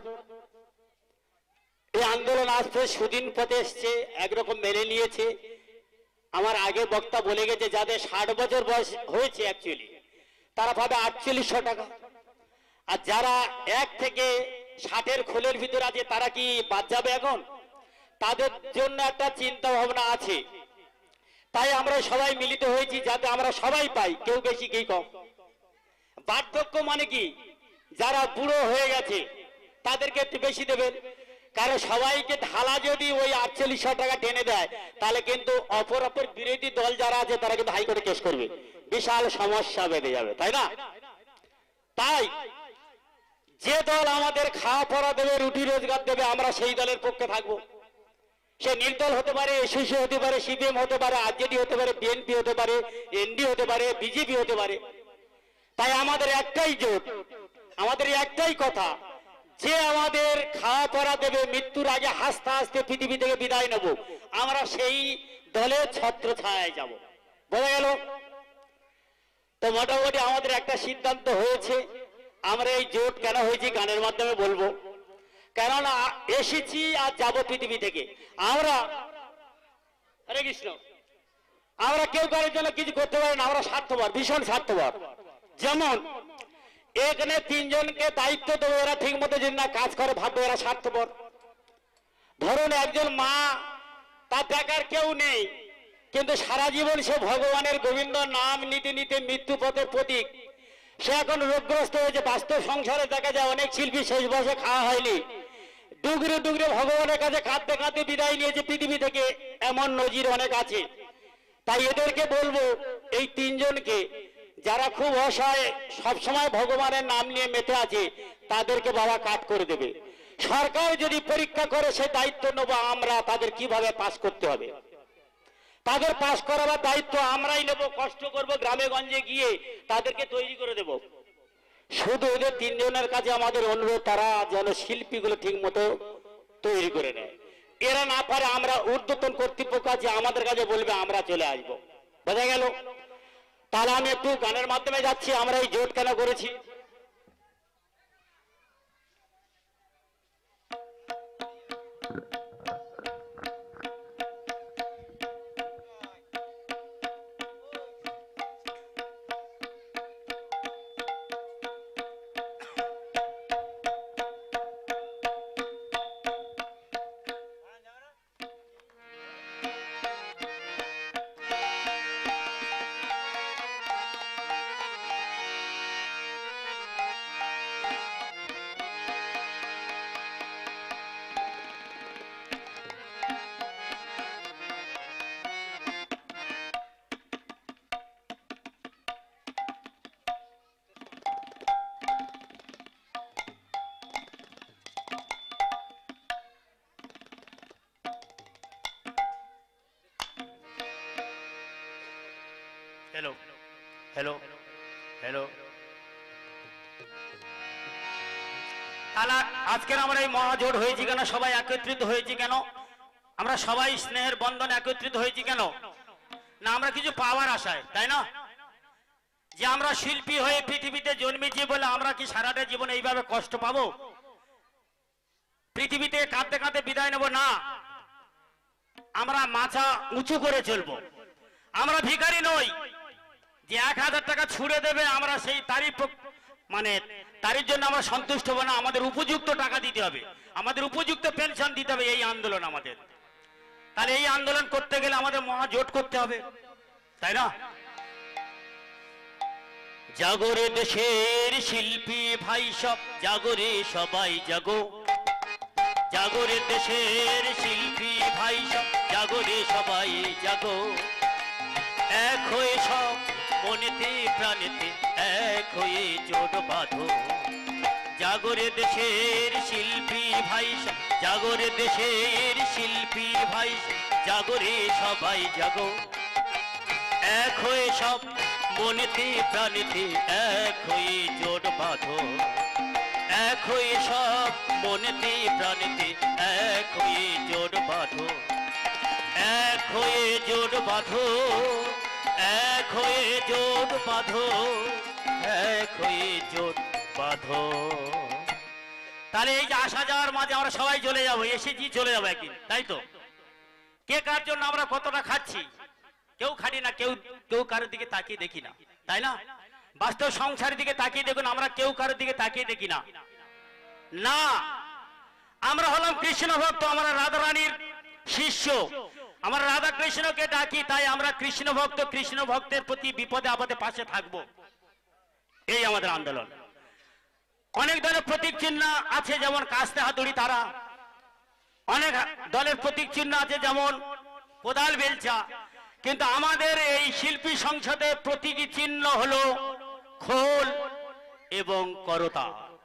এই আন্দোলন আসতে সুদিন পথে এসছে, একরকম মেনে নিয়েছে। আমার আগে বক্তা বলে গেছে যাদের 60 বছর বয়স হয়েছে অ্যাকচুয়ালি তারা পাবে 4800 টাকা। আর যারা 1 থেকে 60-এর খোলের ভিতরে আছে তারা কি বাদ যাবে এখন? তাদের জন্য একটা চিন্তা ভাবনা আছে। তাই আমরা সবাই মিলিত হয়েছি যাতে আমরা সবাই পাই, কেউ বেশি কেউ কম। বার্ধক্য মানে কি, যারা বুড়ো হয়ে গেছে তাদেরকে একটু বেশি দেবেন, কারণ সবাইকে ঢালা যদি ওই 4800 টাকা টেনে দেয় তাহলে কিন্তু অপর বিরোধী দল যারা আছে তারা কিন্তু হাইকোর্টে কেস করবে, বিশাল সমস্যা বেঁধে যাবে, তাই না? তাই যে দল আমাদের খাওয়া পড়া দেবে, রুটি রোজগার দেবে, আমরা সেই দলের পক্ষে থাকবো। সে নির্দল হতে পারে, এসএসসি হতে পারে, সিপিএম হতে পারে, আরজেডি হতে পারে, বিএনপি হতে পারে, এনডি হতে পারে, বিজেপি হতে পারে। তাই আমাদের একটাই জোট, আমাদের একটাই কথা, যে আমাদের খাওয়া পড়া দেবে, মৃত্যুর আগে হাসতে হাসতে পৃথিবী থেকে বিদায় নেব, আমরা সেই দলের ছত্র ছায়ায় যাব। বোঝা গেল? তো মোটামুটি আমাদের একটা সিদ্ধান্ত হয়েছে। আমরা এই জোট কেন হয়েছি গানের মাধ্যমে বলবো, কেননা এসেছি আর যাব পৃথিবী থেকে। আমরা হরে কৃষ্ণ, আমরা কেউ কারোর জন্য কিছু করতে পারি না, আমরা স্বার্থপর, ভীষণ স্বার্থপর। যেমন এখানে 3 জনকে দায়িত্ব দেবো, এরা ঠিক মতো যদি না কাজ করে ভাববে এরা স্বার্থপর। ধরুন একজন মা, তার বেকার কেউ নেই, কিন্তু সারা জীবন সে ভগবানের গোবিন্দ নাম নিতে নিতে মৃত্যু পথের প্রতীক। সে এখন রোগগ্রস্ত হয়েছে। বাস্তব সংসারে দেখা যায় অনেক শিল্পী শেষ বয়সে খাওয়া হয়নি, ডুগরে ডুগরে ভগবানের কাছে কাঁদতে কাঁদতে বিদায় নিয়েছে পৃথিবী থেকে, এমন নজির অনেক আছে। তাই এদেরকে বলবো এই তিনজনকে যারা খুব অসহায় সবসময় ভগবানের নাম নিয়ে মেতে আছে তাদেরকে বাবা কাট করে দেবে। সরকার যদি পরীক্ষা করে সে দায়িত্ব নেবো আমরা, তাদের কিভাবে পাস করতে হবে, তাদের পাস করাবার দায়িত্ব আমরাই নেব। কষ্ট করব, গ্রামে গঞ্জে গিয়ে তাদেরকে তৈরি করে দেব। শুধু ওদের তিনজনের কাছে আমাদের অনুরোধ, তারা যেন শিল্পীগুলো ঠিক মতো তৈরি করে নেয়। এরা না পারে আমরা ঊর্ধ্বতন কর্তৃপক্ষ আছে, আমাদের কাছে বলবে, আমরা চলে আসবো। বোঝা গেল? তাহলে আমি একটু গানের মাধ্যমে যাচ্ছি আমরা এই জোট কেন করেছি। हेलो हेलो हेलो তাহলে আজকের আমরা এই মহাজোট হয়েছি কেন, সবাই একত্রিত হয়েছি কেন, আমরা সবাই স্নেহের বন্ধন একত্রিত হয়েছি কেন? না আমরা কিছু পাওয়ার আশায়, তাই না? যে আমরা শিল্পী হয়ে পৃথিবীতে জন্মেছি বলে আমরা কি সারাটা জীবন এইভাবে কষ্ট পাবো, পৃথিবীতে কাঁদতে কাঁদতে বিদায় নেব? না, আমরা মাথা উঁচু করে চলবো। আমরা ভিখারি নই যে 1000 টাকা ছুড়ে দেবে আমরা সেই তারই জন্য আমরা সন্তুষ্ট হব না। আমাদের উপযুক্ত টাকা দিতে হবে, আমাদের উপযুক্ত পেনশন দিতে হবে। এই আন্দোলন আমাদের। তাহলে এই আন্দোলন করতে গেলে আমাদের মহাজোট করতে হবে, তাই না? জাগরে দেশের শিল্পী ভাই সব, জাগরে সবাই জাগো। জাগরে দেশের শিল্পী ভাই সব, জাগরে সবাই জাগো। এক হয়ে সব মনেতে প্রাণেতে এক হয়ে জোট বাঁধো। জাগরে দেশের শিল্পী ভাই, জাগরে দেশের শিল্পী ভাই, জাগরে সবাই জাগো। এক হয়ে সব মনেতে প্রাণেতে এক হয়ে জোট বাঁধো। এক হয়ে সব মনেতে প্রাণেতে এক হয়ে জোট বাঁধো। এক হয়ে জোট বাঁধো, এক হয়ে জোট বাঁধো, এক হয়ে জোট বাঁধো। তাহলে এই যে আসা যাওয়ার মাঝে আমরা সবাই চলে যাবো, এসেছি চলে যাবো একদিন, তাই তো? কে কার জন্য আমরা কতটা খাচ্ছি? কেউ খাটি না, কেউ কেউ কারোর দিকে তাকিয়ে দেখি না, তাই না? বাস্তব সংসারের দিকে তাকিয়ে দেখুন, আমরা কেউ কারোর দিকে তাকিয়ে দেখি না। না, আমরা হলাম কৃষ্ণ ভক্ত, আমরা রাধা রানীর শিষ্য, আমরা রাধা কৃষ্ণকে ডাকি, তাই আমরা কৃষ্ণ ভক্ত। কৃষ্ণ ভক্তের প্রতি বিপদে আপদে পাশে থাকব, এই আমাদের আন্দোলন। অনেক দলের প্রতীক চিহ্ন আছে, যেমন কাস্তে হাতুড়ি তারা। অনেক দলের প্রতীক চিহ্ন আছে, যেমন কোদাল বেলচা। কিন্তু আমাদের এই শিল্পী সংসদের প্রতীকী চিহ্ন হলো খোল এবং করতা।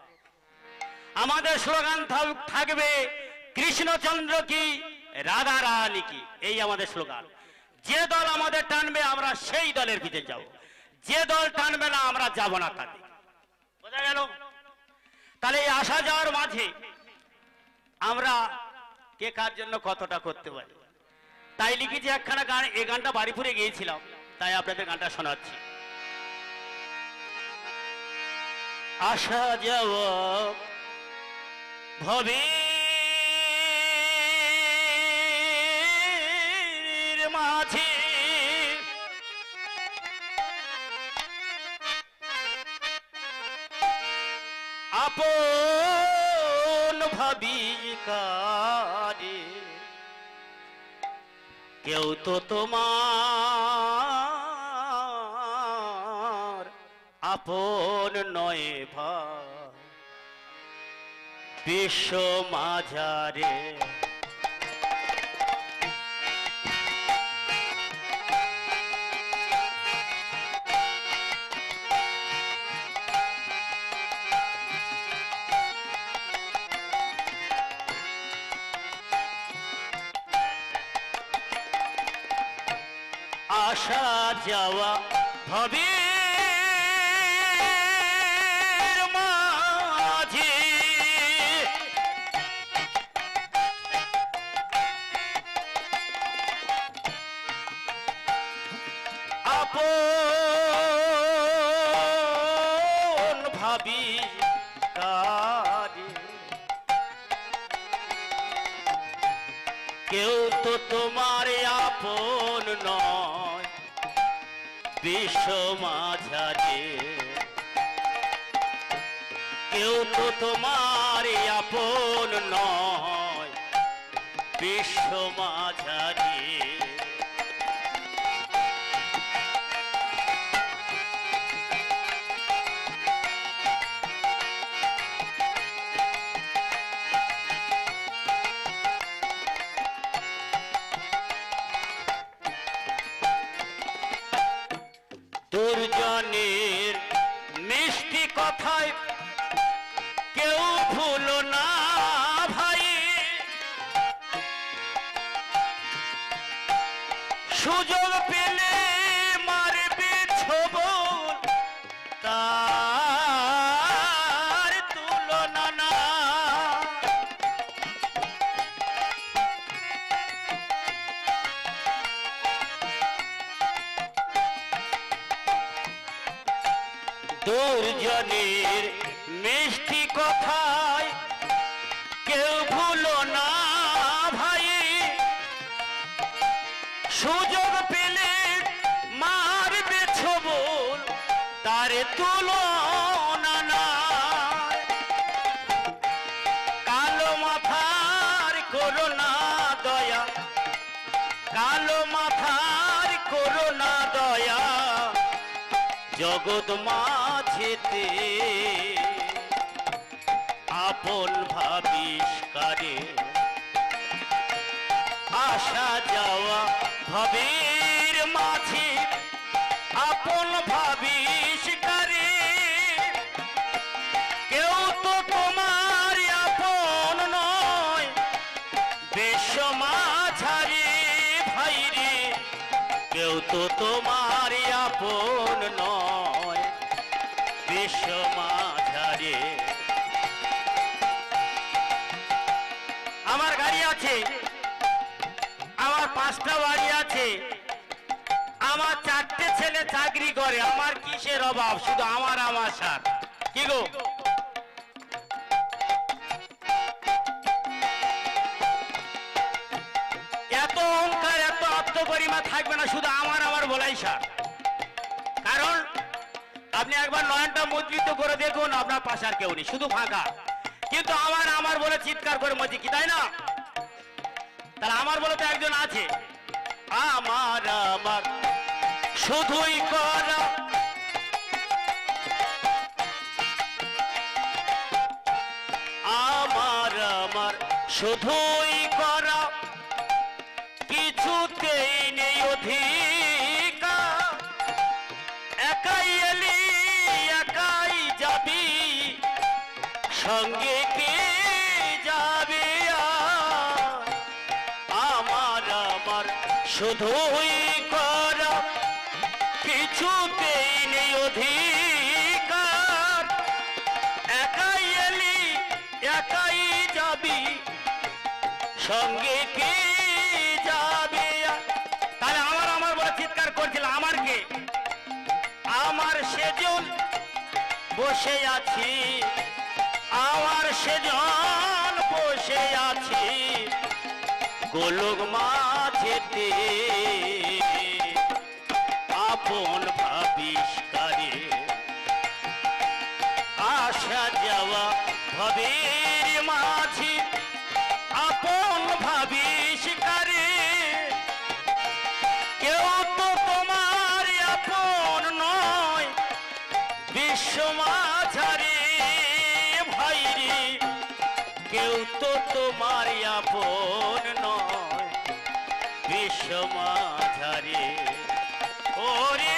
আমাদের স্লোগান থাকবে কৃষ্ণচন্দ্র কি রাধা রানী কি, এই আমাদের স্লোগান। যে দল আমাদের টানবে আমরা সেই দলের ভিতরে যাব, যে দল টানবে না আমরা যাব না তাতে। বোঝা গেল? তাহলে এই আসা যাওয়ার মাঝে আমরা কে কার জন্য কতটা করতে পারি, তাই লিখেছি একখানা গান। এই গানটা বাড়িপুরে গিয়েছিলাম, তাই আপনাদের গানটা শোনাচ্ছি। আসা যাওয়া ভবে মাঝে আপন ভাবি কারে, কেউ তো তোমার আপন নয় ভাই, বিশ্ব মাঝারে। আসা যাওয়া হবে মাঝে আপন ভাবি কারে কেউ তো তোমার আপন নয় বিশ্ব মাঝারে কেউ তো তোমার আপন নয় বিশ্ব মাঝারে দুর্জনের মিষ্টি কথায় কেউ ভুলো না ভাই সুযোগ পেলে মারবে ছবল তার তুলনা না দুর্জনের মিষ্টি কথায় কেউ ভুলো না ভাই সুযোগ পেলে মারবে ছবল তার তুলনা না কালো মাথার করোনা দয়া কালো মাথার করোনা দয়া জগৎ মাঝেতে আপন ভাবিস কারে আসা যাওয়া ভবের মাঝে আপন ভাবিস কারে কেউ তো তোমার আপন নয় বিশ্ব মাঝারে ভাই রে কেউ তো তোমার আপন নয় বিশ্ব মাঝারে আমার গাড়ি আছে আমার 5টা বাড়ি আছে আমার 4টে ছেলে চাকরি করে আমার কিসের অভাব শুধু আমার সাথ কি গো এত অহংকার এত আত্মপরিমা থাকবে না শুধু আমার বলাই সার কারণ আপনি একবার নয়নটা মুদ্রিত করে দেখুন আপনার পাশে আর কেউ নেই শুধু ফাঁকা কিন্তু আমার বলে চিৎকার করে মজি কি তাই না তাহলে আমার বলে তো একজন আছে আমার শুধুই করা আমার শুধুই করা কিছুতেই নেই অধিকার একাই এলি একাই যাবি সঙ্গে কে যাবে আমার শুধুই করা কিছুতেই নেই অধিকার একাই এলি একাই যাবি সঙ্গে কে যাবে তাহলে আমার বলে চিৎকার করছিল আমার কে আমার সেজন বসে আছি আমার সেজন বসে আছি গোলক মাঝেতে আপন ভাবিস কারে আসা যাওয়া ভবের মাঝে আপন ভাবিস কারে কেউ তো তোমার আপন নয় বিশ্ব মাঝারে ভাই রে কেউ তো তোমার আপন নয় বিশ্ব মাঝারে ওরে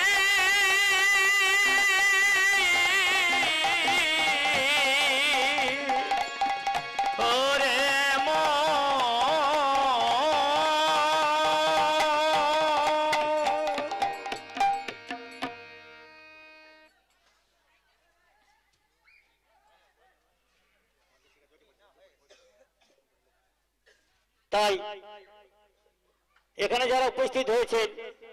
তাই এখানে যারা উপস্থিত হয়েছেন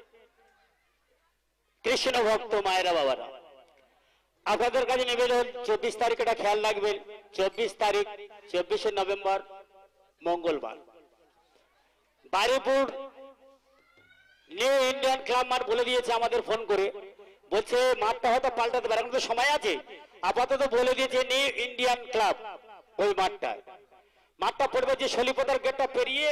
কৃষ্ণ ভক্ত মায়েরা বাবারা, আপনাদের কাছে নিবেদন 24 তারিখ এটা খেয়াল রাখবেন। 24 তারিখ 24শে নভেম্বর মঙ্গলবার বারুইপুর নিউ ইন্ডিয়ান ক্লাব মাঠ বলে দিয়েছে আমাদের ফোন করে, বলছে মাঠটা হয়তো পাল্টাতে পারে, এখন তো সময় আছে, আপাতত বলে দিয়েছে নিউ ইন্ডিয়ান ক্লাব ওই মাঠটা পড়বে যে শলিপতার গেটটা পেরিয়ে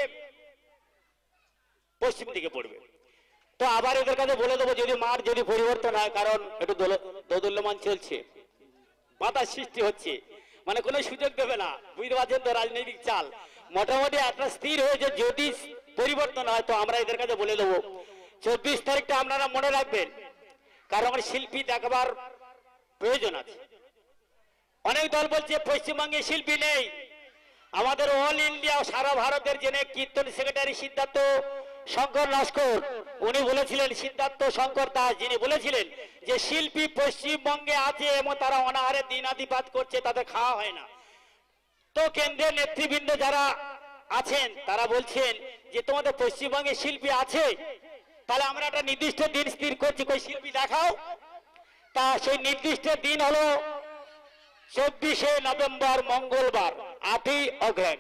পশ্চিম দিকে পড়বে। তো আবার এদের কাছে বলে দেবো যদি মাঠ যদি পরিবর্তন হয়, কারণ একটু দোদুল্যমান চলছে, বাধা সৃষ্টি হচ্ছে, মানে কোনো সুযোগ দেবে না, বুঝতে পারছেন তো রাজনৈতিক চাল। মোটামুটি একটা স্থির হয়েছে, যদি পরিবর্তন হয় তো আমরা এদের কাছে বলে দেবো 24 তারিখটা আপনারা মনে রাখবেন, কারণ শিল্পী দেখাবার প্রয়োজন আছে। অনেক দল বলছে পশ্চিমবঙ্গে শিল্পী নেই, আমাদের অল ইন্ডিয়া সারা ভারতের যিনি কীর্তন সেক্রেটারি সিদ্ধার্থ শঙ্কর নস্কর, উনি বলেছিলেন, সিদ্ধার্থ শঙ্কর দাস যিনি বলেছিলেন যে শিল্পী পশ্চিমবঙ্গে আছে এবং তারা অনাহারে দিনাতিপাত করছে, তাদের খাওয়া হয় না। তো কেন্দ্রের নেতৃবৃন্দ যারা আছেন তারা বলছেন যে তোমাদের পশ্চিমবঙ্গে শিল্পী আছে, তাহলে আমরা একটা নির্দিষ্ট দিন স্থির করছি, কই শিল্পী দেখাও। তা সেই নির্দিষ্ট দিন হলো 24শে নভেম্বর মঙ্গলবার 8ই অগ্রহায়ণ।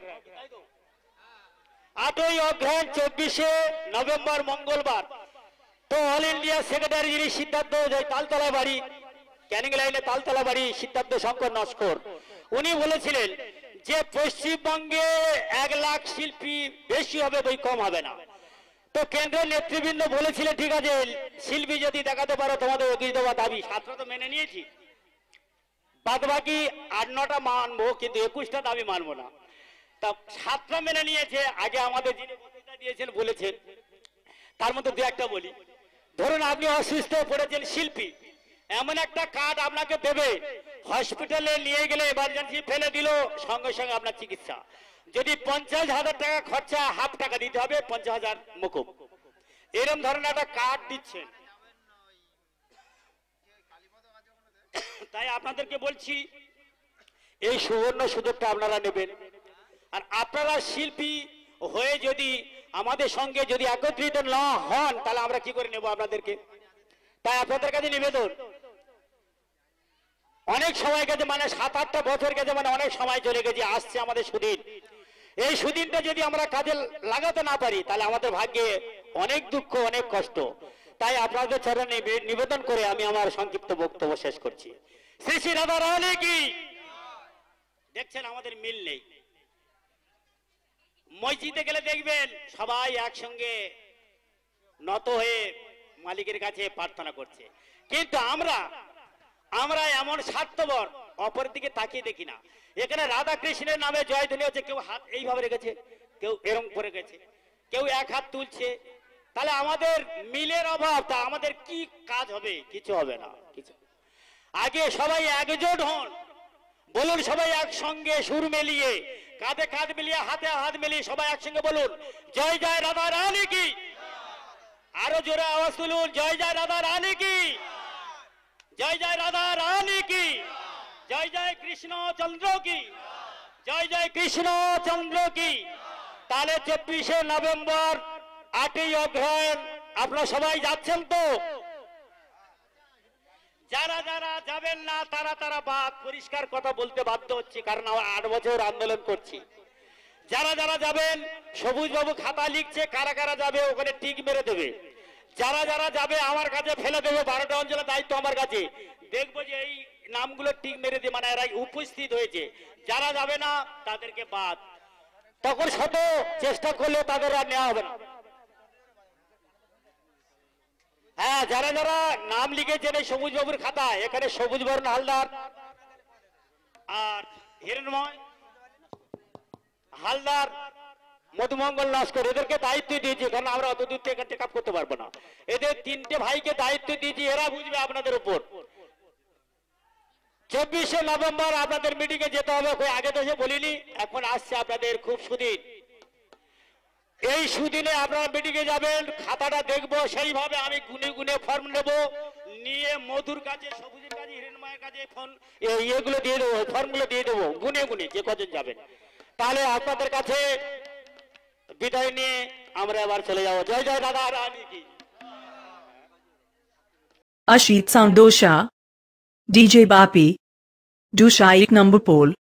8ই অগ্রহায়ণ 24শে নভেম্বর মঙ্গলবার। তো অল ইন্ডিয়া সেক্রেটারি যিনি সিদ্ধার্থ তালতলা বাড়ি, ক্যানিং লাইনে তালতলা বাড়ি সিদ্ধার্থ শঙ্কর নস্কর, উনি বলেছিলেন যে পশ্চিমবঙ্গে 1 লাখ শিল্পী বেশি হবে, বই কম হবে না। তো কেন্দ্রের নেতৃবৃন্দ বলেছিলেন ঠিক আছে শিল্পী যদি দেখাতে পারো তোমাদের 21 দেওয়া দাবি, 7টা তো মেনে নিয়েছি, বাদ বাকি 8-9টা মানবো, কিন্তু 21টা দাবি মানবো না। তা 7টা মেনে নিয়েছে। আগে আমাদের যিনি বক্তৃতা দিয়েছেন বলেছেন, তার মধ্যে 2-1টা বলি। ধরুন আপনি অসুস্থ পড়েছেন, শিল্পী এমন একটা কার্ড আপনাকে দেবে, হসপিটালে নিয়ে গেলে এমার্জেন্সি ফেলে দিল, সঙ্গে সঙ্গে আপনার চিকিৎসা। যদি 50,000 টাকা খরচা, হাফ টাকা দিতে হবে, 50,000 মুকুব। এরকম ধরনের একটা কার্ড দিচ্ছেন। তাই আপনাদেরকে বলছি এই সুবর্ণ সুযোগটা আপনারা নেবেন। আর আপনারা শিল্পী হয়ে যদি আমাদের সঙ্গে যদি একত্রিত না হন, তাহলে আমরা কি করে নেব আপনাদেরকে? তাই আপনাদের কাছে নিবেদন, অনেক সময় গেছে, মানে 7-8টা বছর গেছে, মানে অনেক সময় চলে গেছে, আসছে আমাদের সুদিন। এই সুদিনটা যদি আমরা কাজে লাগাতে না পারি, তাহলে আমাদের ভাগ্যে অনেক দুঃখ, অনেক কষ্ট। তাই আপনাদের চরণে নিবেদন করে আমি আমার সংক্ষিপ্ত বক্তব্য শেষ করছি। শ্রী শ্রী রাধা রানী কি। দেখছেন আমাদের মিল নেই। মসজিদে গেলে দেখবেন সবাই একসঙ্গে নত হয়ে মালিকের কাছে প্রার্থনা করছে, কিন্তু আমরা এমন স্বার্থপর, অপরের দিকে তাকিয়ে দেখি না। এখানে রাধা কৃষ্ণের নামে জয়ধ্বনি হচ্ছে, কেউ হাত এইভাবে রেখেছে, কেউ এরম করে গেছে, কেউ এক হাত তুলছে। তাহলে আমাদের মিলের অভাব, তা আমাদের কি কাজ হবে? কিছু হবে না। কিছু আগে সবাই একজোট হন, বলুন সবাই একসঙ্গে সুর মিলিয়ে, কাঁধে কাঁধ মিলিয়ে, হাতে হাত মিলিয়ে সবাই একসঙ্গে বলুন জয় জয় রাধা রানী কি। আরো জোরে আওয়াজ তুলুন, জয় জয় রাধা রানী কি, জয় জয় রাধা রানী কি, জয় জয় কৃষ্ণ চন্দ্র কি, জয় জয় কৃষ্ণ চন্দ্র কি। তাহলে 24শে নভেম্বর 8ই অগ্রহায়ণ আপনারা সবাই যাচ্ছেন তো? যারা যারা যাবেন না তারা বাদ পরিষ্কার কথা বলতে বাধ্য হচ্ছে, কারণ আমরা 8 বছর আন্দোলন করছি। যারা যারা যাবেন, সবুজ বাবু খাতা লিখছে, কারা কারা যাবে ওখানে টিক মেরে দেবে। যারা যারা যাবে আমার কাছে ফেলে দেবে, 12টা অঞ্চলের দায়িত্ব আমার কাছে, দেখবো যে এই নামগুলো টিক মেরে দিয়ে, মানে এরা উপস্থিত হয়েছে। যারা যাবে না তাদেরকে বাদ। তখন শত চেষ্টা করলে তাদের আর নেওয়া হবে না। হ্যাঁ, যারা যারা নাম লিখেছেন এই সবুজ বাবুর খাতায়, এখানে সবুজ বর্ণ হালদার আর হিরণময় হালদার, মধুমঙ্গল নস্কর, এদেরকে দায়িত্ব দিয়েছি, কারণ আমরা অত দূর থেকে টেক আপ করতে পারবো না। এদের 3টে ভাইকে দায়িত্ব দিয়েছি, এরা বুঝবে আপনাদের উপর। 24শে নভেম্বর আপনাদের মিটিং এ যেতে হবে। আগে তো সে বলিনি, এখন আসছে আপনাদের খুব সুদিন। এই সুদিনে আপনারা মিটিং এ যাবেন, খাতাটা দেখবো, সেইভাবে আমি গুনে গুনে ফর্ম নেব, নিয়ে মধুর কাছে, সবুজের কাছে, হিরণময়ের কাছে এগুলো দিয়ে দেবো, ফর্মগুলো দিয়ে দেবো গুনে গুনে যে কজন যাবেন। তাহলে আপনাদের কাছে বিদায় নিয়ে আমরা এবার চলে যাবো। জয় জয় রাধা রানী কি। Ashit Sound Dosha DJ Bapi Dusha 1 number pole